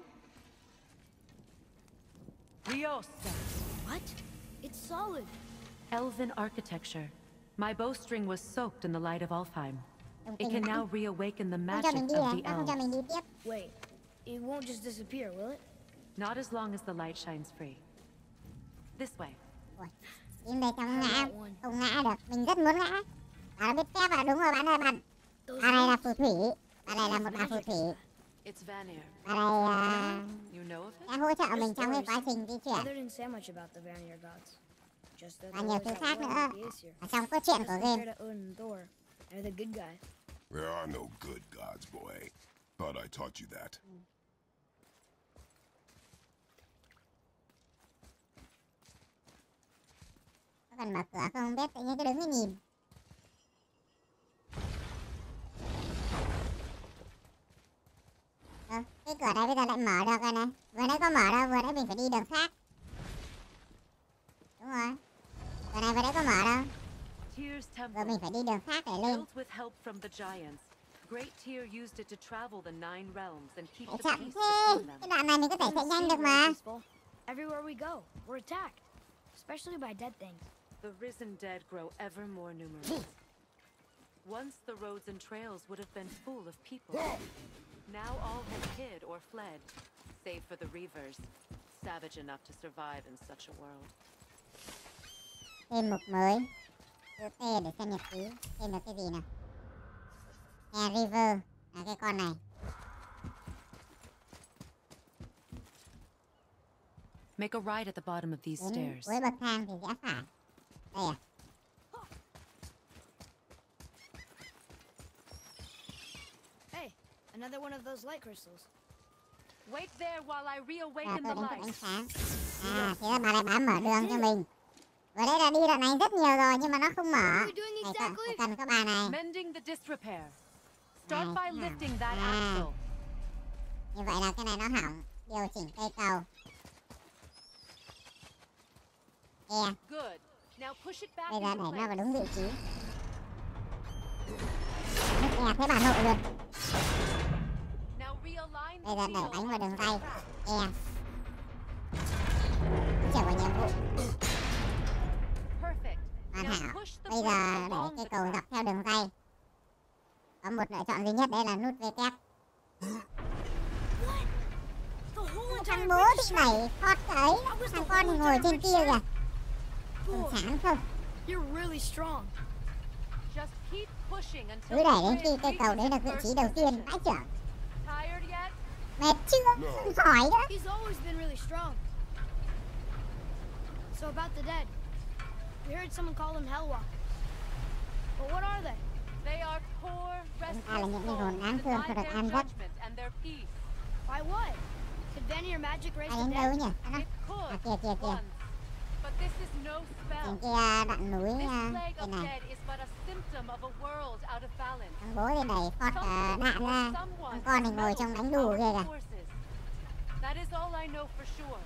Riosa. What? It's solid. Elven architecture. My bowstring was soaked in the light of Alfheim. Đồng It tình can lắm. now reawaken the Không cho magic mình đi of à? the Sao không cho mình elves. đi tiếp? Wait, it won't just disappear, will it? Not as long as the light shines free. This way. Ui, im đây trong ngã. Không ngã được. Mình rất muốn ngã. Bà đã biết phép à? Đúng rồi bạn ơi bạn. Those Bà này là ropes, phù thủy. Bà này là they một have bà phù magic. thủy. It's Vanir. Và đây à, You know of sẽ it? hỗ trợ mình trong cái quá trình di chuyển. Mother didn't say much about the Vanir gods. Just that Và the nhiều ones thứ that khác won nữa the Aesir. ở trong cốt truyện Just của compared game. to Odin and Thor, they're the good guys. There are no good gods, boy. Thought I taught you that. Có cần mở cửa không biết, tự nhiên cứ đứng cái nhìn. Ờ, cái cửa này bây giờ lại mở được rồi này. Vừa nãy có mở đâu, vừa nãy mình phải đi đường khác. Đúng rồi. Cửa này vừa nãy có mở đâu. Tyr's Vừa temple. mình phải đi đường khác để lên. Built with help from the giants, Great Tyr used it to travel the nine realms and keep Chạy the chậm peace thế. between them. Cái đoạn này mình có thể Doesn't chạy nhanh seem được very mà. peaceful. Everywhere we go, we're attacked, especially by dead things. The risen dead grow ever more numerous. Once the roads and trails would have been full of people. Now all have hid or fled, save for the Reavers, savage enough to survive in such a world. Thêm mục mới. Chữ T để xem nhật ký. Thêm được cái gì nào? Nghe River là cái con này. Make a right at the bottom of these Đến stairs. cuối bậc thang thì rẽ phải. Đây à? Hey, another one of those light crystals. Wait there while I Rồi reawaken tôi the đánh thức ánh light. sáng. À, thế là bà lại bám mở đường cho mình. Vừa đấy là đi đoạn này rất nhiều rồi nhưng mà nó không mở. What are you doing Phải cần, exactly? phải cần có bà này. Mending the disrepair. Start by Right. lifting that Ah. axle. Như vậy là cái này nó hỏng. Điều chỉnh cây cầu. E. Good. Now push it back Bây giờ into để nó vào place. đúng vị trí. Nút E thấy bà nội luôn. Now realign Bây the giờ đẩy wheel. bánh vào đường ray. E. Trở vào nhiệm vụ. Perfect. Hoàn Now hảo. push the Bây brake giờ đẩy along cây the cầu track. dọc theo đường ray. Có một lựa chọn duy nhất đấy là nút V kép. The whole entire Thằng bố bridge bị is đẩy thoát ấy. Thằng con thì ngồi trên kia kìa. Còn Boy, sáng không? you're really strong. Just keep pushing until Cứ the đẩy đến bridge khi cây cầu đấy reaches được vị its trí first đầu tiên. position. Vãi trưởng. Tired yet? Mệt chưa? Không hỏi nữa. He's always been really strong. So about the dead. We heard someone call them Hellwalkers. But what are they? They are poor, restless là những linh hồn souls đáng thương denied không được their an giấc. judgment and their peace. Why what? Could Vanir magic raise Ai the đến đâu dead? nhỉ? Nó It could à, kìa kìa kìa. once, but this is no spell. Trên kia đoạn núi This à, plague đây of này. dead is but a symptom of a world out of balance. Thằng bố thì đẩy phọt à, đạn ra. Someone Thằng con thì ngồi trong đánh đù kia kìa. forces. That is all I know for sure.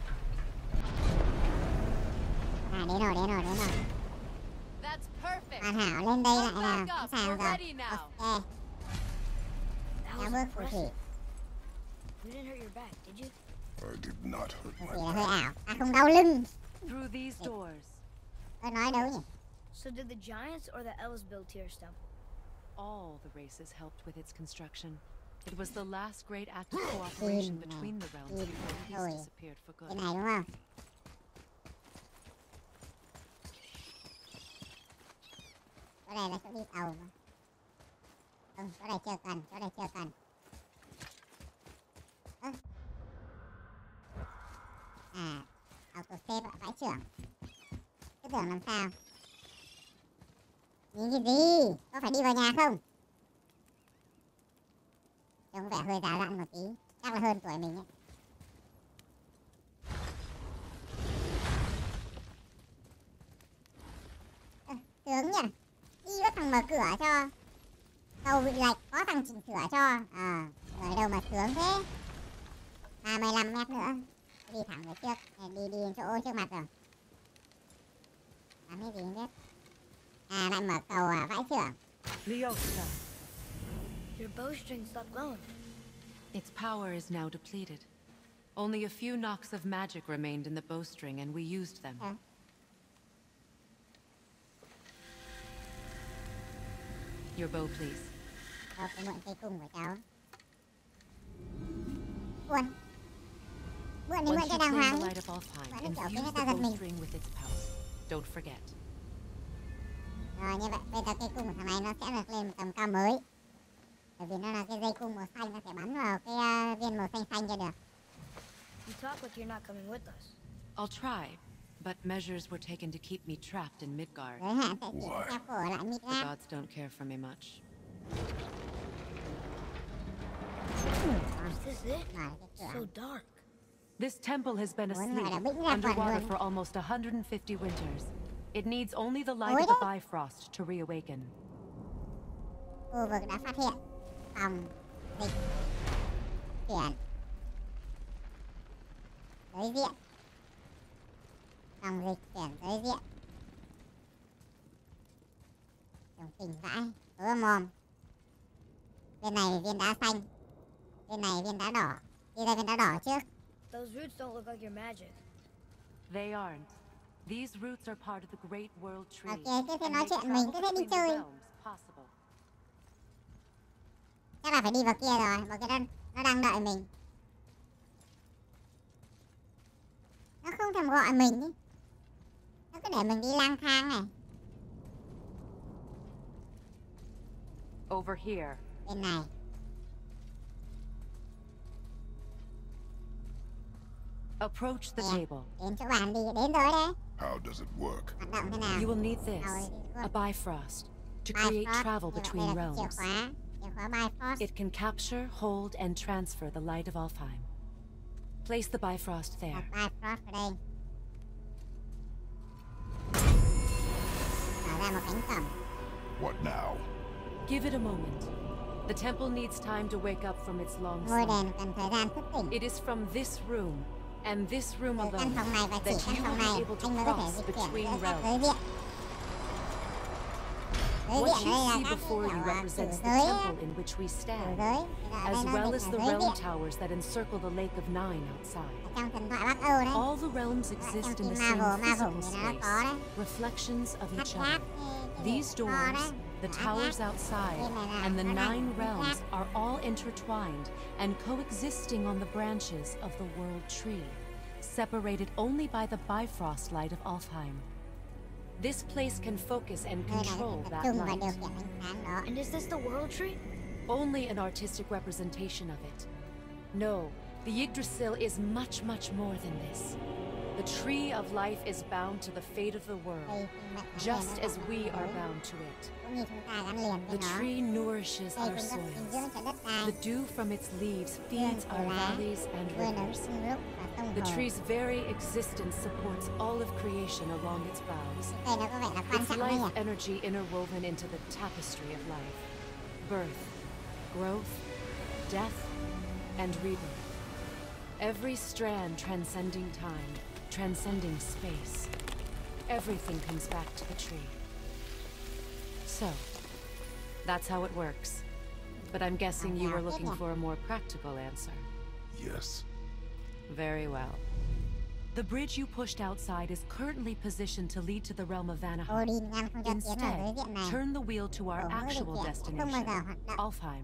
À đến rồi, đến rồi, đến rồi. That's perfect. Hoàn hảo, lên đây lại Come nào. back Sẵn up. sàng We're rồi. ready now. Ok, That theo was bước phù thủy. impressive. You didn't hurt your back, did you? I did not hurt Phù my thủy là back. hơi ảo. À không đau lưng. Through these doors. Tôi nói đâu nhỉ? So did the giants or the elves build Tyr's temple? All the races helped with its construction. It was the last great act of cooperation Tin between the realms tin before peace thôi. disappeared for Cái good. này đúng không? Chỗ này là chỗ đi tàu mà. Không, chỗ này chưa cần, chỗ này chưa cần. Ơ. À, autosave ạ, vãi trưởng. Cái tưởng làm sao? Nhìn cái gì? Có phải đi vào nhà không? Trông vẻ hơi già dặn một tí. Chắc là hơn tuổi mình ấy. Ơ, sướng nhỉ? Đi có thằng mở cửa cho. Cầu bị lệch, có thằng chỉnh sửa cho. À, ở đâu mà sướng thế? hai mươi lăm mét nữa. Đi thẳng về trước. Này, đi đi đến chỗ trước mặt rồi. Làm cái gì không biết. À, lại mở cầu à, vãi trưởng. Leosta. Your bowstring stopped glowing. Its power is now depleted. Only a few knocks of magic remained in the bowstring, and we used them. Ờ. Your bow, please. Đâu, tôi mượn cây cung của cháu. Buồn. Mượn đi Once mượn you cho đàng claim hoàng. the light of Alfheim, Vẫn kiểu cái infuse người the ta giật mình. bowstring with its power. Don't forget. Rồi như vậy, bây giờ cây cung của thằng này nó sẽ được lên một tầm cao mới. Bởi vì nó là cái dây cung màu xanh, nó sẽ bắn vào cái uh, viên màu xanh xanh cho được. You talk like you're not coming with us. I'll try, but measures were taken to keep me trapped in Midgard. Giới hạn sẽ chỉ Why? theo cổ ở lại The Midgard. gods don't care for me much. Is this it? Mở cái So cửa. dark. This temple has been Muốn asleep, gọi là bĩnh ra quần underwater luôn. for almost one hundred fifty winters. It needs only the light Ôi of the đấy. Bifrost to reawaken. Khu vực đã phát hiện phòng dịch chuyển đối diện. Phòng dịch chuyển đối diện. Trông kinh vãi. Ứa mồm. Bên này viên đá xanh. Bên này viên đá đỏ. Đi ra viên đá đỏ trước. Those roots don't look like your magic. They aren't. These roots are part of the Great World Tree. Ok, cứ thế and nói they chuyện mình, travel cứ thế đi between the chơi. realms possible. Chắc là phải đi vào kia rồi. Vào kia nó, nó đang đợi mình. Nó không thèm gọi mình ý. Nó cứ để mình đi lang thang này. Over here. Bên này. Approach the Nè, table. đến chỗ bàn đi. Đến rồi đấy. How does it work? Hoạt động thế nào? You will need this, Rồi, a Bifrost, to create Bifrost. travel Như vậy, between đây là cái chìa realms. khóa. Chìa khóa Bifrost. It can capture, hold, and transfer the light of Alfheim. Place the Bifrost Đặt there. Bifrost vào đây. Mở ra một cánh cổng. What now? Give it a moment. The temple needs time to wake up from its long Ngôi sleep. đền cần thời gian thức tỉnh. It is from this room, and this room Từ căn alone, phòng này và chỉ that căn you phòng will này be able to anh mới có thể cross dịch chuyển between giữa các giới realms. diện. Giới What diện you đây là see các before kiểu you à, represents cửu the giới á. temple in which we Cửu stand, giới. Thì ở as đây nó well dịch as là the giới realm diện. towers that encircle the Lake of Nine outside. Ở trong thần thoại Bắc Âu đấy. All the realms exist in the phim same Marvel, Marvel physical thì nó có space, đấy. reflections of Hát each hát other. cái- cái These gì? Kho doors, đấy. the Hát towers hát. outside, Bên này là and the nó đang nine hát realms hát. are all intertwined and coexisting on the branches of the World Tree, separated only by the Bifrost light of Alfheim. This place can focus and Nơi này control tập that trung vào light. điều khiển ánh sáng đó. And is this the world tree? Only an artistic representation of it. No, the Yggdrasil is much, much more than this. The tree of life is bound to the fate of the world, Đây, sinh mệnh gắn just liền as với we con are người. bound to it. Cũng như chúng ta gắn liền với The nó. tree nourishes Đây our cũng rất dinh soils. dưỡng cho đất đai. The dew from its leaves Hương feeds của our lá valleys and vươn ở rivers. sông Lúc và sông The Hồ. tree's very existence supports all of creation along its boughs. Cây nó có vẻ là quan Its trọng đấy life nhỉ? energy interwoven into the tapestry of life. Birth, growth, death, and rebirth. Every strand transcending time, transcending space. Everything comes back to the tree. So, that's how it works. But I'm guessing you were looking for a more practical answer. Yes. Very well. The bridge you pushed outside is currently positioned to lead to the realm of Vanaheim. Odin ngăn không cho tiến vào giới Instead, diện này. turn the wheel to our Ồ, mỗi actual dịch chuyển sẽ không bao destination, giờ hoạt động. Alfheim.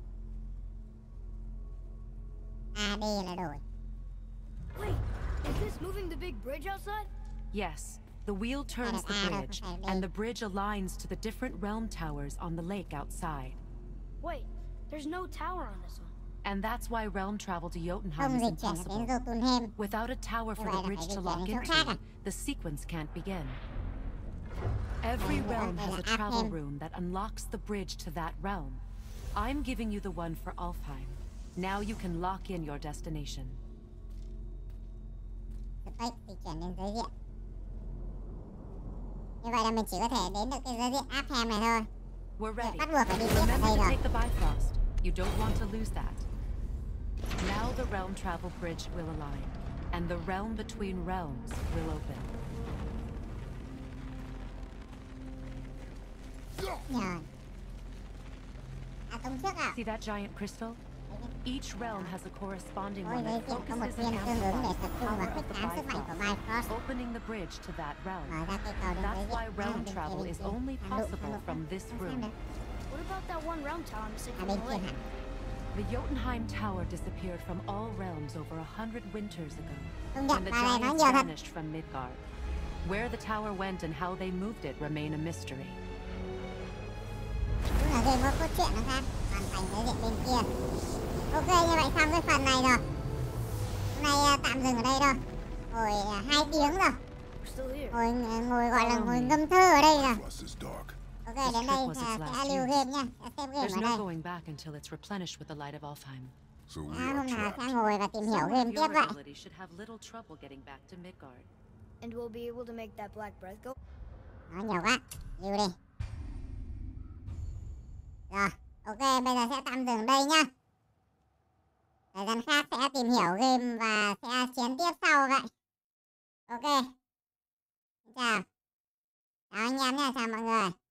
a đê là đổi. Wait, is this moving the big bridge outside? Yes, the wheel turns the Ah, no, bridge, okay, and wait. the bridge aligns to the different realm towers on the lake outside. Wait, there's no tower on this one. And that's why realm travel to Jotunheim Không is dịch chuyển được impossible. đến Jotunheim. Without a tower for Như the vậy là bridge phải to dịch lock chuyển đến chỗ khác into, à? the sequence can't begin. Every Ồ, realm vậy has là a travel Alfheim. rune that unlocks the bridge to that realm. I'm giving you the one for Alfheim. Now you can lock in your destination. Space dịch chuyển đến giới diện. Như vậy là mình chỉ có thể đến được cái giới diện Alfheim này thôi. We're ready. Bắt buộc phải đi tiếp ở Remember đây to rồi. take the Bifrost. You don't want to lose that. Now the realm travel bridge will align, and the realm between realms will open. Nhờ. À, tông trước à? See that giant crystal? Each realm has a corresponding Mỗi one giới that diện có một focuses viên and tương ứng để amplifies tập the trung vào power khuếch of the tán sức mạnh của Bifrost, Bifrost. opening the bridge to that realm. Mở ra cây cầu đến giới That's diện. why realm À, bên travel kia is bên kia. only À, lụng, à, possible lụng. from this Không sao room. đâu. What about that one realm tower missing À, from bên the kia lake? hẳn. The Jotunheim Tower disappeared from all realms over a hundred winters ago, Công when nhận the bà này nói giants nhiều thật. vanished from Midgard. Where the tower went and how they moved it remain a mystery. Đúng là game có cốt truyện nó khác. hoàn thành cái diện bên kia. Ok, như vậy xong cái phần này rồi. Hôm nay à, tạm dừng ở đây thôi. Ngồi à, hai tiếng rồi. We're still here. Ngồi ngồi gọi là ngồi ngâm thơ ở đây rồi. Plus is dark. Ok, This đến trip đây was à, its sẽ last lưu use. game nha. Sẽ xem game There's ở no đây. going back until it's replenished with the light of Alfheim. So we À, are hôm nào sẽ trapped. ngồi và tìm hiểu Someone game of tiếp your vậy. ability should have little trouble getting back to Midgard. And we'll be able to make that black breath go. Nói nhiều quá. Lưu đi. Rồi, ok, bây giờ sẽ tạm dừng đây nhá. Thời gian khác sẽ tìm hiểu game và sẽ chiến tiếp sau vậy. Ok. Xin chào. Chào anh em nha, chào mọi người.